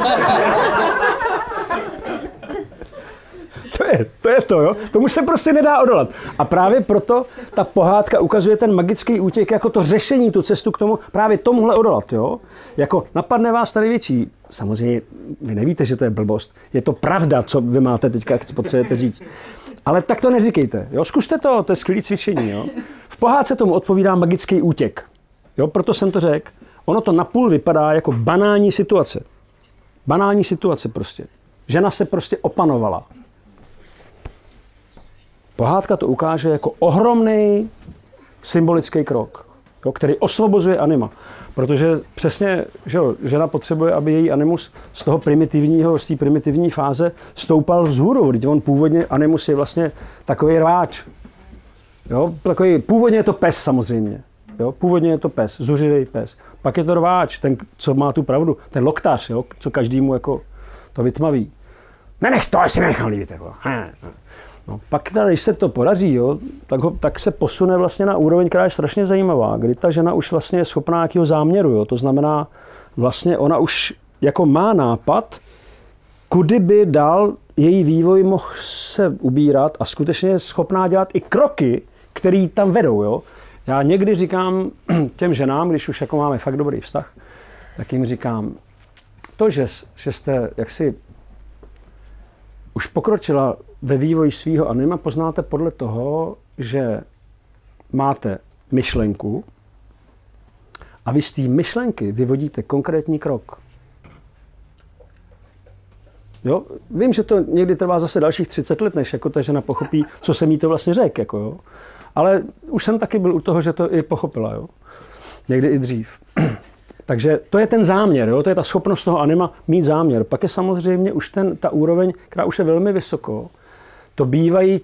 To je to, jo. Tomu se prostě nedá odolat. A právě proto ta pohádka ukazuje ten magický útěk jako to řešení, tu cestu k tomu, právě tomuhle odolat, jo. Jako napadne vás tady větší. Samozřejmě vy nevíte, že to je blbost. Je to pravda, co vy máte teďka, jak potřebujete říct. Ale tak to neříkejte, jo. Zkuste to je skvělé cvičení, jo. V pohádce tomu odpovídá magický útěk. Jo, proto jsem to řekl. Ono to napůl vypadá jako banální situace. Banální situace prostě. Žena se prostě opanovala. Pohádka to ukáže jako ohromný symbolický krok, jo, který osvobozuje anima. Protože přesně, že jo, žena potřebuje, aby její animus z toho primitivního, z té primitivní fáze stoupal vzhůru. Protože on původně, animus je vlastně takový rváč. Jo, takový, původně je to pes samozřejmě. Jo, původně je to pes, zuřivý pes. Pak je to rváč, ten, co má tu pravdu, ten loktář, jo, co každému jako to vytmaví. Nenech to, asi nenechám líbit. Jako. No, pak, když se to podaří, jo, tak se posune vlastně na úroveň, která je strašně zajímavá, kdy ta žena už vlastně je schopná nějakého záměru. Jo. To znamená, vlastně ona už jako má nápad, kudy by dál její vývoj mohl se ubírat a skutečně je schopná dělat i kroky, které tam vedou. Jo. Já někdy říkám těm ženám, když už jako máme fakt dobrý vztah, tak jim říkám, to, že jste jaksi už pokročila ve vývoji svého anima, poznáte podle toho, že máte myšlenku a vy z té myšlenky vyvodíte konkrétní krok. Jo? Vím, že to někdy trvá zase dalších 30 let, než jako ta žena pochopí, co jsem jí to vlastně řekl. Jako, jo? Ale už jsem taky byl u toho, že to i pochopila. Jo? Někdy i dřív. Takže to je ten záměr, jo? To je ta schopnost toho anima mít záměr. Pak je samozřejmě už ta úroveň, která už je velmi vysoko. To bývají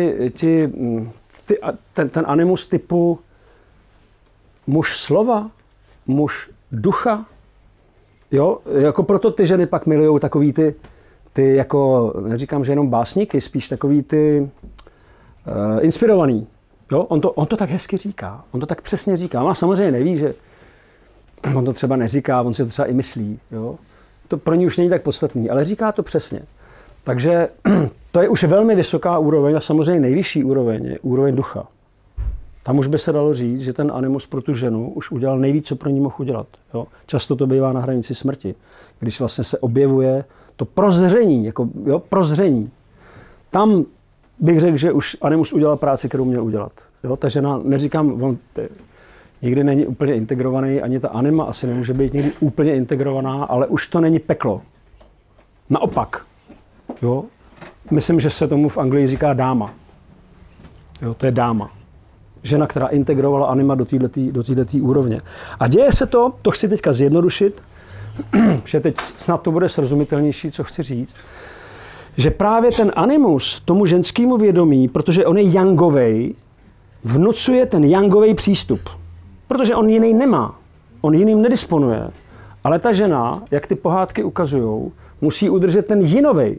ten animus typu muž slova, muž ducha, Jo, jako proto ty ženy pak milujou takový ty jako, neříkám, že jenom básníky, spíš takový ty inspirovaný. Jo, on to tak hezky říká, on to tak přesně říká. Ona samozřejmě neví, že on to třeba neříká, on si to třeba i myslí. Jo. To pro ní už není tak podstatný, ale říká to přesně. Takže to je už velmi vysoká úroveň a samozřejmě nejvyšší úroveň je úroveň ducha. Tam už by se dalo říct, že ten animus pro tu ženu už udělal nejvíc, co pro ní mohl udělat. Jo. Často to bývá na hranici smrti, když vlastně se objevuje to prozření, jako prozření. Tam bych řekl, že už animus udělal práci, kterou měl udělat. Jo. Ta žena, neříkám, on nikdy není úplně integrovaný, ani ta anima asi nemůže být někdy úplně integrovaná, ale už to není peklo. Naopak. Jo. Myslím, že se tomu v Anglii říká dáma. Jo, to je dáma. Žena, která integrovala anima do této úrovně. A děje se to chci teďka zjednodušit, že teď snad to bude srozumitelnější, co chci říct, že právě ten animus tomu ženskému vědomí, protože on je jangovej, vnucuje ten jangovej přístup. Protože on jiný nemá, on jiným nedisponuje. Ale ta žena, jak ty pohádky ukazujou, musí udržet ten jinovej.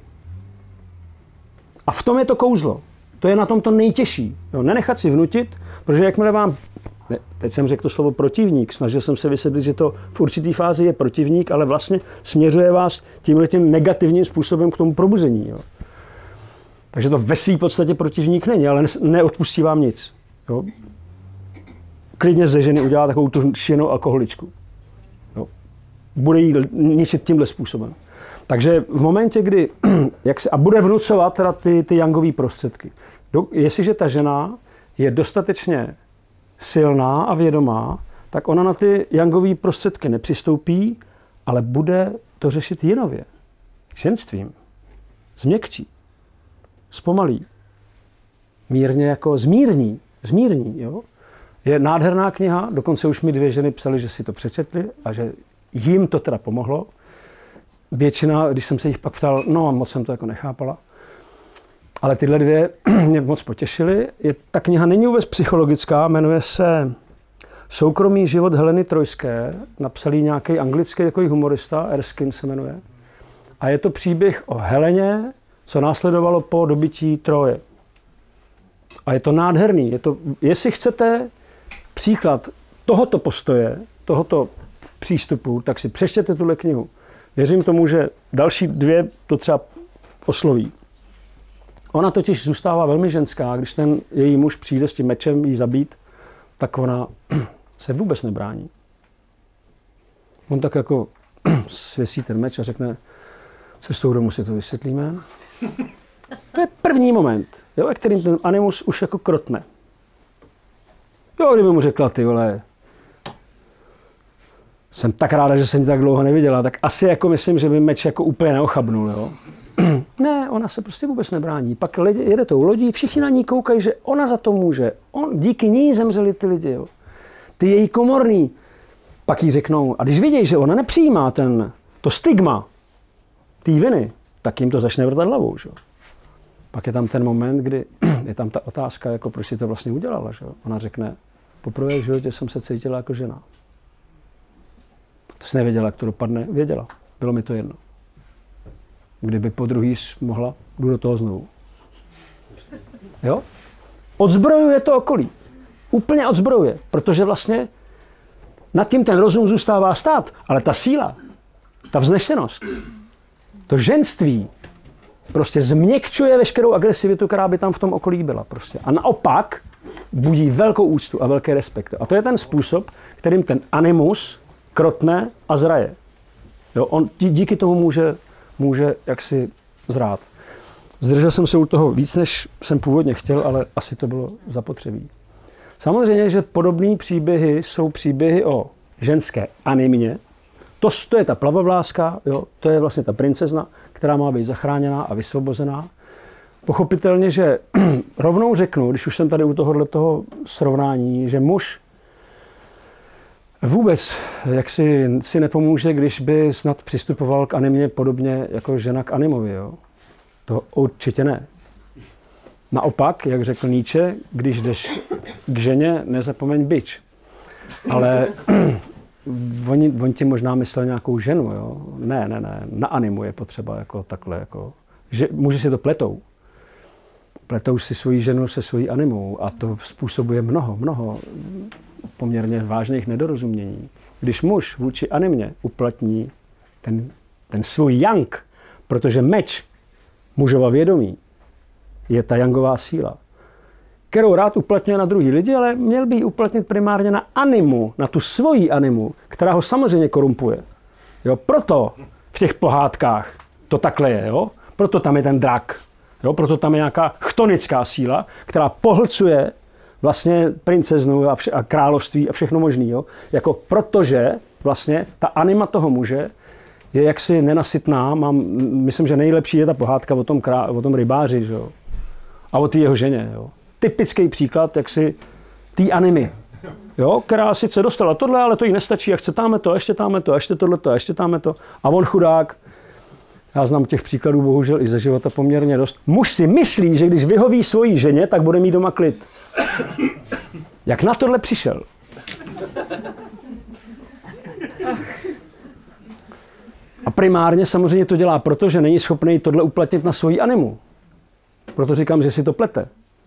A v tom je to kouzlo. To je na tom to nejtěžší. Jo, nenechat si vnutit, protože jakmile vám, teď jsem řekl to slovo protivník, snažil jsem se vysvětlit, že to v určitý fázi je protivník, ale vlastně směřuje vás tímhletím negativním způsobem k tomu probuzení. Jo. Takže to ve své podstatě protivník není, ale neodpustí vám nic. Jo. Klidně ze ženy udělá takovou tu šílenou alkoholičku. Jo. Bude jí ničit tímhle způsobem. Takže v momentě, kdy a bude vnucovat teda ty jangové prostředky. Jestliže ta žena je dostatečně silná a vědomá, tak ona na ty jangové prostředky nepřistoupí, ale bude to řešit jinově. Ženstvím. Změkčí. Zpomalí. Mírně jako zmírní. Jo? Je nádherná kniha, dokonce už mi 2 ženy psaly, že si to přečetly a že jim to teda pomohlo. Většina, když jsem se jich pak ptal, no moc jsem to jako nechápala. Ale tyhle 2 mě moc potěšily. Ta kniha není vůbec psychologická, jmenuje se Soukromý život Heleny Trojské. Napsal ji nějaký anglický takový humorista, Erskine se jmenuje. A je to příběh o Heleně, co následovalo po dobytí Troje. A je to nádherný. Jestli chcete příklad tohoto postoje, tohoto přístupu, tak si přečtěte tuhle knihu. Věřím tomu, že další 2 to třeba osloví. Ona totiž zůstává velmi ženská, když ten její muž přijde s tím mečem jí zabít, tak ona se vůbec nebrání. On tak jako svěsí ten meč a řekne, cestou domů si to vysvětlíme. To je první moment, jo, ve kterým ten animus už jako krotne. Jo, kdyby mu řekla, ty vole, jsem tak ráda, že jsem tě tak dlouho neviděla, tak asi jako myslím, že by meč jako úplně neochabnul, jo. Ne, ona se prostě vůbec nebrání. Pak jede tou lodí, všichni na ní koukají, že ona za to může. Díky ní zemřeli ty lidi, jo. Ty její komorný. Pak jí řeknou, a když vidějí, že ona nepřijímá to stigma té viny, tak jim to začne vrtat hlavou, že? Pak je tam ten moment, kdy je tam ta otázka, jako proč si to vlastně udělala, že? Ona řekne, poprvé v životě jsem se cítila jako žena. To jsi nevěděla, jak to dopadne, věděla. Bylo mi to jedno. Kdyby po druhý mohla, jdu do toho znovu. Jo? Odzbrojuje to okolí. Úplně odzbrojuje, protože vlastně nad tím ten rozum zůstává stát, ale ta síla, ta vznešenost, to ženství prostě změkčuje veškerou agresivitu, která by tam v tom okolí byla. Prostě. A naopak budí velkou úctu a velký respekt. A to je ten způsob, kterým ten animus krotne a zraje. Jo? On díky tomu může jaksi zrát. Zdržel jsem se u toho víc, než jsem původně chtěl, ale asi to bylo zapotřebí. Samozřejmě, že podobné příběhy jsou příběhy o ženské animě. To je ta plavovláska, jo? To je vlastně ta princezna, která má být zachráněná a vysvobozená. Pochopitelně, že rovnou řeknu, když už jsem tady u tohoto srovnání, že muž vůbec si nepomůže, když by snad přistupoval k animě podobně jako žena k animovi. Jo? To určitě ne. Naopak, jak řekl Nietzsche, když jdeš k ženě, nezapomeň bič. Ale on ti možná myslel nějakou ženu, jo? Ne, na animu je potřeba jako takhle, jako, že muži si to pletou. Pletou si svoji ženu se svojí animou a to způsobuje mnoho poměrně vážných nedorozumění. Když muž vůči animě uplatní ten svůj yang, protože meč mužova vědomí je ta yangová síla, kterou rád uplatňuje na druhý lidi, ale měl by ji uplatnit primárně na animu, na tu svoji animu, která ho samozřejmě korumpuje. Jo, proto v těch pohádkách to takhle je, jo? Proto tam je ten drak, jo? Proto tam je nějaká chtonická síla, která pohlcuje vlastně princeznu a království a všechno možný, jo? Jako protože vlastně ta anima toho muže je jaksi nenasytná. Myslím, že nejlepší je ta pohádka o tom rybáři, že jo? A o té jeho ženě, jo? Typický příklad, jak si té animy, jo, která sice dostala tohle, ale to jí nestačí a chce táme to, ještě tohleto, a ještě táme to. A on chudák, já znám těch příkladů bohužel i ze života poměrně dost. Muž si myslí, že když vyhoví svojí ženě, tak bude mít doma klid. Jak na tohle přišel? A primárně samozřejmě to dělá proto, že není schopný tohle uplatnit na svoji animu. Proto říkám, že si to plete.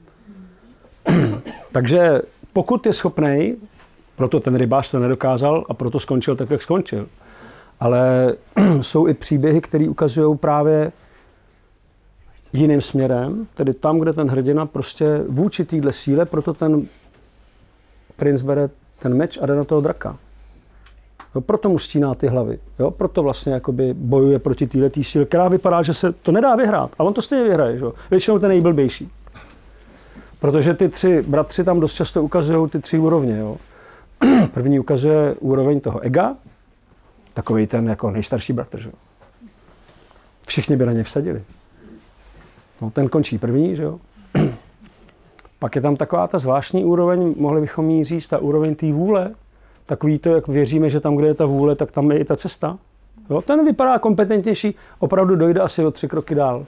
Takže pokud je schopný, proto ten rybář to nedokázal a proto skončil tak, jak skončil. Ale jsou i příběhy, které ukazují právě jiným směrem, tedy tam, kde ten hrdina prostě vůči téhle síle, proto ten princ bere ten meč a jde na toho draka. Jo, proto mu stíná ty hlavy. Jo, proto vlastně jakoby bojuje proti této síle, která vypadá, že se to nedá vyhrát. A on to stejně vyhraje. Že? Většinou ten nejblbější. Protože ty tři bratři tam dost často ukazují ty tři úrovně. Jo. První ukazuje úroveň toho ega, takový ten jako nejstarší bratr. Že? Všichni by na ně vsadili. No, ten končí první, že jo. Pak je tam taková ta zvláštní úroveň, mohli bychom jí říct, ta úroveň té vůle. Takový to, jak věříme, že tam, kde je ta vůle, tak tam je i ta cesta. Jo, ten vypadá kompetentnější, opravdu dojde asi o 3 kroky dál.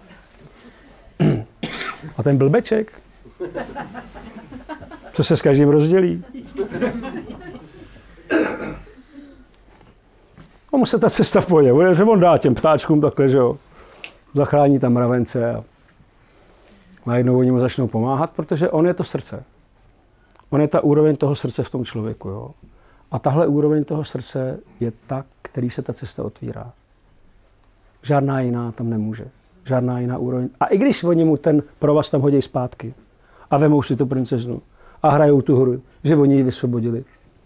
A ten blbeček, co se s každým rozdělí. A mu se ta cesta pojde, že on dá těm ptáčkům takhle, že jo. Zachrání tam mravence a najednou oni mu začnou pomáhat, protože on je to srdce. On je ta úroveň toho srdce v tom člověku, jo. A tahle úroveň toho srdce je ta, který se ta cesta otvírá. Žádná jiná tam nemůže. Žádná jiná úroveň. A i když oni mu ten provaz tam hodí zpátky a vemou si tu princeznu a hrajou tu hru, že oni ji vysvobodili.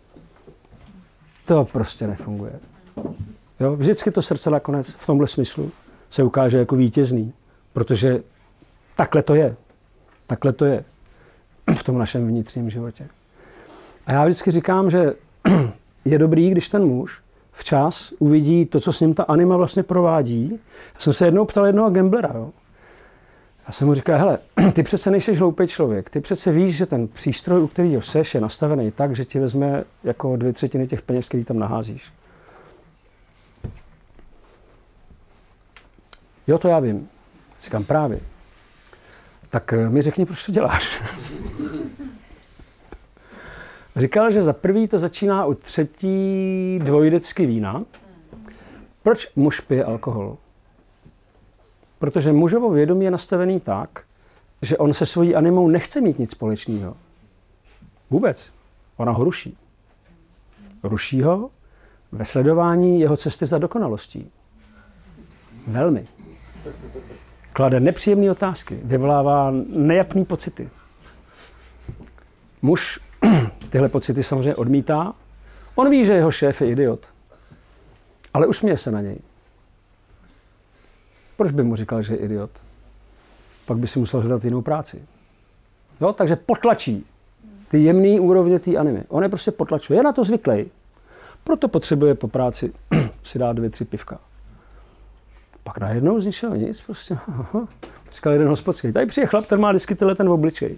To prostě nefunguje. Jo? Vždycky to srdce nakonec v tomhle smyslu se ukáže jako vítězný, protože takhle to je. Takhle to je v tom našem vnitřním životě. A já vždycky říkám, že je dobrý, když ten muž včas uvidí to, co s ním ta anima vlastně provádí. Já jsem se jednou ptal jednoho gamblera. Jo? Já jsem mu říkal, hele, ty přece nejseš hloupý člověk. Ty přece víš, že ten přístroj, u kterého seš, je nastavený tak, že ti vezme jako 2/3 těch peněz, který tam naházíš. Jo, to já vím. Říkám právě. Tak mi řekni, proč to děláš. Říkal, že za prvý to začíná u 3. dvojdecky vína. Proč muž pije alkohol? Protože mužovo vědomí je nastavený tak, že on se svojí animou nechce mít nic společného. Vůbec. Ona ho ruší. Ruší ho ve sledování jeho cesty za dokonalostí. Velmi. Klade nepříjemné otázky, vyvolává nejapné pocity. Muž tyhle pocity samozřejmě odmítá. On ví, že jeho šéf je idiot. Ale usměje se na něj. Proč by mu říkal, že je idiot? Pak by si musel hledat jinou práci. Jo? Takže potlačí ty jemné úrovně té animy. On je prostě potlačuje. Je na to zvyklý. Proto potřebuje po práci si dát 2-3 pivka. Pak najednou z ničeho nic. Prostě. Říkal jeden hospodský. Tady přijde chlap, ten má vždycky ten obličej.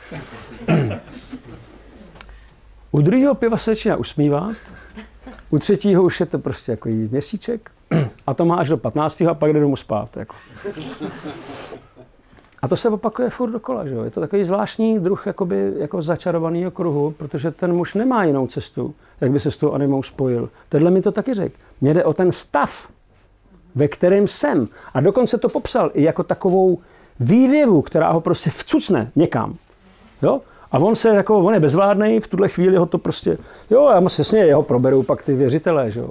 U druhého piva se začíná usmívat, u 3. už je to prostě jako měsíček a to má až do 15. a pak jde domů spát. Jako. A to se opakuje furt dokola, že jo? Je to takový zvláštní druh jakoby, jako začarovaného kruhu, protože ten muž nemá jinou cestu, jak by se s tou animou spojil. Tenhle mi to taky řekl. Mně jde o ten stav, ve kterém jsem. A dokonce to popsal i jako takovou vývěvu, která ho prostě vcucne někam. Jo? A on je bezvládnej, v tuhle chvíli ho to prostě, jo, já moc jasně, jeho proberou pak ty věřitelé, že jo.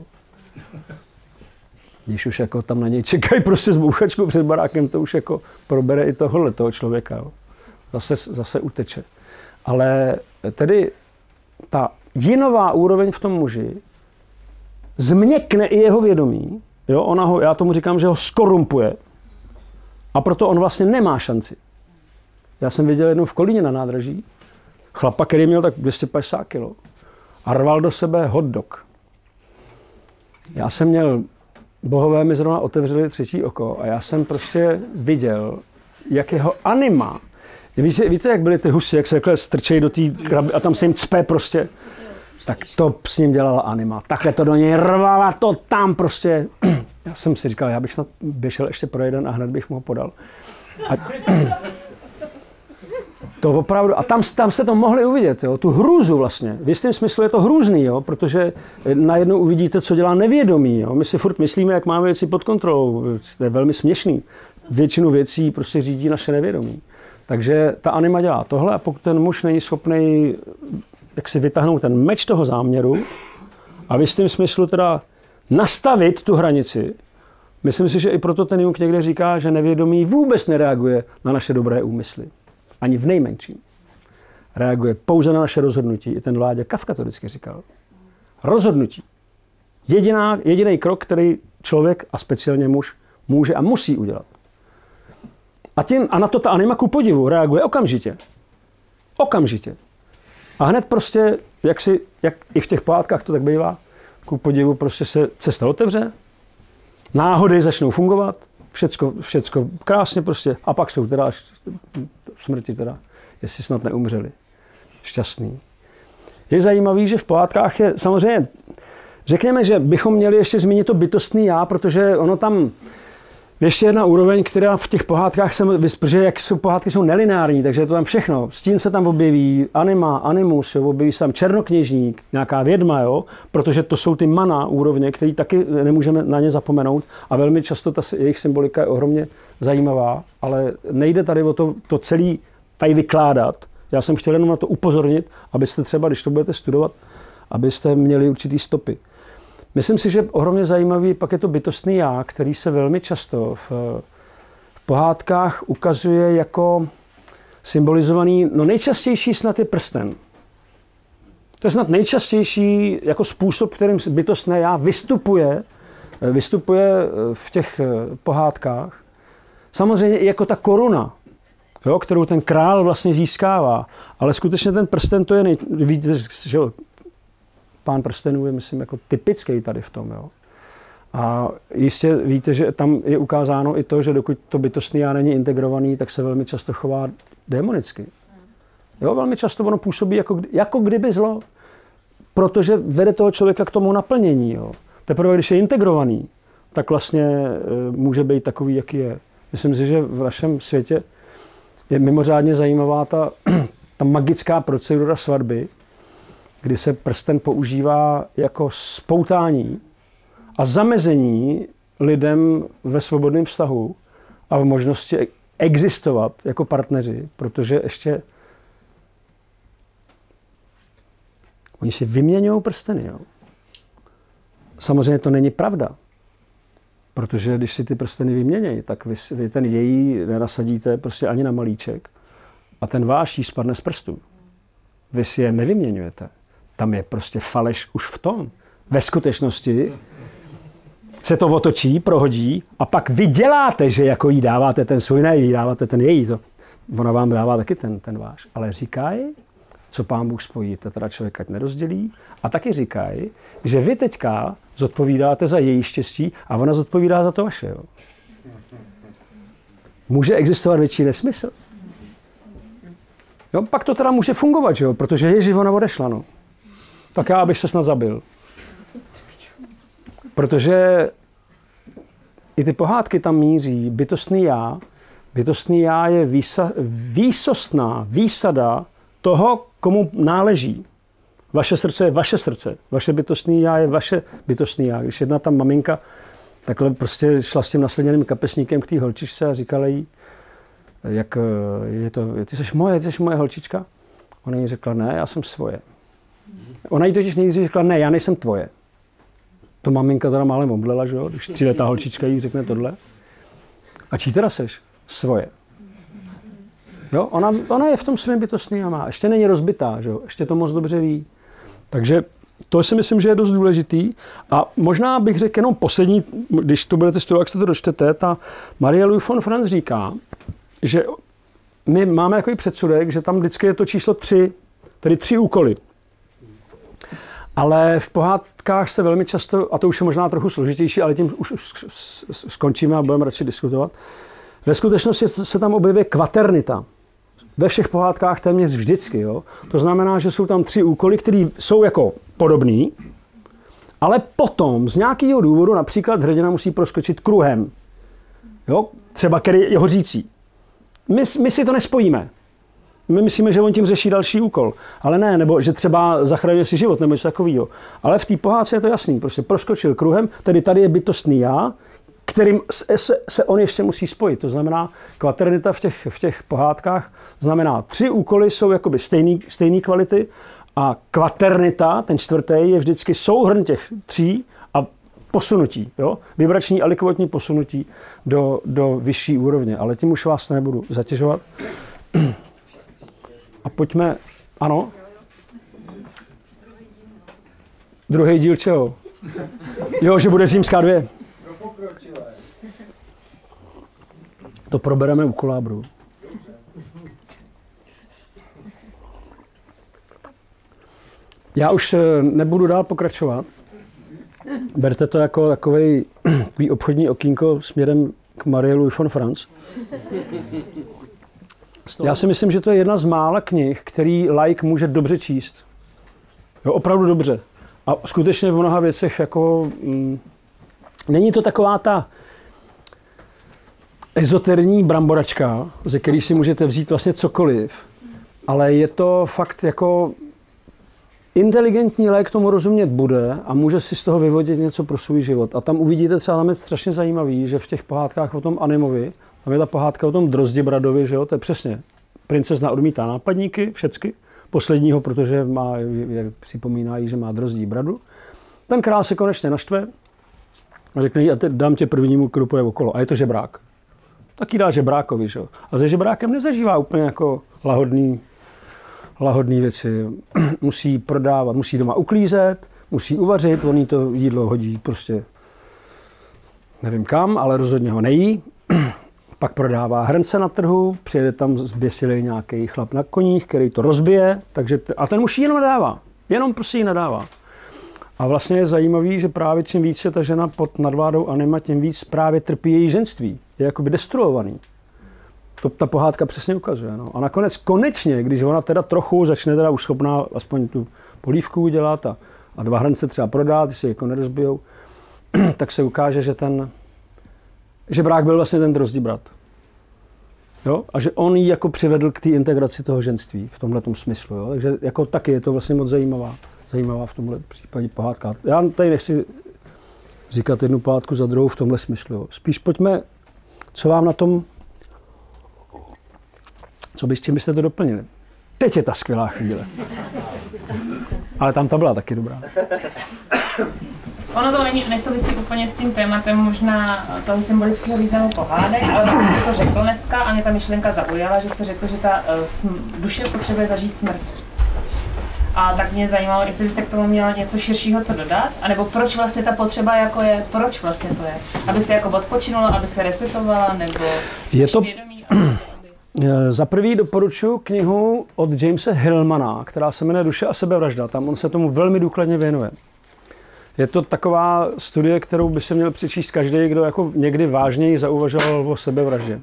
Když už jako tam na něj čekají prostě s bouchačkou před barákem, to už jako probere i toho člověka, jo. Zase uteče. Ale tedy ta jinová úroveň v tom muži změkne i jeho vědomí, jo, já tomu říkám, že ho skorumpuje a proto on vlastně nemá šanci. Já jsem viděl jednou v Kolíně na nádraží chlapa, který měl tak 250 kg a rval do sebe hot dog. Já jsem měl, bohové mi zrovna otevřeli třetí oko a já jsem prostě viděl, jak jeho anima, víte, jak byly ty husy, jak se takhle strčejí do té kraby a tam se jim cpe prostě, tak to s ním dělala anima. Takhle to do něj rvala, to tam prostě. Já jsem si říkal, já bych snad běžel ještě pro jeden a hned bych mu ho podal. To opravdu, a tam se to mohli uvidět, jo, tu hrůzu vlastně. V jistém smyslu je to hrůzný, jo, protože najednou uvidíte, co dělá nevědomí. Jo. My si furt myslíme, jak máme věci pod kontrolou. To je velmi směšný. Většinu věcí prostě řídí naše nevědomí. Takže ta anima dělá tohle a pokud ten muž není schopný jak si vytáhnout ten meč toho záměru a v jistém smyslu teda nastavit tu hranici, myslím si, že i proto ten Jung někde říká, že nevědomí vůbec nereaguje na naše dobré úmysly. Ani v nejmenším. Reaguje pouze na naše rozhodnutí. I ten Láďa Kafka to vždycky říkal. Rozhodnutí. Jediný krok, který člověk a speciálně muž může a musí udělat. A na to ta anima ku podivu reaguje okamžitě. Okamžitě. A hned prostě, jak i v těch pohádkách to tak bývá, ku podivu prostě se cesta otevře, náhody začnou fungovat, všecko krásně prostě, a pak jsou teda až smrti teda, jestli snad neumřeli. Šťastný. Je zajímavý, že v pohádkách je samozřejmě, řekněme, že bychom měli ještě zmínit to bytostný já, protože ono tam ještě jedna úroveň, která v těch pohádkách protože jak pohádky jsou nelineární, takže je to tam všechno. Stín se tam objeví, anima, animus, jo, objeví se tam černokněžník, nějaká vědma, jo, protože to jsou ty mana úrovně, které taky nemůžeme na ně zapomenout a velmi často ta jejich symbolika je ohromně zajímavá, ale nejde tady o to celý tady vykládat. Já jsem chtěl jenom na to upozornit, abyste třeba, když to budete studovat, abyste měli určitý stopy. Myslím si, že ohromně zajímavý pak je to bytostný já, který se velmi často v pohádkách ukazuje jako symbolizovaný, no nejčastější snad je prsten. To je snad nejčastější jako způsob, kterým bytostné já vystupuje v těch pohádkách. Samozřejmě i jako ta koruna, jo, kterou ten král vlastně získává, ale skutečně ten prsten to je, víte, že Pán prstenů je, myslím, jako typický tady v tom. Jo. A jistě víte, že tam je ukázáno i to, že dokud to bytostný já není integrovaný, tak se velmi často chová démonicky. Jo, velmi často ono působí jako kdyby zlo, protože vede toho člověka k tomu naplnění. Jo. Teprve, když je integrovaný, tak vlastně může být takový, jaký je. Myslím si, že v našem světě je mimořádně zajímavá ta magická procedura svatby, kdy se prsten používá jako spoutání a zamezení lidem ve svobodném vztahu a v možnosti existovat jako partneři, protože ještě oni si vyměňují prsteny. Jo. Samozřejmě to není pravda, protože když si ty prsteny vyměnějí, tak vy ten její nenasadíte prostě ani na malíček a ten váš jí spadne z prstů. Vy si je nevyměňujete. Tam je prostě faleš už v tom. Ve skutečnosti se to otočí, prohodí a pak vy děláte, že jako jí dáváte ten svůj, ne, jí dáváte ten její. Ona vám dává taky ten váš. Ale říkají, co Pán Bůh spojí, to teda člověk ať nerozdělí. A taky říkají, že vy teďka zodpovídáte za její štěstí a ona zodpovídá za to vaše. Jo. Může existovat větší nesmysl. Jo, pak to teda může fungovat, jo, protože Ježíš ona odešla. No. Tak já bych se snad zabil. Protože i ty pohádky tam míří, bytostný já Bytostný já je výsostná výsada toho, komu náleží. Vaše srdce je vaše srdce. Vaše bytostný já je vaše bytostný já. Když jedna tam maminka takhle prostě šla s tím naslněným kapesníkem k té holčičce a říkala jí, jak je to, ty jsi moje holčička? Ona jí řekla, ne, já jsem svoje. Ona jí totiž nejdřív řekla, ne, já nejsem tvoje. To maminka teda málem omdlela, že jo? Když 3letá holčička jí řekne tohle. A čí teda seš? Svoje. Jo? Ona je v tom svém bytostný a má. Ještě není rozbitá, že jo? Ještě to moc dobře ví. Takže to si myslím, že je dost důležitý. A možná bych řekl jenom poslední, když to budete studovat, jak se to dočtete, ta Marie-Louise von Franz říká, že my máme takový předsudek, že tam vždycky je to číslo 3, tedy 3 úkoly. Ale v pohádkách se velmi často, a to už je možná trochu složitější, ale tím už skončíme a budeme radši diskutovat. Ve skutečnosti se tam objevuje kvaternita. Ve všech pohádkách téměř vždycky. Jo? To znamená, že jsou tam 3 úkoly, které jsou jako podobný, ale potom z nějakého důvodu například hrdina musí proskočit kruhem. Jo? Třeba který je hořící. My si to nespojíme. My myslíme, že on tím řeší další úkol. Ale ne, nebo že třeba zachraňuje si život, nebo něco takového. Ale v té pohádce je to jasný. Prostě proskočil kruhem, tedy tady je bytostný já, kterým se on ještě musí spojit. To znamená, kvaternita v těch pohádkách znamená 3 úkoly jsou jakoby stejné kvality a kvaternita, ten 4. je vždycky souhrn těch 3 a posunutí. Jo? Vibrační a likvotní posunutí do vyšší úrovně. Ale tím už vás nebudu zatěžovat. A pojďme, ano? Druhý díl čeho? Jo, že bude Římská 2. To probereme u Kolábru. Já už nebudu dál pokračovat. Berte to jako takový obchodní okýnko směrem k Marie-Louise von Franz. Já si myslím, že to je jedna z mála knih, který laik může dobře číst. Jo, opravdu dobře. A skutečně v mnoha věcech jako... není to taková ta ezoterní bramboračka, ze který si můžete vzít vlastně cokoliv, ale je to fakt jako... inteligentní laik tomu rozumět bude a může si z toho vyvodit něco pro svůj život. A tam uvidíte třeba, tam je strašně zajímavý, že v těch pohádkách o tom Animovi, tam je ta pohádka o tom Drozdi Bradovi, že jo, to je přesně. Princezna odmítá nápadníky, všecky. Posledního, protože připomíná jí, že má drozdí bradu. Ten král se konečně naštve a řekne jí, a dám tě prvnímu, kdo půjde okolo. A je to žebrák. Tak jí dá žebrákovi, že jo. A se žebrákem nezažívá úplně jako lahodný věci. Musí prodávat, musí doma uklízet, musí uvařit, on jí to jídlo hodí prostě nevím kam, ale rozhodně ho nejí. Pak prodává hrnce na trhu, přijede tam zběsilý nějaký chlap na koních, který to rozbije, takže a ten muž jí jenom nadává. Jenom prostě jí nadává. A vlastně je zajímavý, že právě čím víc je ta žena pod nadvládou Anima, tím víc právě trpí její ženství. Je jakoby destruovaný. To ta pohádka přesně ukazuje. No. A nakonec konečně, když ona teda trochu začne teda už schopná aspoň tu polívku udělat a 2 hrnce třeba prodat, když se jako nerozbijou, tak se ukáže, že brák byl vlastně ten Drozdí brat. Jo? A že on ji jako přivedl k té integraci toho ženství v tomhletom smyslu. Jo? Takže jako taky je to vlastně moc zajímavá v tomhle případě pohádka. Já tady nechci říkat jednu pohádku za druhou v tomhle smyslu. Jo? Spíš pojďme, co vám na tom, čím byste to doplnili. Teď je ta skvělá chvíle. Ale tam ta byla taky dobrá. Ono to nesouvisí úplně s tím tématem možná toho symbolického významu pohádek, ale vlastně to řekl dneska a mě ta myšlenka zaujala, že jste řekl, že ta duše potřebuje zažít smrt. A tak mě zajímalo, jestli byste k tomu měla něco širšího co dodat, anebo proč vlastně ta potřeba jako je, proč vlastně to je? Aby se jako odpočinula, aby se resetovala, nebo je to... vědomí? Za prvý doporučuji knihu od Jamese Hillmana, která se jmenuje Duše a sebevražda. Tam on se tomu velmi důkladně věnuje. Je to taková studie, kterou by se měl přečíst každý, kdo jako někdy vážněji zauvažoval o sebevraždě.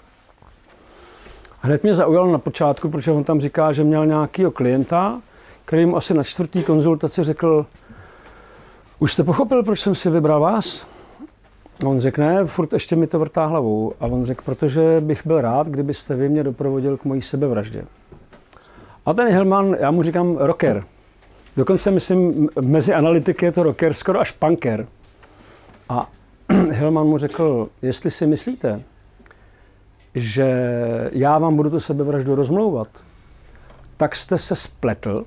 Hned mě zaujal na počátku, protože on tam říká, že měl nějakýho klienta, který mu asi na 4. konzultaci řekl, už jste pochopil, proč jsem si vybral vás? On řekl, ne, furt ještě mi to vrtá hlavou. A on řekl, protože bych byl rád, kdybyste vy mě doprovodil k mojí sebevraždě. A ten Hillman, já mu říkám rocker. Dokonce myslím, mezi analytiky je to rocker, skoro až punker. A Hillman mu řekl, jestli si myslíte, že já vám budu tu sebevraždu rozmlouvat, tak jste se spletl.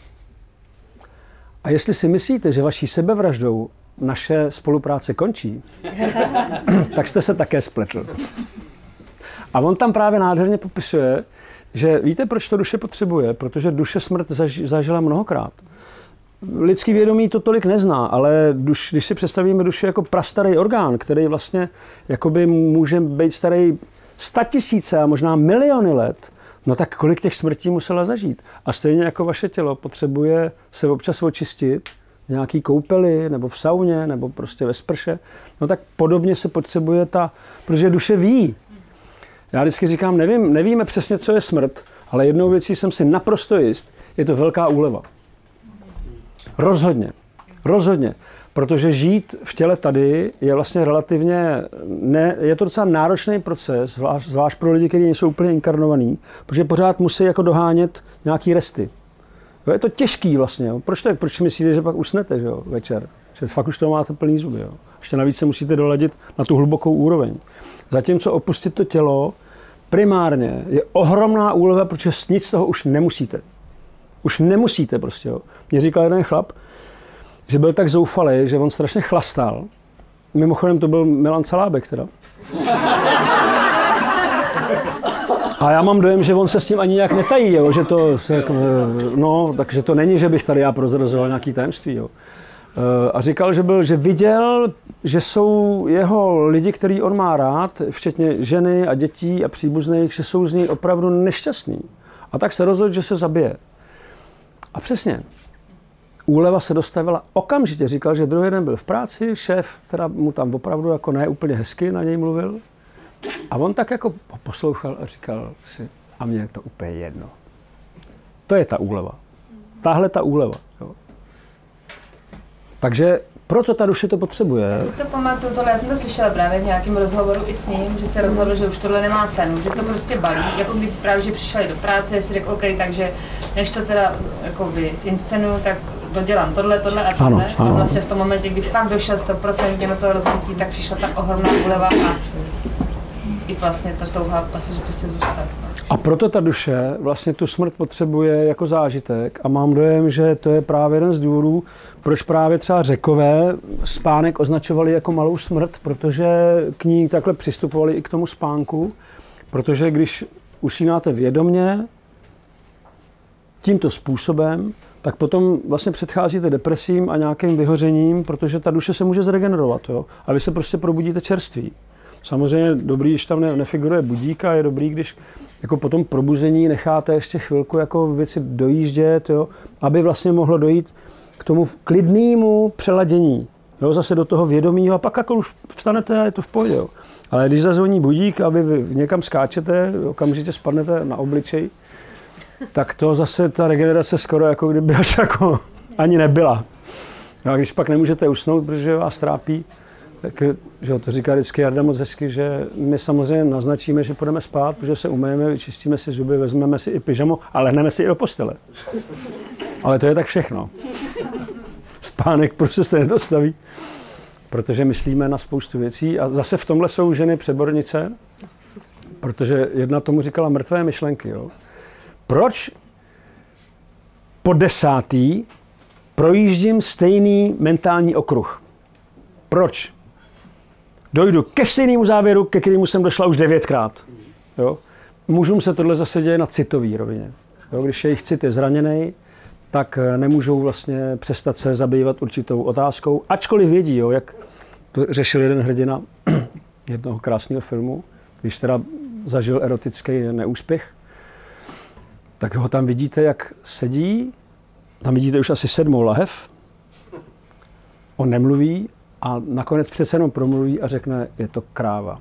A jestli si myslíte, že vaší sebevraždou naše spolupráce končí, tak jste se také spletl. A on tam právě nádherně popisuje, že víte, proč to duše potřebuje? Protože duše smrt zažila mnohokrát. Lidský vědomí to tolik nezná, ale když si představíme duši jako prastarý orgán, který vlastně jakoby může být starý 100 000 a možná miliony let, no tak kolik těch smrtí musela zažít? A stejně jako vaše tělo potřebuje se občas očistit, nějaký koupeli, nebo v sauně, nebo prostě ve sprše, no tak podobně se potřebuje protože duše ví. Já vždycky říkám, nevíme přesně, co je smrt, ale jednou věcí jsem si naprosto jist, je to velká úleva. Rozhodně. Protože žít v těle tady je vlastně relativně, je to docela náročný proces, zvlášť pro lidi, kteří nejsou úplně inkarnovaní, protože pořád musí jako dohánět nějaký resty. Jo, je to těžký vlastně. Jo. Proč myslíte, že pak usnete, že jo, večer? Že fakt už to máte plný zuby. Jo. Ještě navíc se musíte doladit na tu hlubokou úroveň. Zatímco opustit to tělo primárně je ohromná úleva, protože nic z toho už nemusíte. Už nemusíte prostě. Jo. Mně říkal jeden chlap, že byl tak zoufalý, že on strašně chlastal. Mimochodem to byl Milan Calábek teda. A já mám dojem, že on se s tím ani nějak netají, jo, že to, takže to není, že bych tady já prozrazoval nějaký tajemství, jo. A říkal, že viděl, že jsou jeho lidi, který on má rád, včetně ženy a dětí a příbuzných, že jsou z něj opravdu nešťastní. A tak se rozhodl, že se zabije. A přesně, úleva se dostavila okamžitě. Říkal, že druhý den byl v práci, šéf teda mu tam opravdu jako ne úplně hezky na něj mluvil. A on tak jako poslouchal a říkal si, a mně je to úplně jedno. To je ta úleva. Tahle ta úleva. Jo. Takže proto ta duše to potřebuje. Já si to pamatuju, já jsem to slyšela právě v nějakém rozhovoru i s ním, že se rozhodl, že už tohle nemá cenu, že to prostě balí. Jako když právě, že přišel do práce, si řekl, OK, takže než to teda jako zinscenuju, tak dodělám tohle a tohle. A vlastně v tom momentě, kdy fakt došel 100% na toho rozhodnutí, tak přišla ta ohromná úleva a i vlastně ta touha, vlastně, že tu chce zůstat. A proto ta duše vlastně tu smrt potřebuje jako zážitek a mám dojem, že to je právě jeden z důvodů, proč právě třeba Řekové spánek označovali jako malou smrt, protože k ní takhle přistupovali i k tomu spánku, protože když usínáte vědomě tímto způsobem, tak potom vlastně předcházíte depresím a nějakým vyhořením, protože ta duše se může zregenerovat, jo? A vy se prostě probudíte čerství. Samozřejmě dobrý, když tam nefiguruje budík a je dobrý, když jako po tom probuzení necháte ještě chvilku jako věci dojíždět, jo, aby vlastně mohlo dojít k tomu klidnému přeladění, jo, zase do toho vědomího a pak jako už vstanete a je to v pohodě. Jo. Ale když zazvoní budík a vy někam skáčete, okamžitě spadnete na obličej, tak to zase ta regenerace skoro jako kdyby až jako ani nebyla. No a když pak nemůžete usnout, protože vás trápí, tak, že to říká vždycky Jarda moc hezky, že my samozřejmě naznačíme, že půjdeme spát, protože se umyjeme, vyčistíme si zuby, vezmeme si i pyžamo a lehneme si i do postele. Ale to je tak všechno. Spánek prostě se nedostaví, protože myslíme na spoustu věcí a zase v tomhle jsou ženy přebornice, protože jedna tomu říkala mrtvé myšlenky. Jo. Proč po 10. projíždím stejný mentální okruh? Proč? Dojdu ke stejnému závěru, ke kterému jsem došla už 9krát. Jo? Mužům se tohle zase děje na citové rovině. Jo? Když jejich cit je zraněný, tak nemůžou vlastně přestat se zabývat určitou otázkou, ačkoliv vědí, jo, jak to řešil jeden hrdina jednoho krásného filmu, když teda zažil erotický neúspěch, tak ho tam vidíte, jak sedí, tam vidíte už asi 7. lahev, on nemluví, a nakonec přece jenom promluví a řekne, je to kráva.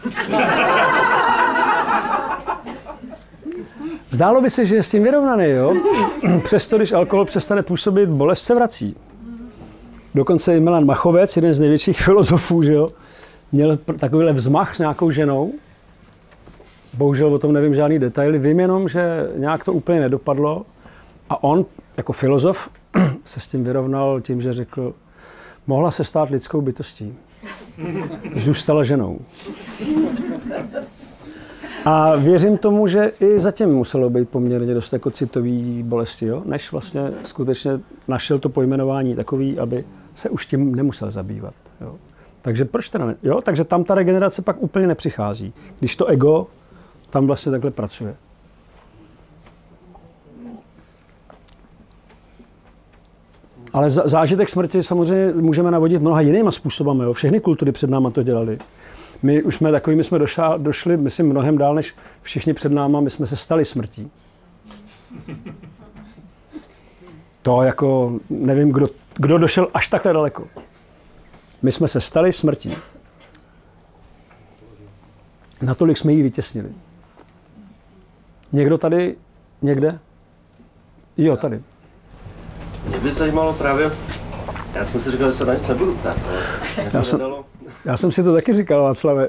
Zdálo by se, že je s tím vyrovnaný, jo? Přesto, když alkohol přestane působit, bolest se vrací. Dokonce i Milan Machovec, jeden z největších filozofů, že jo? měl takovýhle vzmach s nějakou ženou. Bohužel o tom nevím žádný detaily. Vím jenom, že nějak to úplně nedopadlo. A on, jako filozof, se s tím vyrovnal tím, že řekl, mohla se stát lidskou bytostí. Zůstala ženou. A věřím tomu, že i zatím muselo být poměrně dost jako citový bolesti, jo? Než vlastně skutečně našel to pojmenování takový, aby se už tím nemusel zabývat. Jo? Takže proč teda ne? Jo? Takže tam ta regenerace pak úplně nepřichází, když to ego tam vlastně takhle pracuje. Ale zážitek smrti samozřejmě můžeme navodit mnoha jinýma způsobami. Jo? Všechny kultury před náma to dělali. My už jsme takovými, jsme došli, myslím, mnohem dál, než všichni před náma, my jsme se stali smrtí. To jako, nevím, kdo došel až takhle daleko. My jsme se stali smrtí. Natolik jsme ji vytěsnili. Někdo tady, někde? Jo, tady. Mě by zajímalo právě, já jsem si říkal, že se na nic nebudu ptát, ale já jsem si to taky říkal, Václave.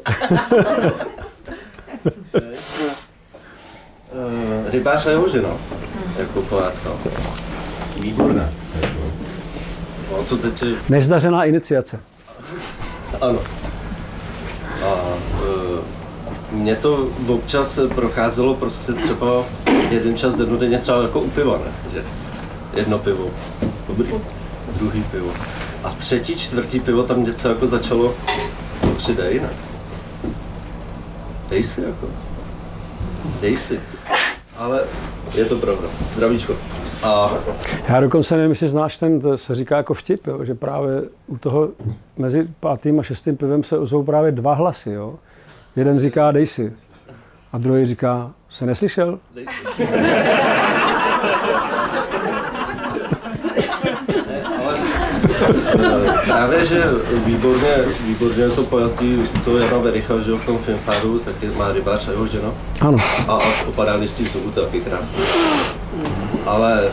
Rybář a jeho žena, jako pohádka. Výborná. No, to teď... Nezdařená iniciace. Ano. A mě to občas procházelo prostě třeba jeden čas dennodenně třeba jako u piva, ne? Že jedno pivo, dobrý, druhý pivo. A třetí, čtvrtý pivo tam něco jako začalo, to si dej, ne? Dej si jako. Dej si. Ale je to pravda. Zdravíčko. A... Já dokonce nevím, jestli znáš to se říká jako vtip, jo? Že právě u toho mezi 5. a 6. pivem se ozvou právě 2 hlasy. Jo? Jeden říká dej si a druhý říká, se neslyšel? Dej si. Právě, že výborně to pojatý, to Jana Vericha, že v tom filmfáru, taky má rybář a jeho žena. Ano. A opadá listí z dobu, to je taky krásný. Ale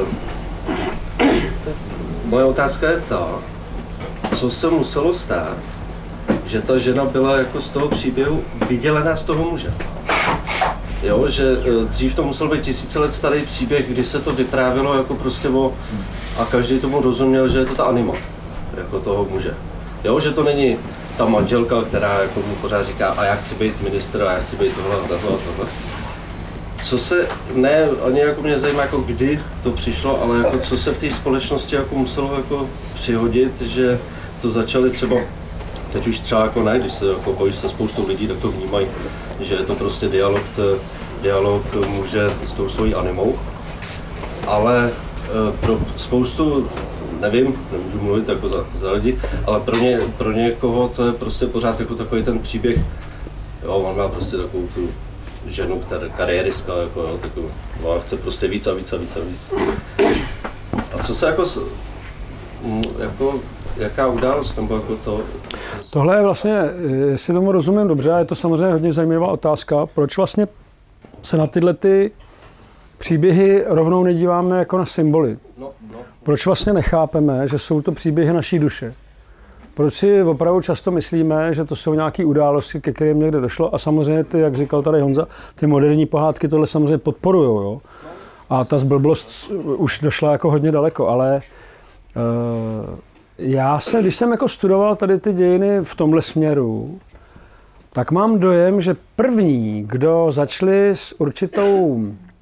moje otázka je ta, co se muselo stát, že ta žena byla jako z toho příběhu vydělená z toho muže. Jo, že dřív to musel být 1000 let starý příběh, kdy se to vyprávělo jako prostě a každý tomu rozuměl, že je to ta anima, jako toho muže. Jo, že to není ta manželka, která jako mu pořád říká, a já chci být ministr, a já chci být tohle a tohle. Co se, ne, ani jako mě zajímá, jako kdy to přišlo, ale jako co se v té společnosti jako muselo jako přihodit, že to začali třeba, teď už třeba jako ne, když se jako bojíš se spoustou lidí, tak to vnímají, že je to prostě dialog muže s tou svojí animou, ale pro spoustu, nevím, nemůžu mluvit jako za lidi, ale pro někoho to je prostě pořád jako takový ten příběh, jo, on má prostě takovou tu ženu, která kariéristka, jako, jo, takovou, no, chce prostě víc a víc a víc a víc. A co se jako jaká událost, nebo jako to? Tohle je vlastně, jestli tomu rozumím dobře, je to samozřejmě hodně zajímavá otázka, proč vlastně se na tyhle ty příběhy rovnou nedíváme jako na symboly. No. Proč vlastně nechápeme, že jsou to příběhy naší duše? Proč si opravdu často myslíme, že to jsou nějaké události, ke kterým někde došlo a samozřejmě ty, jak říkal tady Honza, ty moderní pohádky tohle samozřejmě podporujou, jo? A ta zblblost už došla jako hodně daleko, ale když jsem jako studoval tady ty dějiny v tomhle směru, tak mám dojem, že první, kdo začali s určitou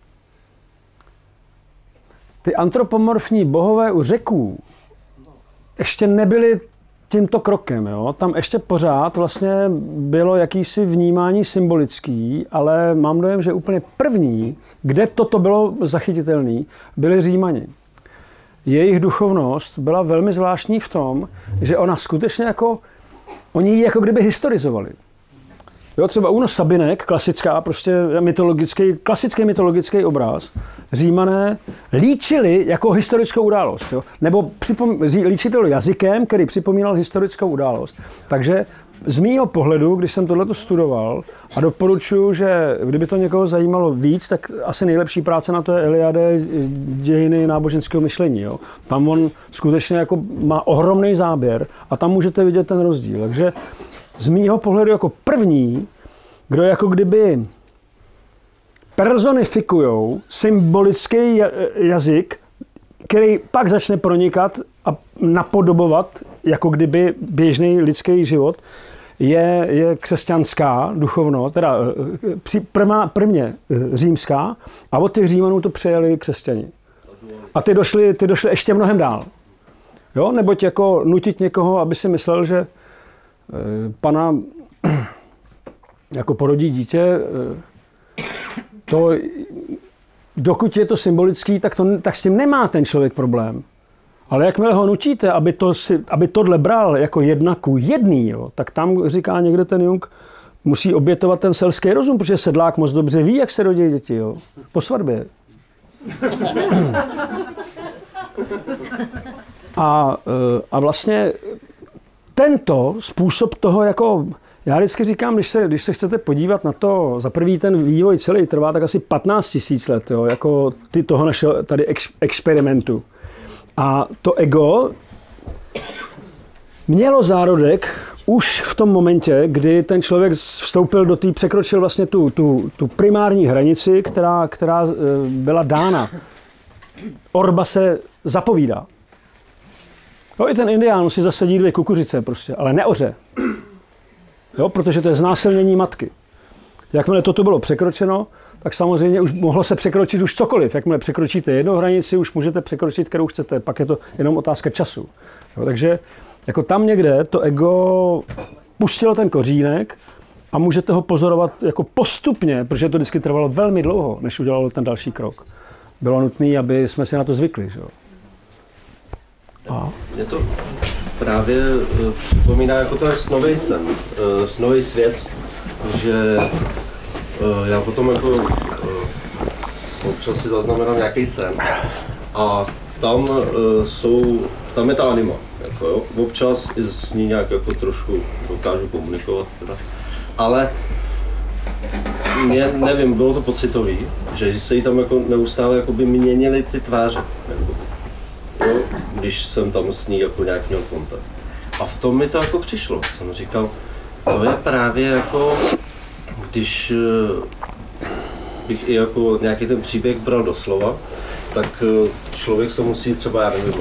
ty antropomorfní bohové u Řeků, ještě nebyli tímto krokem. Jo? Tam ještě pořád vlastně bylo jakýsi vnímání symbolický, ale mám dojem, že úplně první, kde toto bylo zachytitelné, byli Římani. Jejich duchovnost byla velmi zvláštní v tom, že ona skutečně jako, oni ji jako kdyby historizovali. Jo, třeba Únos Sabinek, klasická, prostě klasický mytologický obraz, Římané líčili jako historickou událost. Jo? Nebo líčili to jazykem, který připomínal historickou událost. Takže z mýho pohledu, když jsem tohleto studoval, a doporučuji, že kdyby to někoho zajímalo víc, tak asi nejlepší práce na to je Eliade, dějiny náboženského myšlení. Jo? Tam on skutečně jako má ohromný záběr a tam můžete vidět ten rozdíl. Takže z mýho pohledu jako první, kdo jako kdyby personifikujou symbolický jazyk, který pak začne pronikat a napodobovat jako kdyby běžný lidský život, je křesťanská duchovno, teda prvně římská, a od těch Římanů to přejeli křesťani. A ty došli ještě mnohem dál. Jo? Neboť jako nutit někoho, aby si myslel, že pana jako porodí dítě, to, dokud je to symbolický, tak s tím nemá ten člověk problém. Ale jakmile ho nutíte, aby tohle bral jako 1:1, jo, tak tam říká někde ten Jung, musí obětovat ten selský rozum, protože sedlák moc dobře ví, jak se rodí děti, jo, po svatbě. A vlastně tento způsob toho, jako já vždycky říkám, když se chcete podívat na to, za prvý ten vývoj celý trvá tak asi 15 000 let, jo, jako toho našeho tady experimentu. A to ego mělo zárodek už v tom momentě, kdy ten člověk vstoupil do té, překročil vlastně tu primární hranici, která byla dána. Orba se zapovídá. Jo, i ten indián si zasadí 2 kukuřice prostě, ale neoře. Jo, protože to je znásilnění matky. Jakmile toto bylo překročeno, tak samozřejmě už mohlo se překročit už cokoliv. Jakmile překročíte jednu hranici, už můžete překročit, kterou chcete. Pak je to jenom otázka času. Jo, takže jako tam někde to ego pustilo ten kořínek a můžete ho pozorovat jako postupně, protože to vždycky trvalo velmi dlouho, než udělalo ten další krok. Bylo nutné, aby jsme si na to zvykli. Že? Mě to právě připomíná jako to je snový sen, snový svět, že já potom jako občas si zaznamenám nějaký sen a tam je ta anima, jako jo. Občas s ní nějak jako trošku dokážu komunikovat, teda. Ale nevím, bylo to pocitový, že se jí tam jako neustále jakoby měnily ty tváře, jo, když jsem tam s ní jako nějak měl kontakt. A v tom mi to jako přišlo, jsem říkal, to je právě jako, když bych i jako nějaký ten příběh bral doslova, tak člověk se musí třeba, já nevím,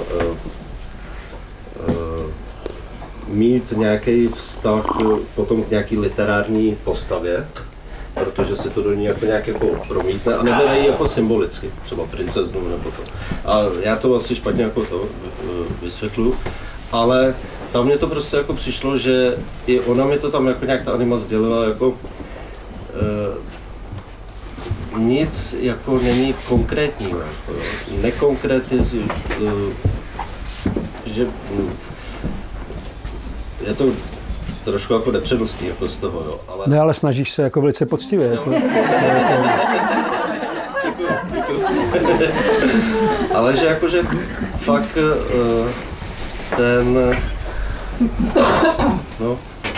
mít nějaký vztah potom k nějaký literární postavě, protože se to do ní jako nějak jako promítne, a nebo i jako symbolicky, třeba princeznu nebo to. A já to asi špatně jako to vysvětluju, ale tam mě to prostě jako přišlo, že i ona mi to tam jako nějak ta anima sdělila, jako nic jako není konkrétního, jako, nekonkretizují, že je to trošku jako nepřednostný jako z toho, jo, ale... Ne, ale snažíš se jako velice poctivě. Jako, ale že jakože fakt ten no,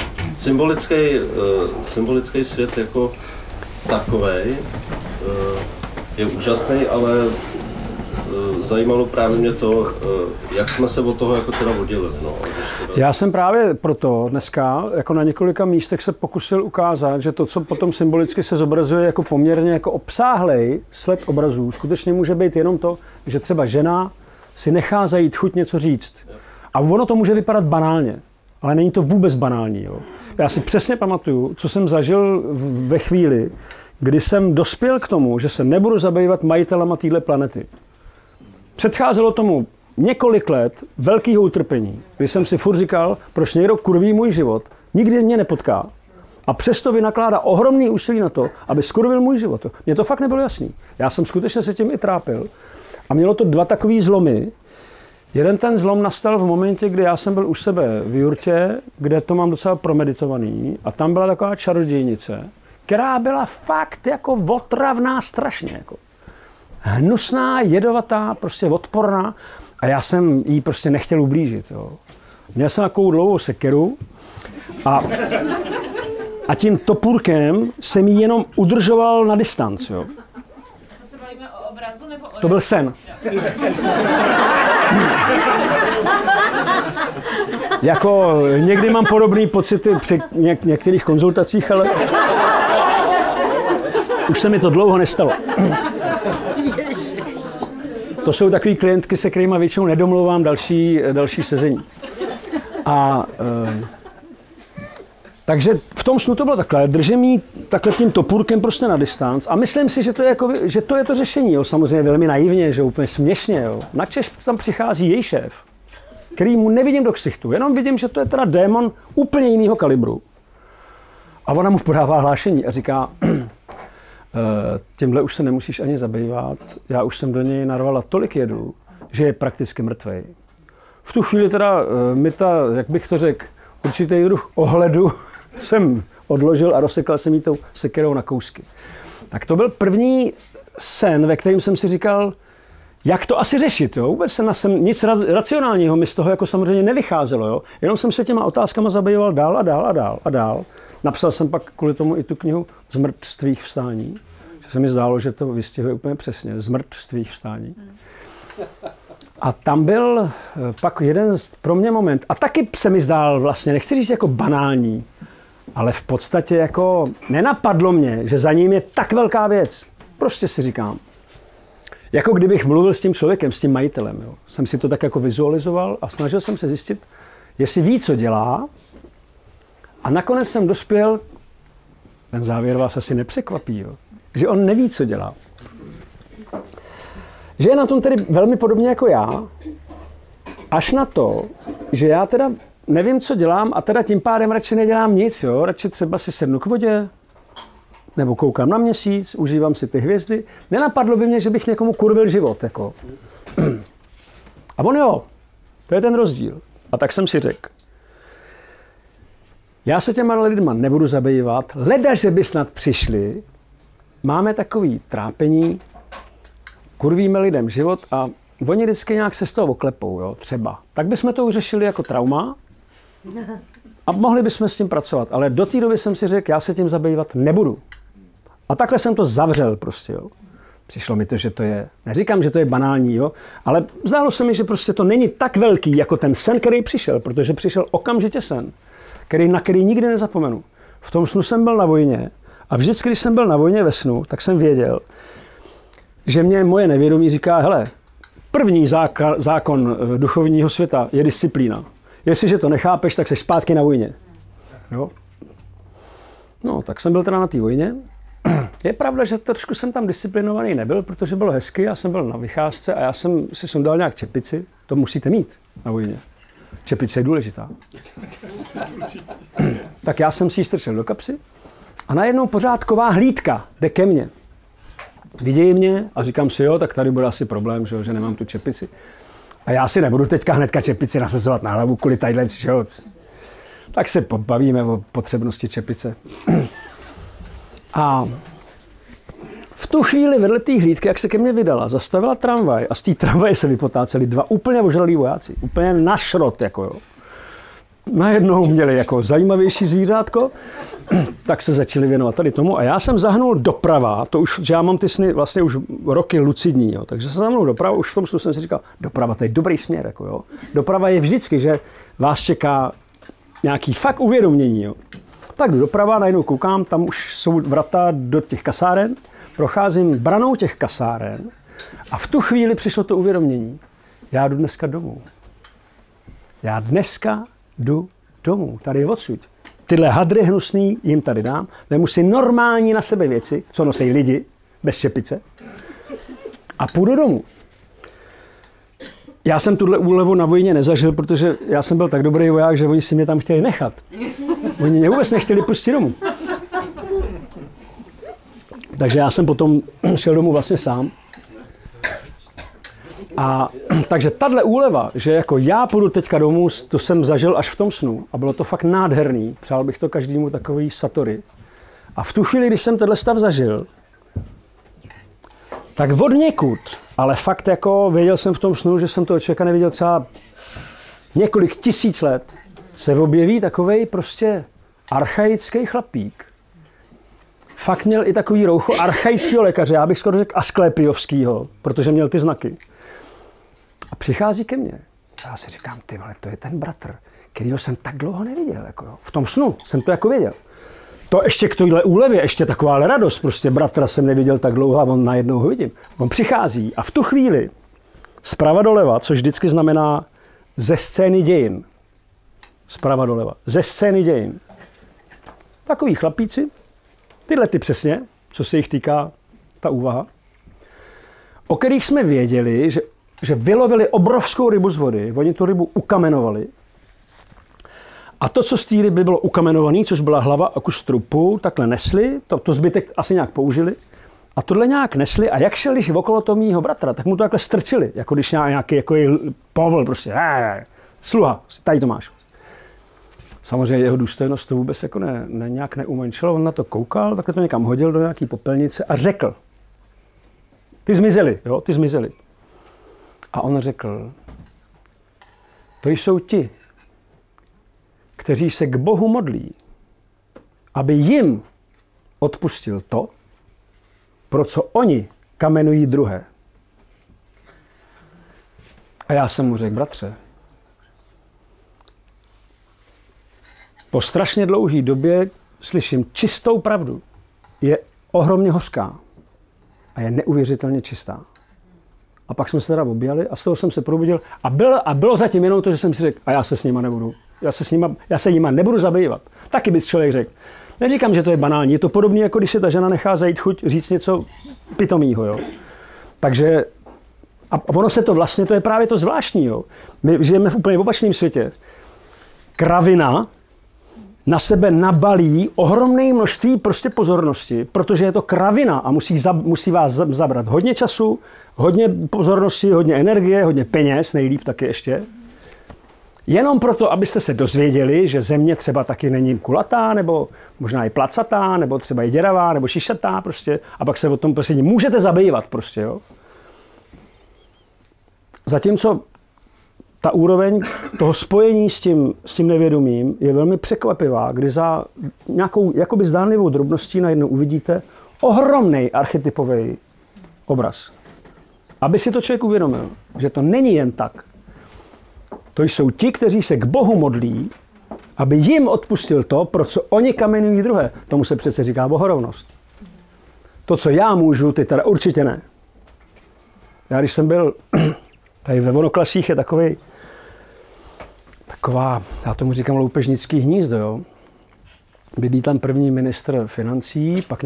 symbolický svět jako takovej je úžasný, ale zajímalo právě mě to, jak jsme se od toho jako teda oddělili. No. Já jsem právě proto dneska jako na několika místech se pokusil ukázat, že to, co potom symbolicky se zobrazuje jako poměrně jako obsáhlej sled obrazů, skutečně může být jenom to, že třeba žena si nechá zajít chuť něco říct. A ono to může vypadat banálně, ale není to vůbec banální. Jo. Já si přesně pamatuju, co jsem zažil ve chvíli, kdy jsem dospěl k tomu, že se nebudu zabývat majitelama téhle planety. Předcházelo tomu několik let velkého utrpení, kdy jsem si furt říkal, proč někdo kurví můj život, nikdy mě nepotká. A přesto vynakládá ohromný úsilí na to, aby skurvil můj život. Mně to fakt nebylo jasný. Já jsem skutečně se tím i trápil. A mělo to 2 takový zlomy. Jeden ten zlom nastal v momentě, kdy já jsem byl u sebe v jurtě, kde to mám docela promeditovaný. A tam byla taková čarodějnice, která byla fakt jako otravná strašně. Jako. Hnusná, jedovatá, prostě odporná. A já jsem jí prostě nechtěl ublížit. Jo. Měl jsem takovou dlouhou sekeru a tím topůrkem jsem jí jenom udržoval na distanc. Jo. To se bavíme o obrazu nebo o... To byl sen. Jako někdy mám podobné pocity při některých konzultacích, ale už se mi to dlouho nestalo. To jsou takový klientky, se kterými většinou nedomlouvám další sezení. Takže v tom snu to bylo takhle. Držím jí takhle tím topůrkem prostě na distanc a myslím si, že to je to řešení. Jo. Samozřejmě velmi naivně, že úplně směšně. Jo. Načež tam přichází její šéf, který mu nevidím do ksichtu, jenom vidím, že to je teda démon úplně jiného kalibru. A ona mu podává hlášení a říká, tímhle už se nemusíš ani zabývat, já už jsem do něj narvala tolik jedu, že je prakticky mrtvej. V tu chvíli teda mi jak bych to řekl, určitý druh ohledu jsem odložil a rozsekal jsem jí tou sekerou na kousky. Tak to byl první sen, ve kterém jsem si říkal, jak to asi řešit. Jo? Vůbec jsem nic racionálního mi z toho jako samozřejmě nevycházelo. Jo? Jenom jsem se těma otázkama zabýval dál a dál a dál a dál. Napsal jsem pak kvůli tomu i tu knihu Z mrtvých vstání. Že se mi zdálo, že to vystihuje úplně přesně. Z mrtvých vstání. A tam byl pak jeden pro mě moment, a taky se mi zdál vlastně, nechci říct jako banální, ale v podstatě jako nenapadlo mě, že za ním je tak velká věc. Prostě si říkám, jako kdybych mluvil s tím člověkem, s tím majitelem. Jo. Jsem si to tak jako vizualizoval a snažil jsem se zjistit, jestli ví, co dělá. A nakonec jsem dospěl, ten závěr vás asi nepřekvapí, jo, že on neví, co dělá. Že je na tom tedy velmi podobně jako já, až na to, že já teda nevím, co dělám a teda tím pádem radši nedělám nic, jo. Radši třeba si sednu k vodě, nebo koukám na měsíc, užívám si ty hvězdy. Nenapadlo by mě, že bych někomu kurvil život, jako. A on jo, to je ten rozdíl. A tak jsem si řekl, já se těma lidma nebudu zabývat, leda, že by snad přišli, máme takový trápení, kurvíme lidem život a oni vždycky nějak se z toho oklepou, jo, třeba. Tak bychom to uřešili jako trauma a mohli bychom s tím pracovat, ale do té doby jsem si řekl, já se tím zabývat nebudu. A takhle jsem to zavřel prostě, jo. Přišlo mi to, že to je, neříkám, že to je banální, jo, ale zdálo se mi, že prostě to není tak velký, jako ten sen, který přišel, protože přišel okamžitě sen, na který nikdy nezapomenu. V tom snu jsem byl na vojně a vždycky, když jsem byl na vojně ve snu, tak jsem věděl, že mě moje nevědomí říká, hele, první zákon duchovního světa je disciplína. Jestliže to nechápeš, tak jsi zpátky na vojně. Jo? No, tak jsem byl teda na té vojně. Je pravda, že trošku jsem tam disciplinovaný nebyl, protože bylo hezky, já jsem byl na vycházce a já jsem si sundal nějak čepici. To musíte mít na vojně. Čepice je důležitá. Tak já jsem si ji strčil do kapsy a najednou pořádková hlídka jde ke mně. Vidějí mě a říkám si, jo, tak tady bude asi problém, že nemám tu čepici. A já si nebudu teďka hnedka čepici nasazovat na hlavu kvůli tadyhle, že jo. Tak se pobavíme o potřebnosti čepice. A v tu chvíli vedle té hlídky, jak se ke mně vydala, zastavila tramvaj a z té tramvaje se vypotáceli dva úplně ožralí vojáci. Úplně na šrot, jako jo. Najednou měli jako zajímavější zvířátko, tak se začali věnovat tady tomu a já jsem zahnul doprava, to už, že já mám ty sny vlastně už roky lucidní, jo, takže jsem zahnul doprava, už v tom snu jsem si říkal, doprava, to je dobrý směr, jako jo. Doprava je vždycky, že vás čeká nějaký fakt uvědomění, jo. Tak jdu doprava, najednou koukám, tam už jsou vrata do těch kasáren, procházím branou těch kasáren a v tu chvíli přišlo to uvědomění. Já jdu dneska domů. Já dneska jdu domů, tady odsud. Tyhle hadry hnusný jim tady dám, vemu si normální na sebe věci, co nosí lidi, bez čepice, a půjdu domů. Já jsem tuhle úlevu na vojně nezažil, protože já jsem byl tak dobrý voják, že oni si mě tam chtěli nechat. Oni mě vůbec nechtěli pustit domů. Takže já jsem potom šel domů vlastně sám. A takže tahle úleva, že jako já půjdu teďka domů, to jsem zažil až v tom snu. A bylo to fakt nádherný. Přál bych to každému takový satori. A v tu chvíli, když jsem tenhle stav zažil, tak od někud, ale fakt jako věděl jsem v tom snu, že jsem toho člověka neviděl třeba několik tisíc let, se objeví takovej prostě archaický chlapík. Fakt měl i takový roucho archaického lékaře, já bych skoro řekl asklepiovského, protože měl ty znaky. A přichází ke mně. A já si říkám, ty vole, to je ten bratr, kterýho jsem tak dlouho neviděl. Jako, v tom snu jsem to jako věděl. To ještě k tohle úlevě, ještě taková radost. Prostě bratra jsem neviděl tak dlouho a on najednou ho vidím. On přichází a v tu chvíli zprava doleva, což vždycky znamená ze scény dějin. Zprava doleva. Ze scény dějin. Takový chlapíci, tyhle ty přesně, co se jich týká ta úvaha, o kterých jsme věděli, že vylovili obrovskou rybu z vody, oni tu rybu ukamenovali. A to, co z té ryby bylo ukamenované, což byla hlava a kus trupu, takhle nesli, to zbytek asi nějak použili. A tohle nějak nesli a jak šel okolo toho mýho bratra, tak mu to takhle strčili, jako když nějaký jako povol prostě. Sluha, tady to máš. Samozřejmě jeho důstojnost to vůbec jako nějak neumenšilo, on na to koukal, takhle to někam hodil do nějaký popelnice a řekl. Ty zmizeli, jo, ty zmizeli. A on řekl, to jsou ti, kteří se k Bohu modlí, aby jim odpustil to, pro co oni kamenují druhé. A já jsem mu řekl, bratře, po strašně dlouhé době slyším čistou pravdu. Je ohromně hořká a je neuvěřitelně čistá. A pak jsme se teda objali a z toho jsem se probudil a bylo zatím jenom to, že jsem si řekl, a já se s nima nebudu. Já se nima nebudu zabývat. Taky bys člověk řekl. Neříkám, že to je banální, je to podobné, jako když se ta žena nechá zajít chuť říct něco pitomýho, jo. Takže, a ono se to vlastně, to je právě to zvláštní, jo. My žijeme v úplně opačném světě. Kravina na sebe nabalí ohromné množství prostě pozornosti, protože je to kravina a musí vás zabrat hodně času, hodně pozornosti, hodně energie, hodně peněz, nejlíp taky ještě. Jenom proto, abyste se dozvěděli, že země třeba taky není kulatá, nebo možná i placatá, nebo třeba i děravá, nebo šišatá prostě, a pak se o tom prostě můžete zabývat prostě, jo. Zatímco ta úroveň toho spojení s tím nevědomím je velmi překvapivá, kdy za nějakou jakoby zdánlivou drobností najednou uvidíte ohromný archetypový obraz. Aby si to člověk uvědomil, že to není jen tak. To jsou ti, kteří se k Bohu modlí, aby jim odpustil to, pro co oni kamenují druhé. Tomu se přece říká bohorovnost. To, co já můžu, ty teda určitě ne. Já když jsem byl tady ve Vonoklasích, je taková, já tomu říkám loupežnický hnízdo, jo. Bydlí tam první ministr financí, pak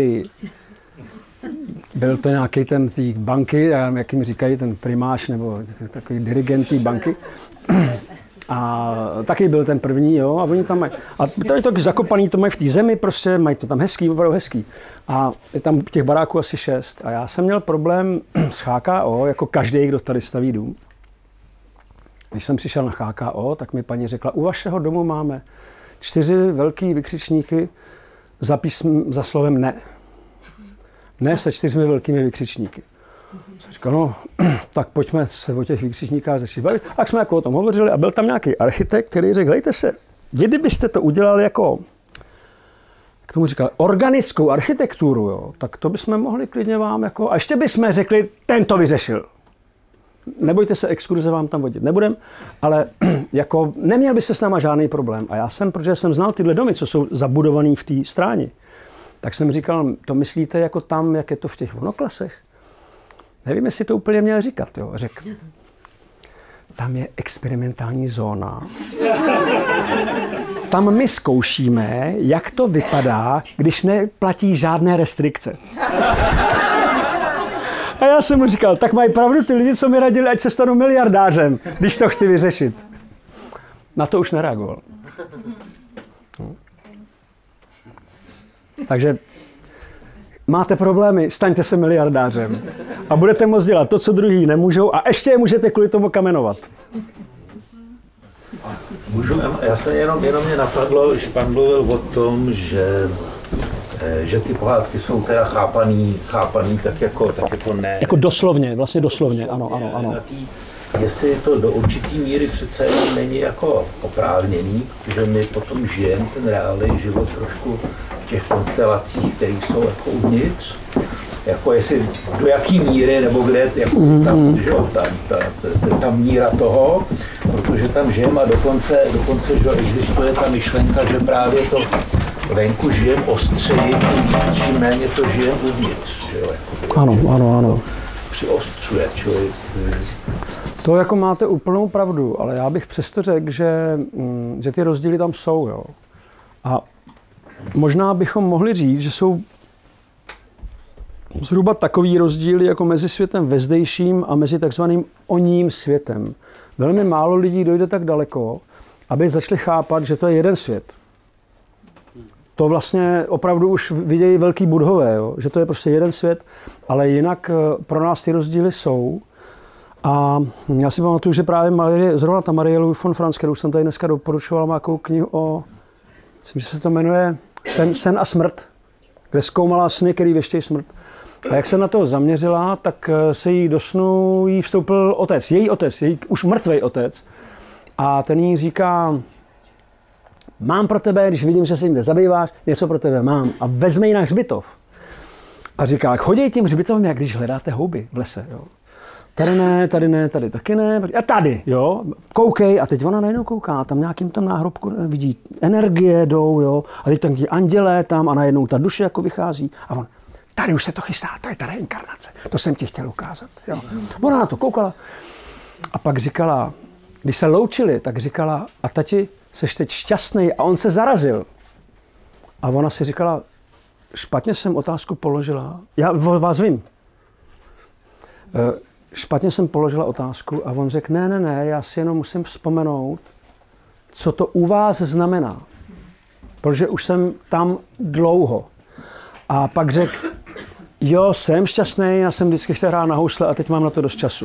byl to nějaký ten tý banky, já nevím, jak jim říkají, ten primáš nebo takový dirigent té banky. A taky byl ten první, jo, a oni tam mají, a to je to zakopaný, to mají v té zemi, prostě mají to tam hezký, opravdu hezký. A je tam těch baráků asi 6. A já jsem měl problém s HKO, jako každý, kdo tady staví dům. Když jsem přišel na HKO, tak mi paní řekla, u vašeho domu máme 4 velký vykřičníky za slovem ne. Ne se 4 velkými vykřičníky. Jsem říkal, no, tak pojďme se o těch vykřičníkách začít bavit. Tak jsme jako o tom hovořili a byl tam nějaký architekt, který řekl, hejte se, kdybyste to udělali jako, jak tomu říkal, organickou architekturu, jo, tak to bychom mohli klidně vám jako, a ještě bychom řekli, ten to vyřešil. Nebojte se, exkurze vám tam vodit nebudem, ale jako neměl by se s náma žádný problém. A já jsem, protože jsem znal tyhle domy, co jsou zabudovaný v té stráni, tak jsem říkal, to myslíte jako tam, jak je to v těch Vonoklasech? Nevím, jestli to úplně měl říkat, jo. Řekl, tam je experimentální zóna. Tam my zkoušíme, jak to vypadá, když neplatí žádné restrikce. A já jsem mu říkal, tak mají pravdu ty lidi, co mi radili, ať se stanu miliardářem, když to chci vyřešit. Na to už nereagoval. Takže máte problémy, staňte se miliardářem. A budete moct dělat to, co druhý nemůžou, a ještě je můžete kvůli tomu kamenovat. Můžu, já jsem jenom mě napadlo, když pan mluvil o tom, že ty pohádky jsou teda chápaný tak jako ne. Jako doslovně, vlastně doslovně, ano. Jestli to do určitý míry přece není jako oprávněný, že my potom žijeme ten reálný život trošku v těch konstelacích, které jsou jako uvnitř. jako jestli do jaký míry, nebo kde jako tam, že jo, ta míra toho, protože tam žijeme a dokonce že existuje ta myšlenka, že právě to venku žijeme ostřeji, čím méně to žijeme uvnitř, že jo. Jako, ano. Přiostřuje člověk. To jako máte úplnou pravdu, ale já bych přesto řekl, že ty rozdíly tam jsou, jo. A možná bychom mohli říct, že jsou zhruba takový rozdíly jako mezi světem vezdejším a mezi takzvaným oním světem. Velmi málo lidí dojde tak daleko, aby začali chápat, že to je jeden svět. To vlastně opravdu už vidějí velký budhové, jo? Že to je prostě jeden svět, ale jinak pro nás ty rozdíly jsou. A já si pamatuju, že právě zrovna ta Marie Louise von Franz, kterou jsem tady dneska doporučoval, má takovou knihu o, myslím, že se to jmenuje Sen a smrt, kde zkoumala sny, který věštějí smrt. A jak se na to zaměřila, tak se jí do snu vstoupil otec, její už mrtvej otec. A ten jí říká, mám pro tebe, když vidím, že se jim zabýváš, něco pro tebe mám. A vezme ji na hřbitov. A říká, chodí tím hřbitovem, jak když hledáte houby v lese. Jo. Tady ne, tady taky ne. A tady, jo, koukej. A teď ona najednou kouká, tam nějakým tam náhrobku vidí energie jdou, jo. A teď tam ti andělé tam a najednou ta duše jako vychází. A on, tady už se to chystá, to je ta reinkarnace. To jsem ti chtěl ukázat, jo. Ona na to koukala. A pak říkala, když se loučili, tak říkala, a tati, seš teď šťastný? A on se zarazil. A ona si říkala, špatně jsem otázku položila. Já vás vím. Špatně jsem položila otázku a on řekl, ne, já si jenom musím vzpomenout, co to u vás znamená. Protože už jsem tam dlouho. A pak řekl, jo, jsem šťastný, já jsem vždycky chtěl hrát na housle a teď mám na to dost času.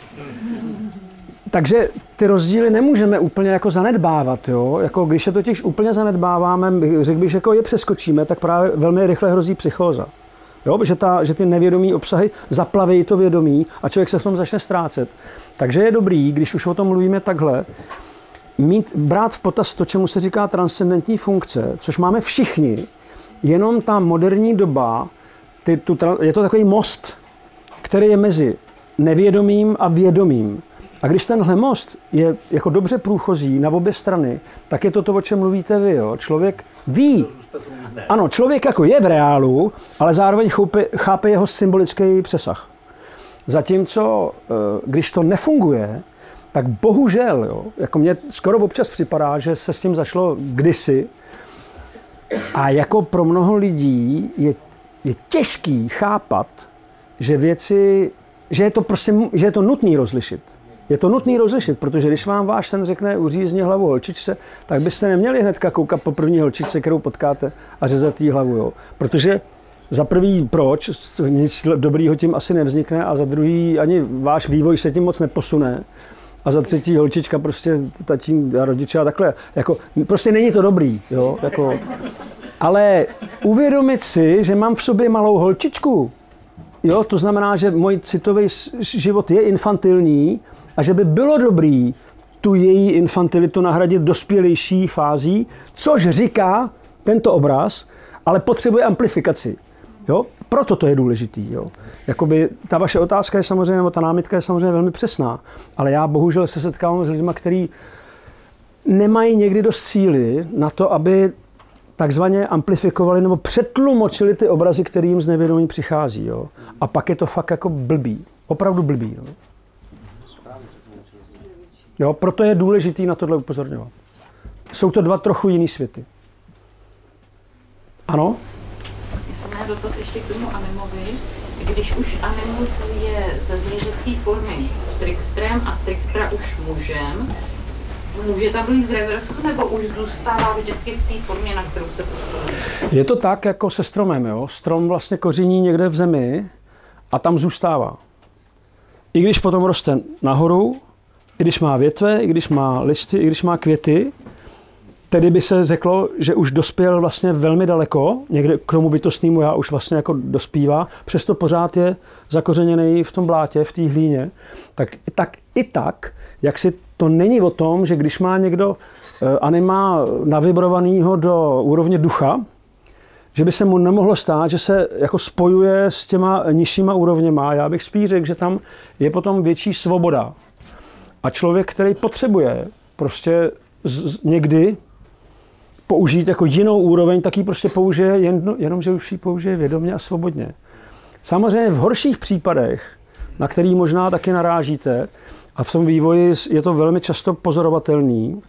Takže ty rozdíly nemůžeme úplně jako zanedbávat, jo? Jako když je totiž úplně zanedbáváme, řekl bych, že jako je přeskočíme, tak právě velmi rychle hrozí psychóza. Jo? Že ty nevědomí obsahy zaplaví to vědomí a člověk se v tom začne ztrácet. Takže je dobrý, když už o tom mluvíme takhle, brát v potaz to, čemu se říká transcendentní funkce, což máme všichni, jenom ta moderní doba, je to takový most, který je mezi nevědomým a vědomým. A když tenhle most je jako dobře průchozí na obě strany, tak je to, o čem mluvíte vy. Jo? Člověk ví. Ano, člověk jako je v reálu, ale zároveň chápe jeho symbolický přesah. Zatímco, když to nefunguje, tak bohužel, jo, jako mně skoro občas připadá, že se s tím zašlo kdysi a jako pro mnoho lidí je těžký chápat, že věci, že je to nutný rozlišit. Je to nutný rozlišit, protože když vám váš sen řekne uřízni hlavu holčičce, tak byste neměli hnedka koukat po první holčičce, kterou potkáte a řezat jí hlavu. Jo. Protože za prvý proč, nic dobrýho tím asi nevznikne a za druhý ani váš vývoj se tím moc neposune. A za třetí holčička prostě tatín a rodiče a takhle. Jako, prostě není to dobrý. Jo, jako. Ale uvědomit si, že mám v sobě malou holčičku, jo, to znamená, že můj citový život je infantilní a že by bylo dobrý tu její infantilitu nahradit dospělejší fází, což říká tento obraz, ale potřebuje amplifikaci. Jo? Proto to je důležitý. Jo? Jakoby ta vaše otázka je samozřejmě, nebo ta námitka je samozřejmě velmi přesná, ale já bohužel se setkávám s lidmi, kteří nemají někdy dost síly na to, aby takzvaně amplifikovali nebo přetlumočili ty obrazy, kterým z nevědomí přichází. Jo? A pak je to fakt jako blbý. Opravdu blbý. Jo? Jo, proto je důležitý na tohle upozorňovat. Jsou to dva trochu jiný světy. Ano? Já jsem měla dotaz ještě k tomu Animovi. Když už Animus je ze zvířecí formy tricksterem a z trickstera už mužem, může tam být v reversu, nebo už zůstává vždycky v té formě, na kterou se postavuje? Je to tak, jako se stromem. Jo? Strom vlastně koření někde v zemi a tam zůstává. I když potom roste nahoru, i když má větve, i když má listy, i když má květy, tedy by se řeklo, že už dospěl vlastně velmi daleko, někde k tomu bytostnému já už vlastně jako dospívá, přesto pořád je zakořeněný v tom blátě, v té hlíně, tak, jak si to není o tom, že když má někdo anima navibrovanýho do úrovně ducha, že by se mu nemohlo stát, že se jako spojuje s těma nižšíma úrovněma. Já bych spíš řekl, že tam je potom větší svoboda. A člověk, který potřebuje prostě někdy použít jako jinou úroveň, tak ji prostě použije jenom, že už ji použije vědomě a svobodně. Samozřejmě v horších případech, na který možná taky narážíte, a v tom vývoji je to velmi často pozorovatelný,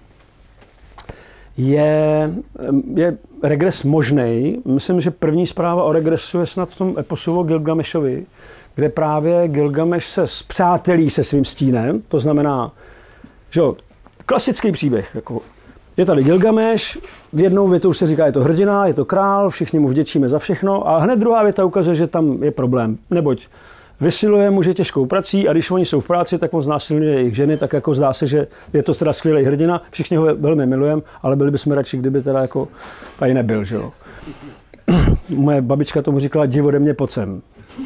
je regres možnej. Myslím, že první zpráva o regresu je snad v tom eposu o Gilgamešovi, kde právě Gilgameš se spřátelí se svým stínem, to znamená, že jo, klasický příběh, jako je tady Gilgameš, v jednou větou se říká, je to hrdina, je to král, všichni mu vděčíme za všechno a hned druhá věta ukazuje, že tam je problém, neboť vysiluje muže těžkou prací a když oni jsou v práci, tak on znásilňuje jejich ženy, tak jako zdá se, že je to teda skvělý hrdina, všichni ho velmi milujeme, ale byli bychom radši, kdyby teda jako tady nebyl, že jo. Moje babička tomu říkala, jdi ode mě pod sem.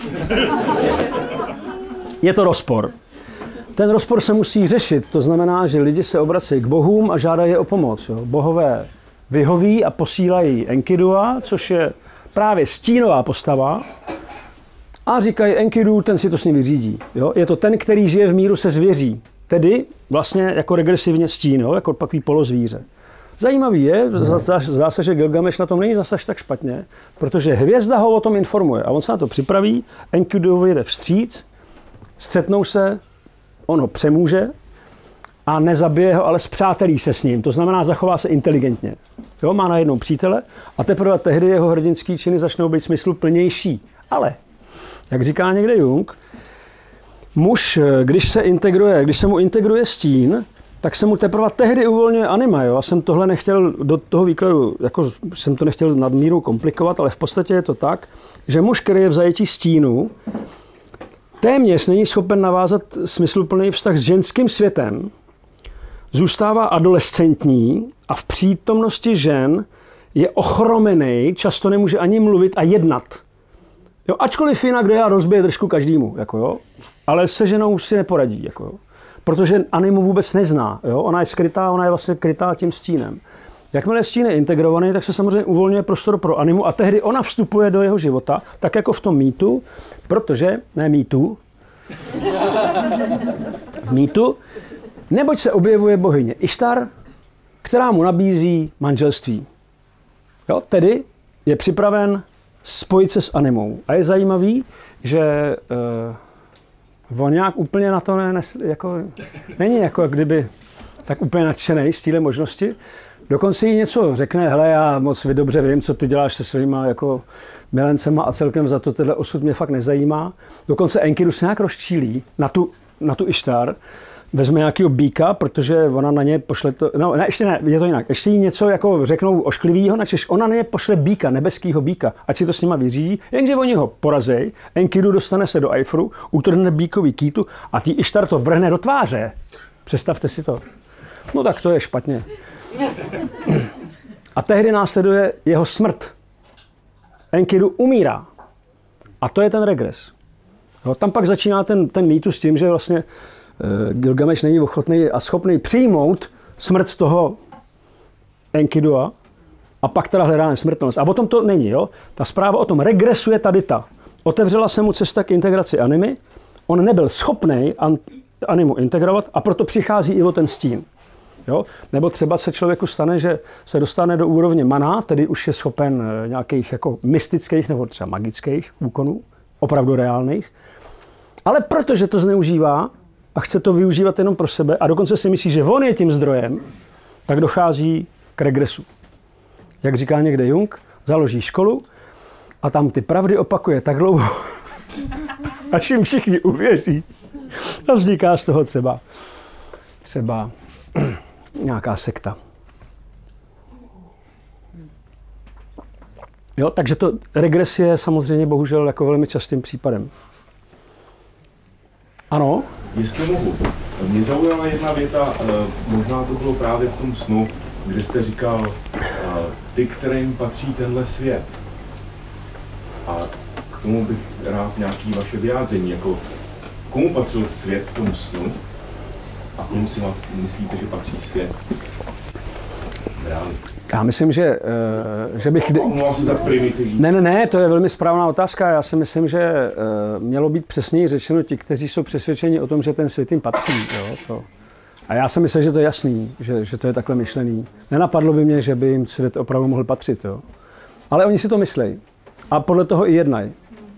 Je to rozpor. Ten rozpor se musí řešit, to znamená, že lidi se obracejí k bohům a žádají je o pomoc. Jo. Bohové vyhoví a posílají Enkidua, což je právě stínová postava, a říkají Enkidu, ten si to s ním vyřídí. Jo. Je to ten, který žije v míru se zvěří, tedy vlastně jako regresivně stín, jo, jako takový polozvíře. Zajímavý je, zdá se, že Gilgameš na tom není zase tak špatně, protože hvězda ho o tom informuje a on se na to připraví, Enkidu jde vstříc, střetnou se, on ho přemůže a nezabije ho, ale spřátelí se s ním. To znamená, zachová se inteligentně. Jo, má najednou přítele a teprve tehdy jeho hrdinský činy začnou být smysluplnější. Ale, jak říká někde Jung, muž, když se mu integruje stín, tak se mu teprve tehdy uvolňuje anima. Jo? Já jsem tohle nechtěl do toho výkladu, jako jsem to nechtěl nadmíru komplikovat, ale v podstatě je to tak, že muž, který je v zajetí stínu, téměř není schopen navázat smysluplný vztah s ženským světem, zůstává adolescentní a v přítomnosti žen je ochromený, často nemůže ani mluvit a jednat. Jo, ačkoliv jinak jde a rozbije držku každému, jako jo, ale se ženou si neporadí, jako jo, protože animu vůbec nezná, jo, ona je skrytá, ona je vlastně krytá tím stínem. Jakmile stín je integrovaný, tak se samozřejmě uvolňuje prostor pro animu a tehdy ona vstupuje do jeho života, tak jako v tom mýtu, protože, ne mýtu, v mýtu, neboť se objevuje bohyně Ištar, která mu nabízí manželství. Jo, tedy je připraven spojit se s animou. A je zajímavý, že on nějak úplně na to není jako kdyby tak úplně nadšenej z téhle možnosti. Dokonce jí něco řekne, hele, já moc dobře vím, co ty děláš se svýma jako milencema a celkem za to tenhle osud mě fakt nezajímá. Dokonce Enkidu se nějak rozčílí na tu Ištar, vezme nějakýho býka, protože ona na ně pošle to, no ne, ještě ne, je to jinak, ještě jí něco jako řeknou ošklivýho, načež ona na ně pošle býka, nebeskýho býka, ať si to s nima vyřídí, jenže oni ho porazej, Enkidu dostane se do Eifru, utrhne býkový kýtu a tý Ištar to vrhne do tváře. Představte si to. No tak to je špatně. A tehdy následuje jeho smrt. Enkidu umírá. A to je ten regres. No, tam pak začíná ten mýtus s tím, že vlastně Gilgameš není ochotný a schopný přijmout smrt toho Enkidua a pak teda hledá nesmrtelnost. A o tom to není. Jo? Ta zpráva o tom regresuje tady ta. Otevřela se mu cesta k integraci animy, on nebyl schopný animu integrovat a proto přichází i o ten stín. Jo? Nebo třeba se člověku stane, že se dostane do úrovně mana, tedy už je schopen nějakých jako mystických nebo třeba magických úkonů, opravdu reálných, ale protože to zneužívá a chce to využívat jenom pro sebe a dokonce si myslí, že on je tím zdrojem, tak dochází k regresu. Jak říká někde Jung, založí školu a tam ty pravdy opakuje tak dlouho, až jim všichni uvěří. A vzniká z toho třeba nějaká sekta. Jo, takže to regres je samozřejmě bohužel jako velmi častým případem. Ano? Jestli mohu, mě zaujala jedna věta, možná to bylo právě v tom snu, kde jste říkal, ty, kterým patří tenhle svět. A k tomu bych rád nějaké vaše vyjádření, jako komu patřil svět v tom snu a komu si myslíte, že patří svět reálně? Já myslím, že bych... Omlouvám se za primitivní. Ne, to je velmi správná otázka. Já si myslím, že mělo být přesněji řečeno ti, kteří jsou přesvědčeni o tom, že ten svět jim patří. Jo, to. A já si myslím, že to je jasný, že to je takhle myšlený. Nenapadlo by mě, že by jim svět opravdu mohl patřit. Jo. Ale oni si to myslejí. A podle toho i jednají.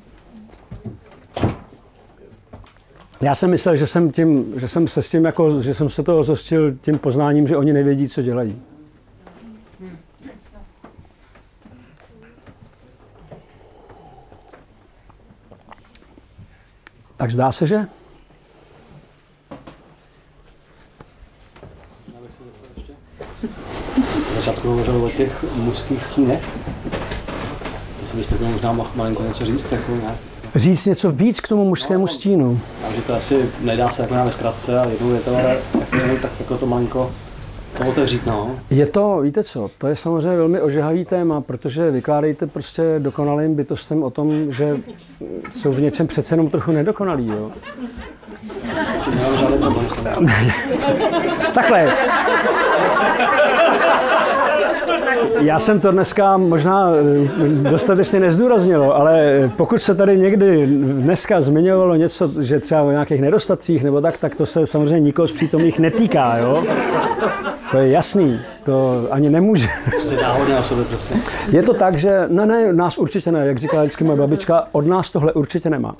Já jsem myslel, že jsem se toho zhostil tím poznáním, že oni nevědí, co dělají. Tak zdá se, že? Já bych se zeptal ještě. Na začátku hovořil o těch mužských stínech. Jestli byste měl možná malinko něco říct, jako nějak. Říct něco víc k tomu mužskému stínu. Takže to asi nedá se jako ve zkratce a jednou je to, ale tak jako to malinko otevřít, no. Je to, víte co, to je samozřejmě velmi ožehavý téma, protože vykládejte prostě dokonalým bytostem o tom, že jsou v něčem přece jenom trochu nedokonalí, jo. Takhle. Já jsem to dneska možná dostatečně nezdůraznil, ale pokud se tady někdy dneska zmiňovalo něco, že třeba o nějakých nedostatcích nebo tak to se samozřejmě nikoho z přítomných netýká, jo. To je jasný, to ani nemůže. Je to tak, že ne, nás určitě ne, jak říkala vždycky moje babička, od nás tohle určitě nemá.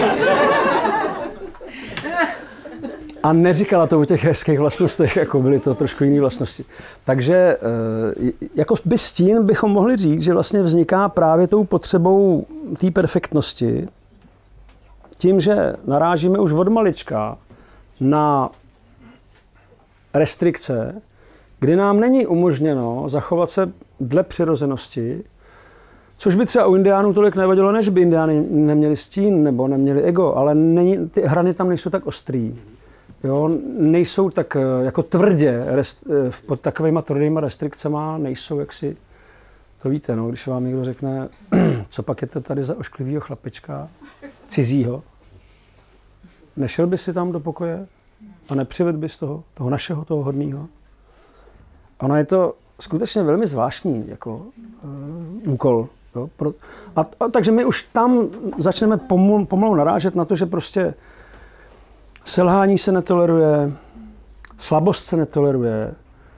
A neříkala to o těch hezkých vlastnostech, jako byly to trošku jiné vlastnosti. Takže jako by stín bychom mohli říct, že vlastně vzniká právě tou potřebou té perfektnosti, tím, že narážíme už od malička na restrikce, kdy nám není umožněno zachovat se dle přirozenosti, což by třeba u indiánů tolik nevadilo, než by indiáni neměli stín nebo neměli ego, ale ty hrany tam nejsou tak ostrý. Jo, nejsou tak jako tvrdě, pod takovýma tvrdýma restrikcema nejsou, jak si to víte, no, když vám někdo řekne, co pak je to tady za ošklivýho chlapečka, cizího. Nešel by si tam do pokoje a nepřivedl bys toho našeho, toho hodného. Ono je to skutečně velmi zvláštní jako úkol. Jo, takže my už tam začneme pomalu narážet na to, že prostě selhání se netoleruje, slabost se netoleruje,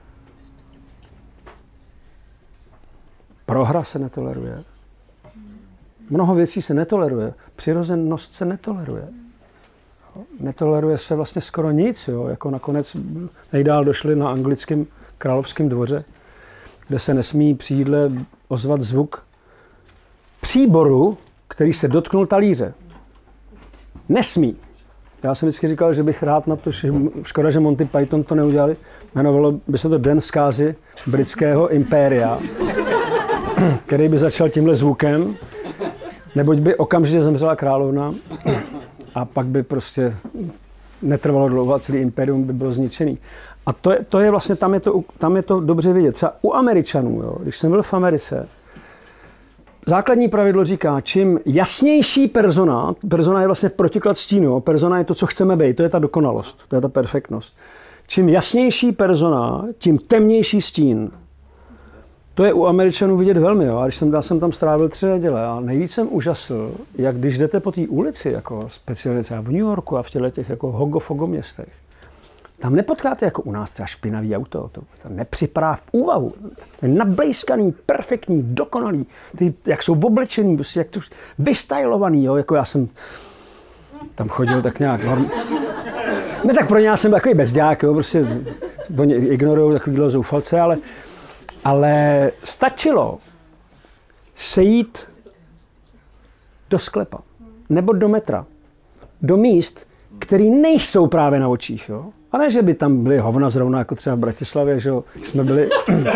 prohra se netoleruje, mnoho věcí se netoleruje, přirozenost se netoleruje. Netoleruje se vlastně skoro nic, jo? Jako nakonec nejdál došli na anglickém královském dvoře, kde se nesmí při jídle ozvat zvuk příboru, který se dotknul talíře. Nesmí. Já jsem vždycky říkal, že bych rád na to, že škoda, že Monty Python to neudělali. Jmenovalo by se to Den zkázy britského impéria, který by začal tímhle zvukem, neboť by okamžitě zemřela královna a pak by prostě netrvalo dlouho a celý impérium by bylo zničený. A to je vlastně, tam je to dobře vidět. Třeba u Američanů, jo, když jsem byl v Americe, základní pravidlo říká, čím jasnější persona je vlastně v protiklad stínu, persona je to, co chceme být, to je ta dokonalost, to je ta perfektnost. Čím jasnější persona, tím temnější stín. To je u Američanů vidět velmi, jo. A já jsem tam strávil 3 neděle a nejvíc jsem úžasl, jak když jdete po té ulici, jako speciálně třeba v New Yorku a v těch jako hogo-fogo městech, tam nepotkáte jako u nás třeba špinavý auto, to nepřipadá v úvahu. To je nablejskaný, perfektní, dokonalý, ty, jak jsou oblečený, prostě jak to vystylovaný, jo, jako já jsem tam chodil tak nějak ne, tak pro ně já jsem takový bezďák, jo, prostě oni ignorují takovýhle zoufalce, ale stačilo sejít do sklepa nebo do metra, do míst, které nejsou právě na očích, jo. A ne, že by tam byly hovna zrovna, jako třeba v Bratislavě, že jsme byli...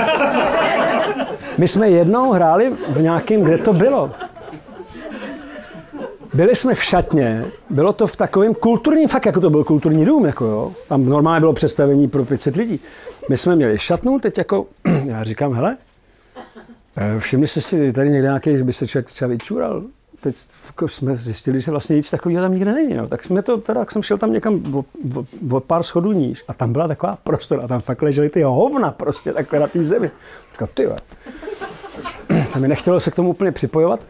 My jsme jednou hráli v nějakém, kde to bylo. Byli jsme v šatně, bylo to v takovém kulturním, fakt jako to byl kulturní dům, jako jo. Tam normálně bylo představení pro 500 lidí. My jsme měli šatnu, teď jako, já říkám, hele, všimli jste si tady někde nějaký, že by se člověk třeba vyčural? teď jsme zjistili, že vlastně nic takového tam nikde není. No. Tak jsem šel tam někam o pár schodů níž a tam byla taková prostora a tam fakt ležely ty hovna prostě takhle na té zemi. Říkal, tyhle. Se mi nechtělo se k tomu úplně připojovat,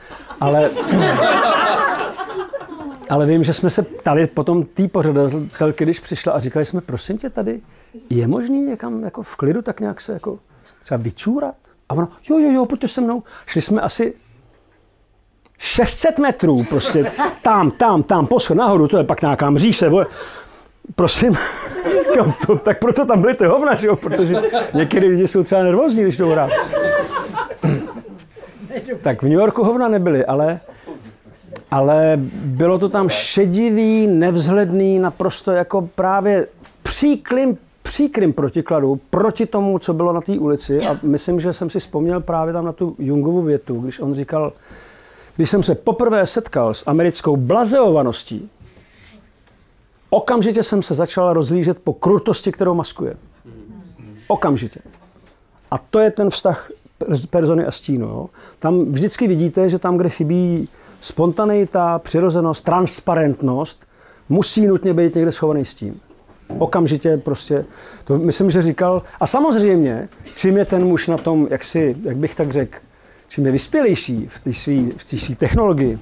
ale vím, že jsme se ptali potom té pořadatelky, když přišla a říkali jsme, prosím tě, tady je možný někam jako v klidu tak nějak se jako třeba vyčůrat? A ono, jo, pojďte se mnou. Šli jsme asi 600 metrů, prostě tam, poschod nahoru, to je pak nějaká mříže, prosím, tak proto tam byly ty hovna, že jo, protože někdy lidi jsou třeba nervózní, když jdou hrát. Tak v New Yorku hovna nebyly, ale bylo to tam šedivý, nevzhledný, naprosto jako právě v příkrym protikladu proti tomu, co bylo na té ulici. A myslím, že jsem si vzpomněl právě tam na tu Jungovu větu, když on říkal, když jsem se poprvé setkal s americkou blazeovaností, okamžitě jsem se začal rozhlížet po krutosti, kterou maskuje. Okamžitě. A to je ten vztah persony a stínu. Jo. Tam vždycky vidíte, že tam, kde chybí spontaneita, přirozenost, transparentnost, musí nutně být někde schovaný stín. Okamžitě prostě, to myslím, že říkal. A samozřejmě, čím je ten muž na tom, jak bych tak řekl, čím je vyspělejší v té své technologii,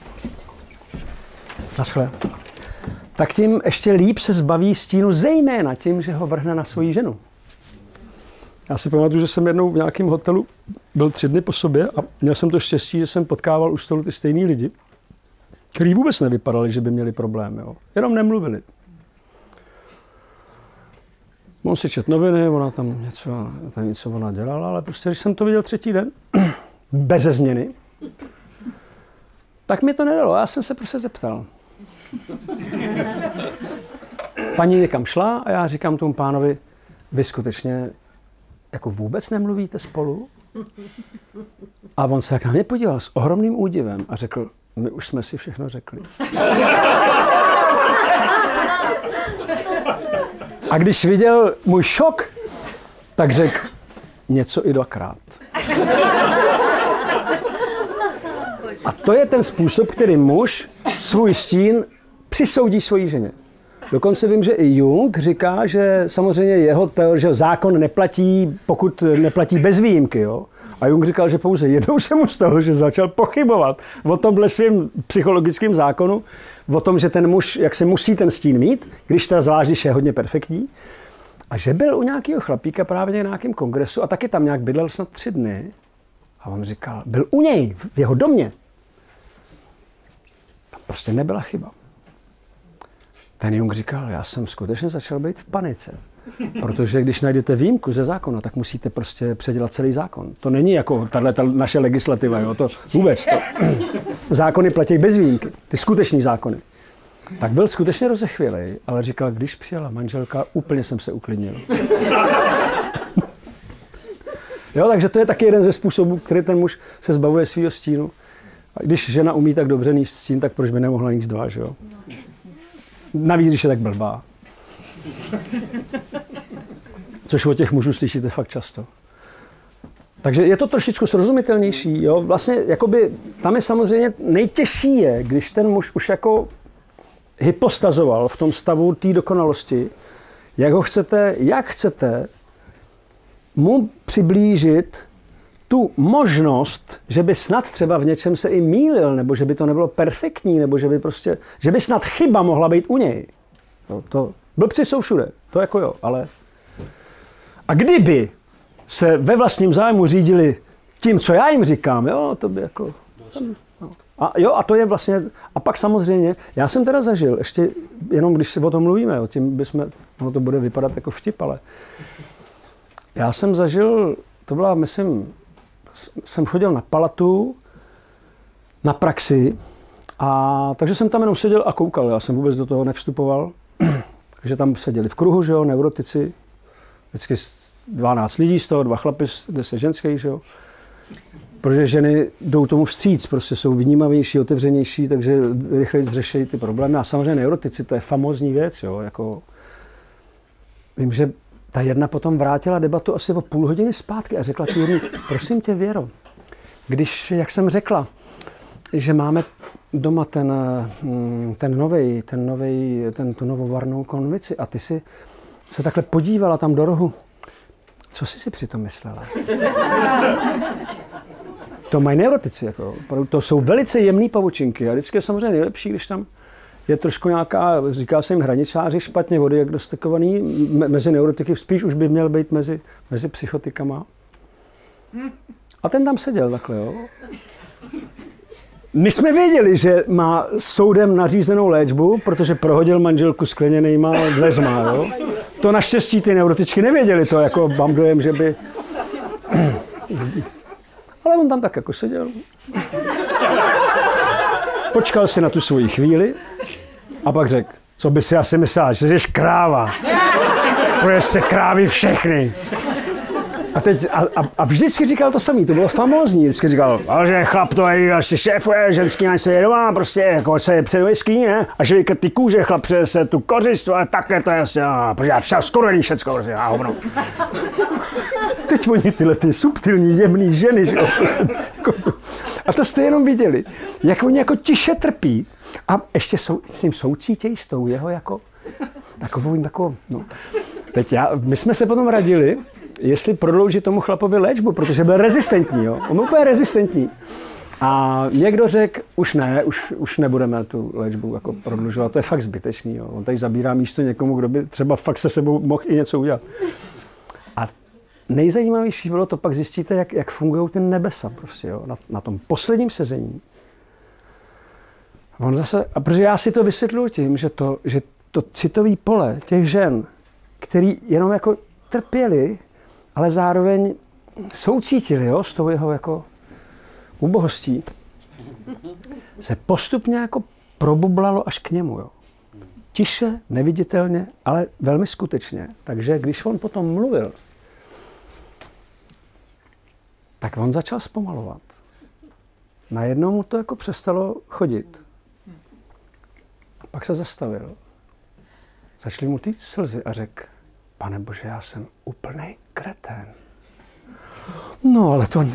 naschle, tak tím ještě líp se zbaví stínu, zejména tím, že ho vrhne na svoji ženu. Já si pamatuju, že jsem jednou v nějakém hotelu byl 3 dny po sobě a měl jsem to štěstí, že jsem potkával u stolu ty stejný lidi, kteří vůbec nevypadali, že by měli problém. Jo. Jenom nemluvili. On si čet noviny, ona tam něco ona dělala, ale prostě, když jsem to viděl 3. den, beze změny, tak mi to nedalo. Já jsem se prostě zeptal. Paní někam šla a já říkám tomu pánovi, vy skutečně jako vůbec nemluvíte spolu? A on se jak na mě podíval s ohromným údivem a řekl, my už jsme si všechno řekli. A když viděl můj šok, tak řekl něco i 2krát. A to je ten způsob, který muž svůj stín přisoudí svojí ženě. Dokonce vím, že i Jung říká, že samozřejmě jeho teorie, že zákon neplatí, pokud neplatí bez výjimky. Jo? A Jung říkal, že pouze jednou se mu stalo, že začal pochybovat o tomhle svým psychologickém zákonu, o tom, že ten muž, jak se musí ten stín mít, když ta zvlášť, když je hodně perfektní. A že byl u nějakého chlapíka právě na nějakém kongresu a taky tam nějak bydlel snad 3 dny. A on říkal, byl u něj, v jeho domě. Tam prostě nebyla chyba. Ten Jung říkal, já jsem skutečně začal být v panice. Protože když najdete výjimku ze zákona, tak musíte prostě předělat celý zákon. To není jako ta naše legislativa, jo? To vůbec. To. Zákony platí bez výjimky, ty skutečný zákony. Tak byl skutečně rozechvělej, ale říkal, když přijela manželka, úplně jsem se uklidnil. Jo, takže to je taky jeden ze způsobů, který ten muž se zbavuje svýho stínu. A když žena umí tak dobře níst stín, tak proč by nemohla níst 2, že jo? Navíc, když je tak blbá. Což od těch mužů slyšíte fakt často. Takže je to trošičku srozumitelnější. Jo? Vlastně jakoby, tam je samozřejmě nejtěžší je, když ten muž už jako hypostazoval v tom stavu té dokonalosti, jak chcete mu přiblížit tu možnost, že by snad třeba v něčem se i mýlil, nebo že by to nebylo perfektní, nebo že by snad chyba mohla být u něj. No, to blbci jsou všude, to jako jo, ale... A kdyby se ve vlastním zájmu řídili tím, co já jim říkám, jo, to by jako... No. A to je vlastně... A pak samozřejmě, já jsem teda zažil, ještě jenom když si o tom mluvíme, o tím bychom... No to bude vypadat jako vtip, ale... Já jsem zažil, to byla, myslím... Jsem chodil na palatu, na praxi, a takže jsem tam jenom seděl a koukal, já jsem vůbec do toho nevstupoval. Takže tam seděli v kruhu, že jo, neurotici, vždycky 12 lidí z toho, 2 chlapy, 10 ženských, že jo. Protože ženy jdou tomu vstříc, prostě jsou vnímavější, otevřenější, takže rychleji řeší ty problémy. A samozřejmě neurotici, to je famózní věc, jo, jako... Vím, že ta jedna potom vrátila debatu asi o půl hodiny zpátky a řekla ty jedný, prosím tě, Věro, když, jak jsem řekla, že máme doma tu novovarnou konvici a ty si se takhle podívala tam do rohu. Co jsi si přitom myslela? To mají neurotici, jako. To jsou velice jemné pavučinky a vždycky je samozřejmě nejlepší, když tam je trošku nějaká, říká se jim hraničáři, špatně vody diagnostikovaný, mezi neurotiky spíš už by měl být mezi psychotikama. A ten tam seděl takhle, jo. My jsme věděli, že má soudem nařízenou léčbu, protože prohodil manželku skleněnýma dveřma, jo. To naštěstí ty neurotičky nevěděli, to jako mám dojem, že by... Ale on tam tak jako seděl. Počkal si na tu svoji chvíli a pak řekl, co by si asi myslela, že jsi kráva. Poješ se krávy všechny. A vždycky říkal to samý, to bylo famózní. Vždycky říkal, že chlap to je, asi šéfuje, ženský se je doma, prostě jako se před whisky, ne? A že ty kůže, chlap přinese tu kořist, ale také to je asi, protože já všel skoro není všecko, prostě, a hovno. Teď oni tyhle ty subtilní, jemný ženy, že jo, prostě, jako, a to jste jenom viděli, jak oni jako tiše trpí a ještě s ním soucítějí s tou jeho jako, takovou, no. Teď my jsme se potom radili, jestli prodloužit tomu chlapovi léčbu, protože byl rezistentní, jo. On byl úplně rezistentní. A někdo řekl, už nebudeme tu léčbu jako prodlužovat, to je fakt zbytečný, jo. On tady zabírá místo někomu, kdo by třeba fakt se sebou mohl i něco udělat. A nejzajímavější bylo to, pak zjistíte, jak fungují ty nebesa prostě, jo. Na tom posledním sezení. On zase, a protože já si to vysvětluji tím, že to citový pole těch žen, který jenom jako trpěli, ale zároveň soucítili, jo, s tou jeho jako ubohostí, se postupně jako probublalo až k němu, jo. Tiše, neviditelně, ale velmi skutečně. Takže když on potom mluvil, tak on začal zpomalovat. Najednou mu to jako přestalo chodit. Pak se zastavil. Začaly mu týct slzy a řekl, Pane Bože, já jsem úplnej kretén. No, ale to...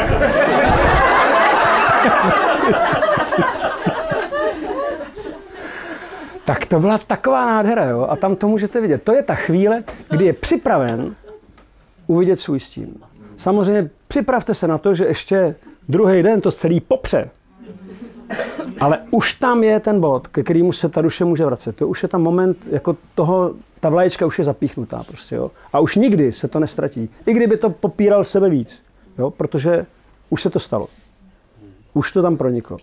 Tak to byla taková nádhera, jo? A tam to můžete vidět. To je ta chvíle, kdy je připraven uvidět svůj stín. Samozřejmě připravte se na to, že ještě druhý den to celý popře. Ale už tam je ten bod, ke kterému se ta duše může vracet. To už je tam moment, jako toho, ta vlaječka už je zapíchnutá prostě, jo. A už nikdy se to nestratí. I kdyby to popíral sebe víc, jo, protože už se to stalo. Už to tam proniklo.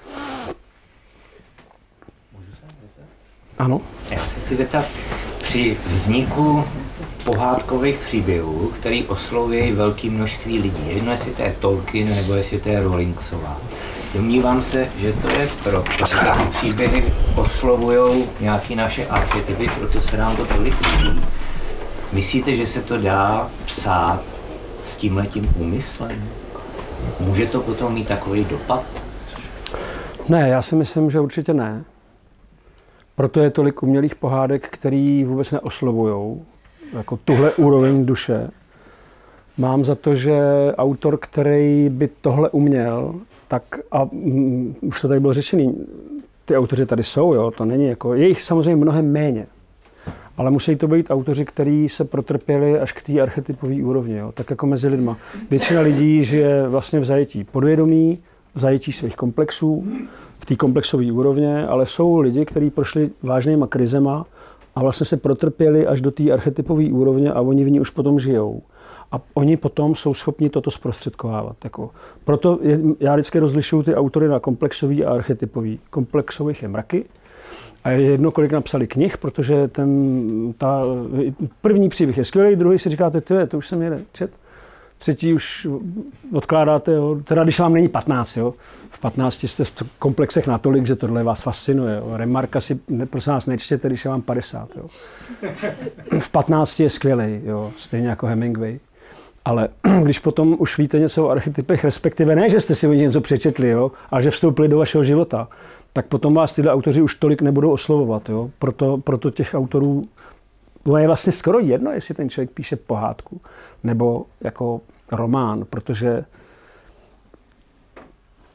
Ano? Já se chci zeptat, při vzniku pohádkových příběhů, který oslovují velké množství lidí, jedno jestli to je Tolkien nebo jestli to je Rowlingsová, domnívám se, že to je proto, že příběhy oslovují nějaké naše archetypy, proto se nám to tolik líbí. Myslíte, že se to dá psát s tímhletím úmyslem? Může to potom mít takový dopad? Ne, já si myslím, že určitě ne. Proto je tolik umělých pohádek, který vůbec neoslovujou jako tuhle úroveň duše. Mám za to, že autor, který by tohle uměl, tak a už to tady bylo řečený, ty autoři tady jsou, jo, to není jako, je jich samozřejmě mnohem méně, ale musí to být autoři, kteří se protrpěli až k té archetypové úrovni, jo, tak jako mezi lidma. Většina lidí žije vlastně v zajetí podvědomí, v zajetí svých komplexů, v té komplexové úrovně, ale jsou lidi, kteří prošli vážnýma krizema a vlastně se protrpěli až do té archetypové úrovně a oni v ní už potom žijou. A oni potom jsou schopni toto zprostředkovávat. Jako. Proto já vždycky rozlišuju ty autory na komplexový a archetypový. Komplexových je mraky a je jedno, kolik napsali knih, protože první příběh je skvělý, druhý si říkáte, to už jsem jeden čet. Třetí už odkládáte, jo. Teda když vám není 15, jo. V 15 jste v komplexech natolik, že tohle vás fascinuje. Jo. Remarka si, prosím vás, nečtěte, když je vám 50. Jo. V 15 je skvělý, jo. Stejně jako Hemingway. Ale když potom už víte něco o archetypech, respektive ne, že jste si o něco přečetli, jo, ale že vstoupili do vašeho života, tak potom vás tyhle autoři už tolik nebudou oslovovat. Jo. Proto těch autorů je vlastně skoro jedno, jestli ten člověk píše pohádku nebo jako román, protože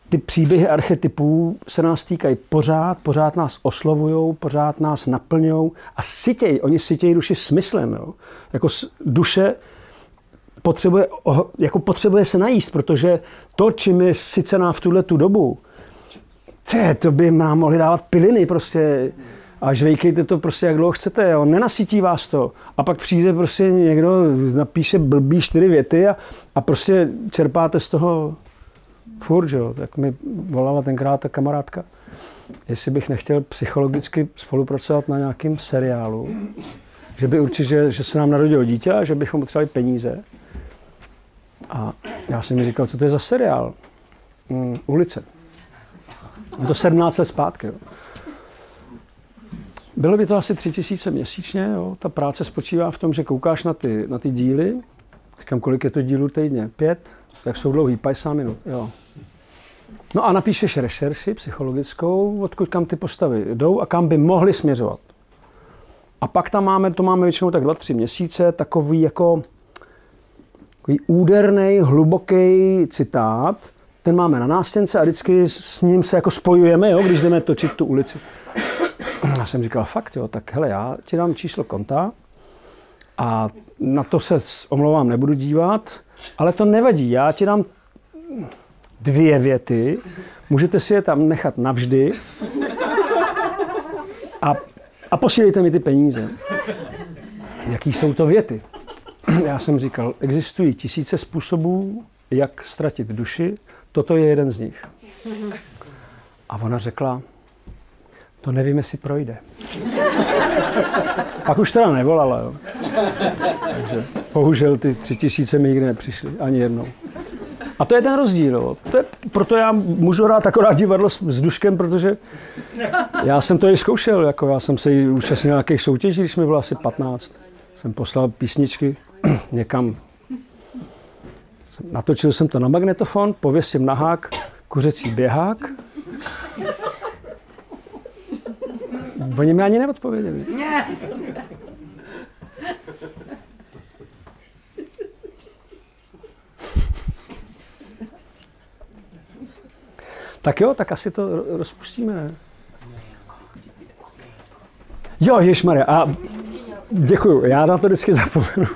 ty příběhy archetypů se nás týkají pořád nás oslovujou, pořád nás naplňují a oni sytějí duši smyslem. Jo? Jako duše potřebuje se najíst, protože to, čím je sycená v tuhletu dobu, to by nám mohli dávat piliny prostě a žvejkejte to prostě jak dlouho chcete, jo? Nenasytí vás to. A pak přijde prostě někdo, napíše blbý 4 věty a prostě čerpáte z toho furt, jo? Tak mi volala tenkrát ta kamarádka, jestli bych nechtěl psychologicky spolupracovat na nějakém seriálu, že by určitě, že se nám narodilo dítě a že bychom potřebovali peníze. A já jsem mi říkal, co to je za seriál? Ulice. Je to 17 let zpátky. Jo. Bylo by to asi 3000 měsíčně. Jo. Ta práce spočívá v tom, že koukáš na ty díly. Říkám, kolik je to dílů týdně? 5? Tak jsou dlouhý, 50 minut. Jo. No a napíšeš rešerši psychologickou, odkud kam ty postavy jdou a kam by mohly směřovat. A pak tam máme většinou tak 2-3 měsíce, takový úderný, hluboký citát. Ten máme na nástěnce a vždycky s ním se jako spojujeme, jo, když jdeme točit tu ulici. Já jsem říkal, fakt jo, tak hele, já ti dám číslo konta a na to se omlouvám, nebudu dívat, ale to nevadí, já ti dám 2 věty, můžete si je tam nechat navždy a posílejte mi ty peníze. Jaký jsou to věty? Já jsem říkal, existují 1000 způsobů, jak ztratit duši, toto je jeden z nich. A ona řekla, to nevím, jestli projde. Pak už teda nevolala, jo. Takže bohužel ty 3000 mi nikdy nepřišly, ani jednou. A to je ten rozdíl, jo. Proto já můžu hrát akorát divadlo s Duškem, protože já jsem to i zkoušel, jako já jsem se i účastnil nějakých soutěží, když mi bylo asi 15. Jsem poslal písničky někam. Natočil jsem to na magnetofon, pověsím na hák kuřecí běhák. Oni mi ani neodpověděli. Tak jo, tak asi to rozpustíme, ne? Jo, ježmarja, a děkuju, já na to vždycky zapomenu.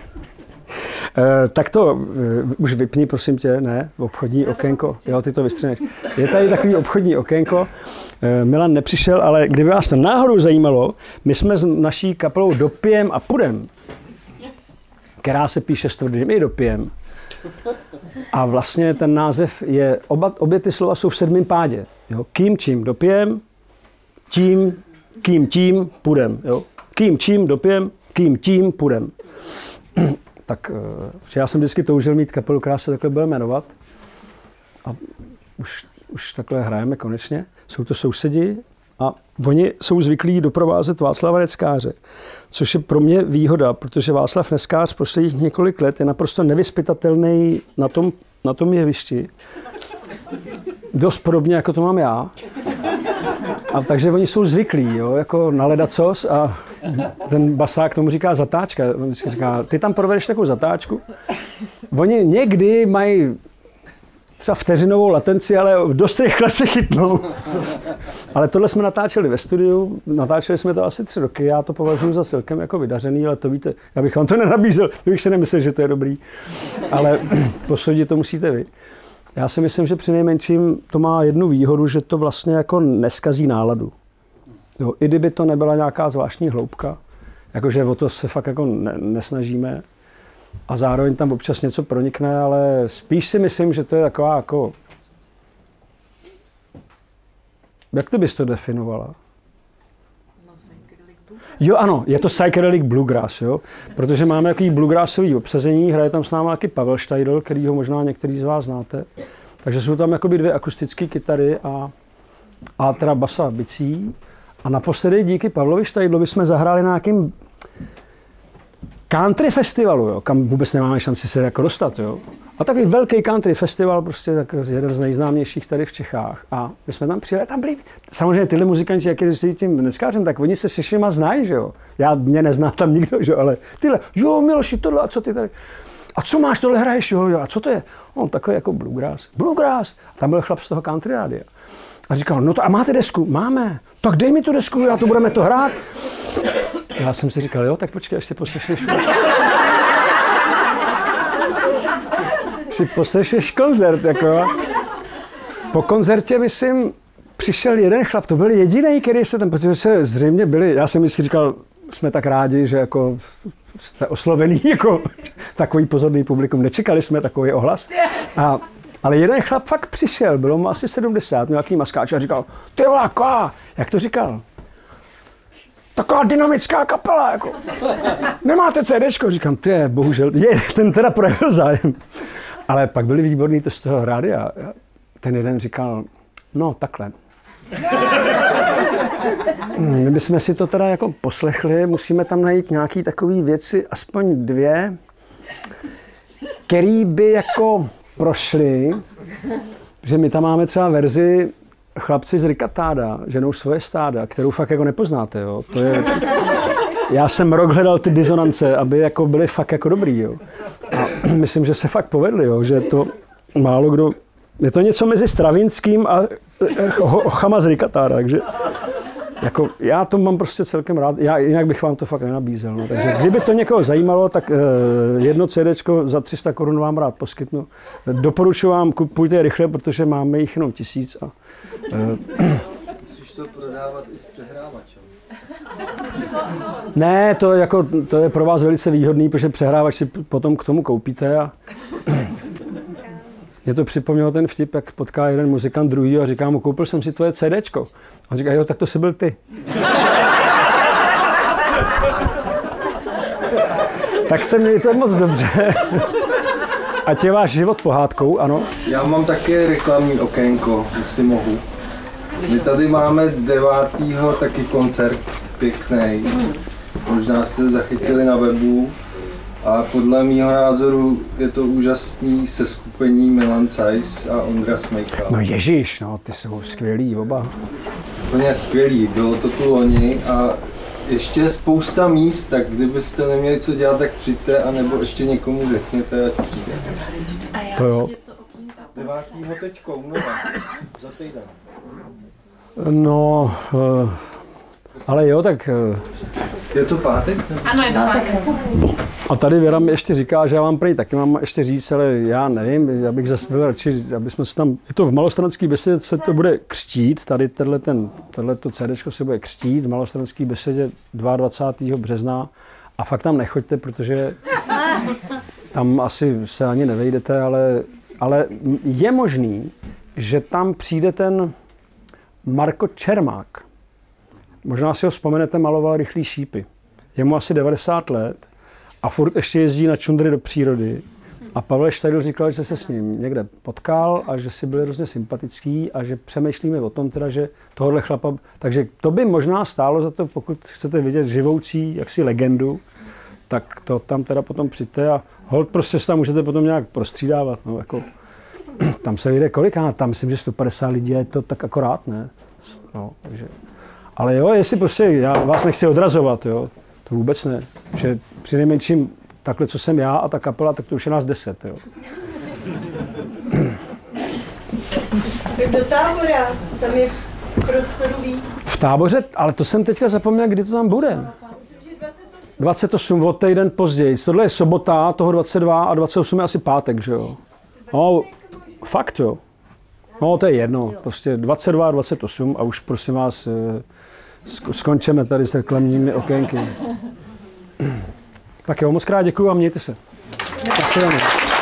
Tak to už vypni, prosím tě, ne, obchodní okénko, jo, ty to vystřeneš. Je tady takový obchodní okénko, Milan nepřišel, ale kdyby vás to náhodou zajímalo, my jsme s naší kapelou Dopijem a Pudem, která se píše s tvrdým i Dopijem. A vlastně ten název je, obě ty slova jsou v 7. pádě. Jo? Kým, čím, dopijem, tím, kým, tím, pudem. Jo? Kým, čím, dopijem, kým, tím, pudem. Tak já jsem vždycky toužil mít kapelu, která se takhle bude jmenovat. A už takhle hrajeme konečně. Jsou to sousedi a oni jsou zvyklí doprovázet Václava Neckáře, což je pro mě výhoda, protože Václav Neckář posledních několik let je naprosto nevyzpytatelný na tom jevišti. Dost podobně, jako to mám já. A takže oni jsou zvyklí, jo, jako na ledacos a ten basák tomu říká zatáčka. On říká, ty tam provedeš takovou zatáčku. Oni někdy mají třeba vteřinovou latenci, ale dost rychle se chytnou. Ale tohle jsme natáčeli ve studiu, natáčeli jsme to asi 3 roky, já to považuji za celkem jako vydařený, ale to víte, já bych vám to nenabízel, bych si nemyslel, že to je dobrý, ale posoudit to musíte vy. Já si myslím, že přinejmenším to má jednu výhodu, že to vlastně jako neskazí náladu. Jo, i kdyby to nebyla nějaká zvláštní hloubka, jakože o to se fakt jako nesnažíme, a zároveň tam občas něco pronikne, ale spíš si myslím, že to je taková jako... Jak ty bys to definovala? Jo, ano, je to psychedelic bluegrass, jo? Protože máme takový bluegrassový obsazení, hraje tam s námi taky Pavel Štajdl, kterýho možná některý z vás znáte. Takže jsou tam jakoby 2 akustické kytary a teda basa bicí. A naposledy díky Pavlovi Štajdlovi jsme zahráli na nějakým country festivalu, jo, kam vůbec nemáme šanci se jako dostat, jo. A takový velký country festival, prostě tak jeden z nejznámějších tady v Čechách. A my jsme tam přijeli, tam byli, samozřejmě tyhle muzikanti, jak je tím Neckářem, tak oni se se všema znají, že jo. Mě nezná tam nikdo, že jo, ale tyhle, jo, Miloši, tohle, a co ty tady? a co máš, tohle hraješ, jo, a co to je? On takový jako bluegrass. Bluegrass. A tam byl chlap z toho country rádia. A říkal, no to a máte desku? Máme. Tak dej mi tu desku, a to budeme to hrát. Já jsem si říkal, jo, tak počkej, až si poslešeš koncert, jako. Po koncertě, myslím, přišel jeden chlap, to byl jediný, který se tam, protože se zřejmě byli, já jsem vždycky říkal, jsme tak rádi, že jako jste oslovený jako takový pozorný publikum, nečekali jsme takový ohlas. Ale jeden chlap fakt přišel, bylo mu asi 70, nějaký maskáč a říkal, ty vole, jak to říkal? Taková dynamická kapela, jako. Nemáte CDčko? Říkám, bohužel, ten teda projevil zájem. Ale pak byli výborní to z toho rádia. Ten jeden říkal, no takhle. My bychom si to teda jako poslechli, musíme tam najít nějaký takový věci, aspoň 2, který by jako prošly, že my tam máme třeba verzi Chlapci z Riccartáda, ženou svoje stáda, kterou fakt jako nepoznáte, jo. To je, já jsem rok hledal ty disonance, aby jako byly fakt jako dobrý, jo. A myslím, že se fakt povedly, jo, že to málo kdo, je to něco mezi Stravinským a Chama z Riccartáda, takže jako já to mám prostě celkem rád, jinak bych vám to fakt nenabízel, no. Takže kdyby to někoho zajímalo, tak jedno CDčko za 300 korun vám rád poskytnu. Doporučuji vám, kupujte je rychle, protože máme jich jenom 1000 a... Musíš to prodávat i s přehrávačem. Ne, to je pro vás velice výhodný, protože přehrávač si potom k tomu koupíte a... Mě to připomnělo ten vtip, jak potká jeden muzikant druhý a říká mu, koupil jsem si tvoje CDčko. A on říká, jo, tak to jsi byl ty. Tak se mějte moc dobře. Ať je váš život pohádkou, ano? Já mám také reklamní okénko, jestli mohu. My tady máme 9. taky koncert pěkný. Možná jste zachytili na webu. A podle mýho názoru je to úžasný seskupení Milan Cajs a Ondra Smejkal. No ježiš, no, ty jsou skvělí oba. Úplně skvělý, bylo to tu loni a ještě spousta míst, tak kdybyste neměli co dělat, tak přijďte, anebo ještě někomu řekněte, ať přijde. To jo. 9. teďko, února, za týden. No, ale jo, tak... Je to pátek? Ano, je to pátek. A tady Věra mi ještě říká, že já vám prý taky mám ještě říct, ale já nevím, já bych zase byl radši, aby jsme se tam, je to v Malostranské besedě, se to bude křtít, tady tohleto CDčko se bude křtít v Malostranské besedě 22. března a fakt tam nechoďte, protože tam asi se ani nevejdete, ale je možný, že tam přijde ten Marko Čermák. Možná si ho vzpomenete, maloval Rychlý šípy. Je mu asi 90 let a furt ještě jezdí na čundry do přírody. A Pavel Štajdl říkal, že se s ním někde potkal a že si byli hrozně sympatický a že přemýšlíme o tom, teda, že tohohle chlapa... Takže to by možná stálo za to, pokud chcete vidět živoucí jaksi legendu, tak to tam teda potom přijďte a holt prostě se tam můžete potom nějak prostřídávat. No, jako, tam se vyjde kolikát, tam myslím, že 150 lidí je to tak akorát, ne? No, takže... Ale jo, jestli prostě, já vás nechci odrazovat, jo, to vůbec ne. Že přinejmenším takhle, co jsem já a ta kapela, tak to už je nás 10, jo. Tak do Tábora, tam je prostoru víc. V Táboře, ale to jsem teďka zapomněl, kdy to tam bude. 28, o týden později. Tohle je sobota, toho 22 a 28 je asi pátek, že jo. No, fakt jo. No, to je jedno, prostě 22 a 28 a už prosím vás skončeme tady s reklamními okénky. Tak jo, moc krát děkuju a mějte se. Nashledanou.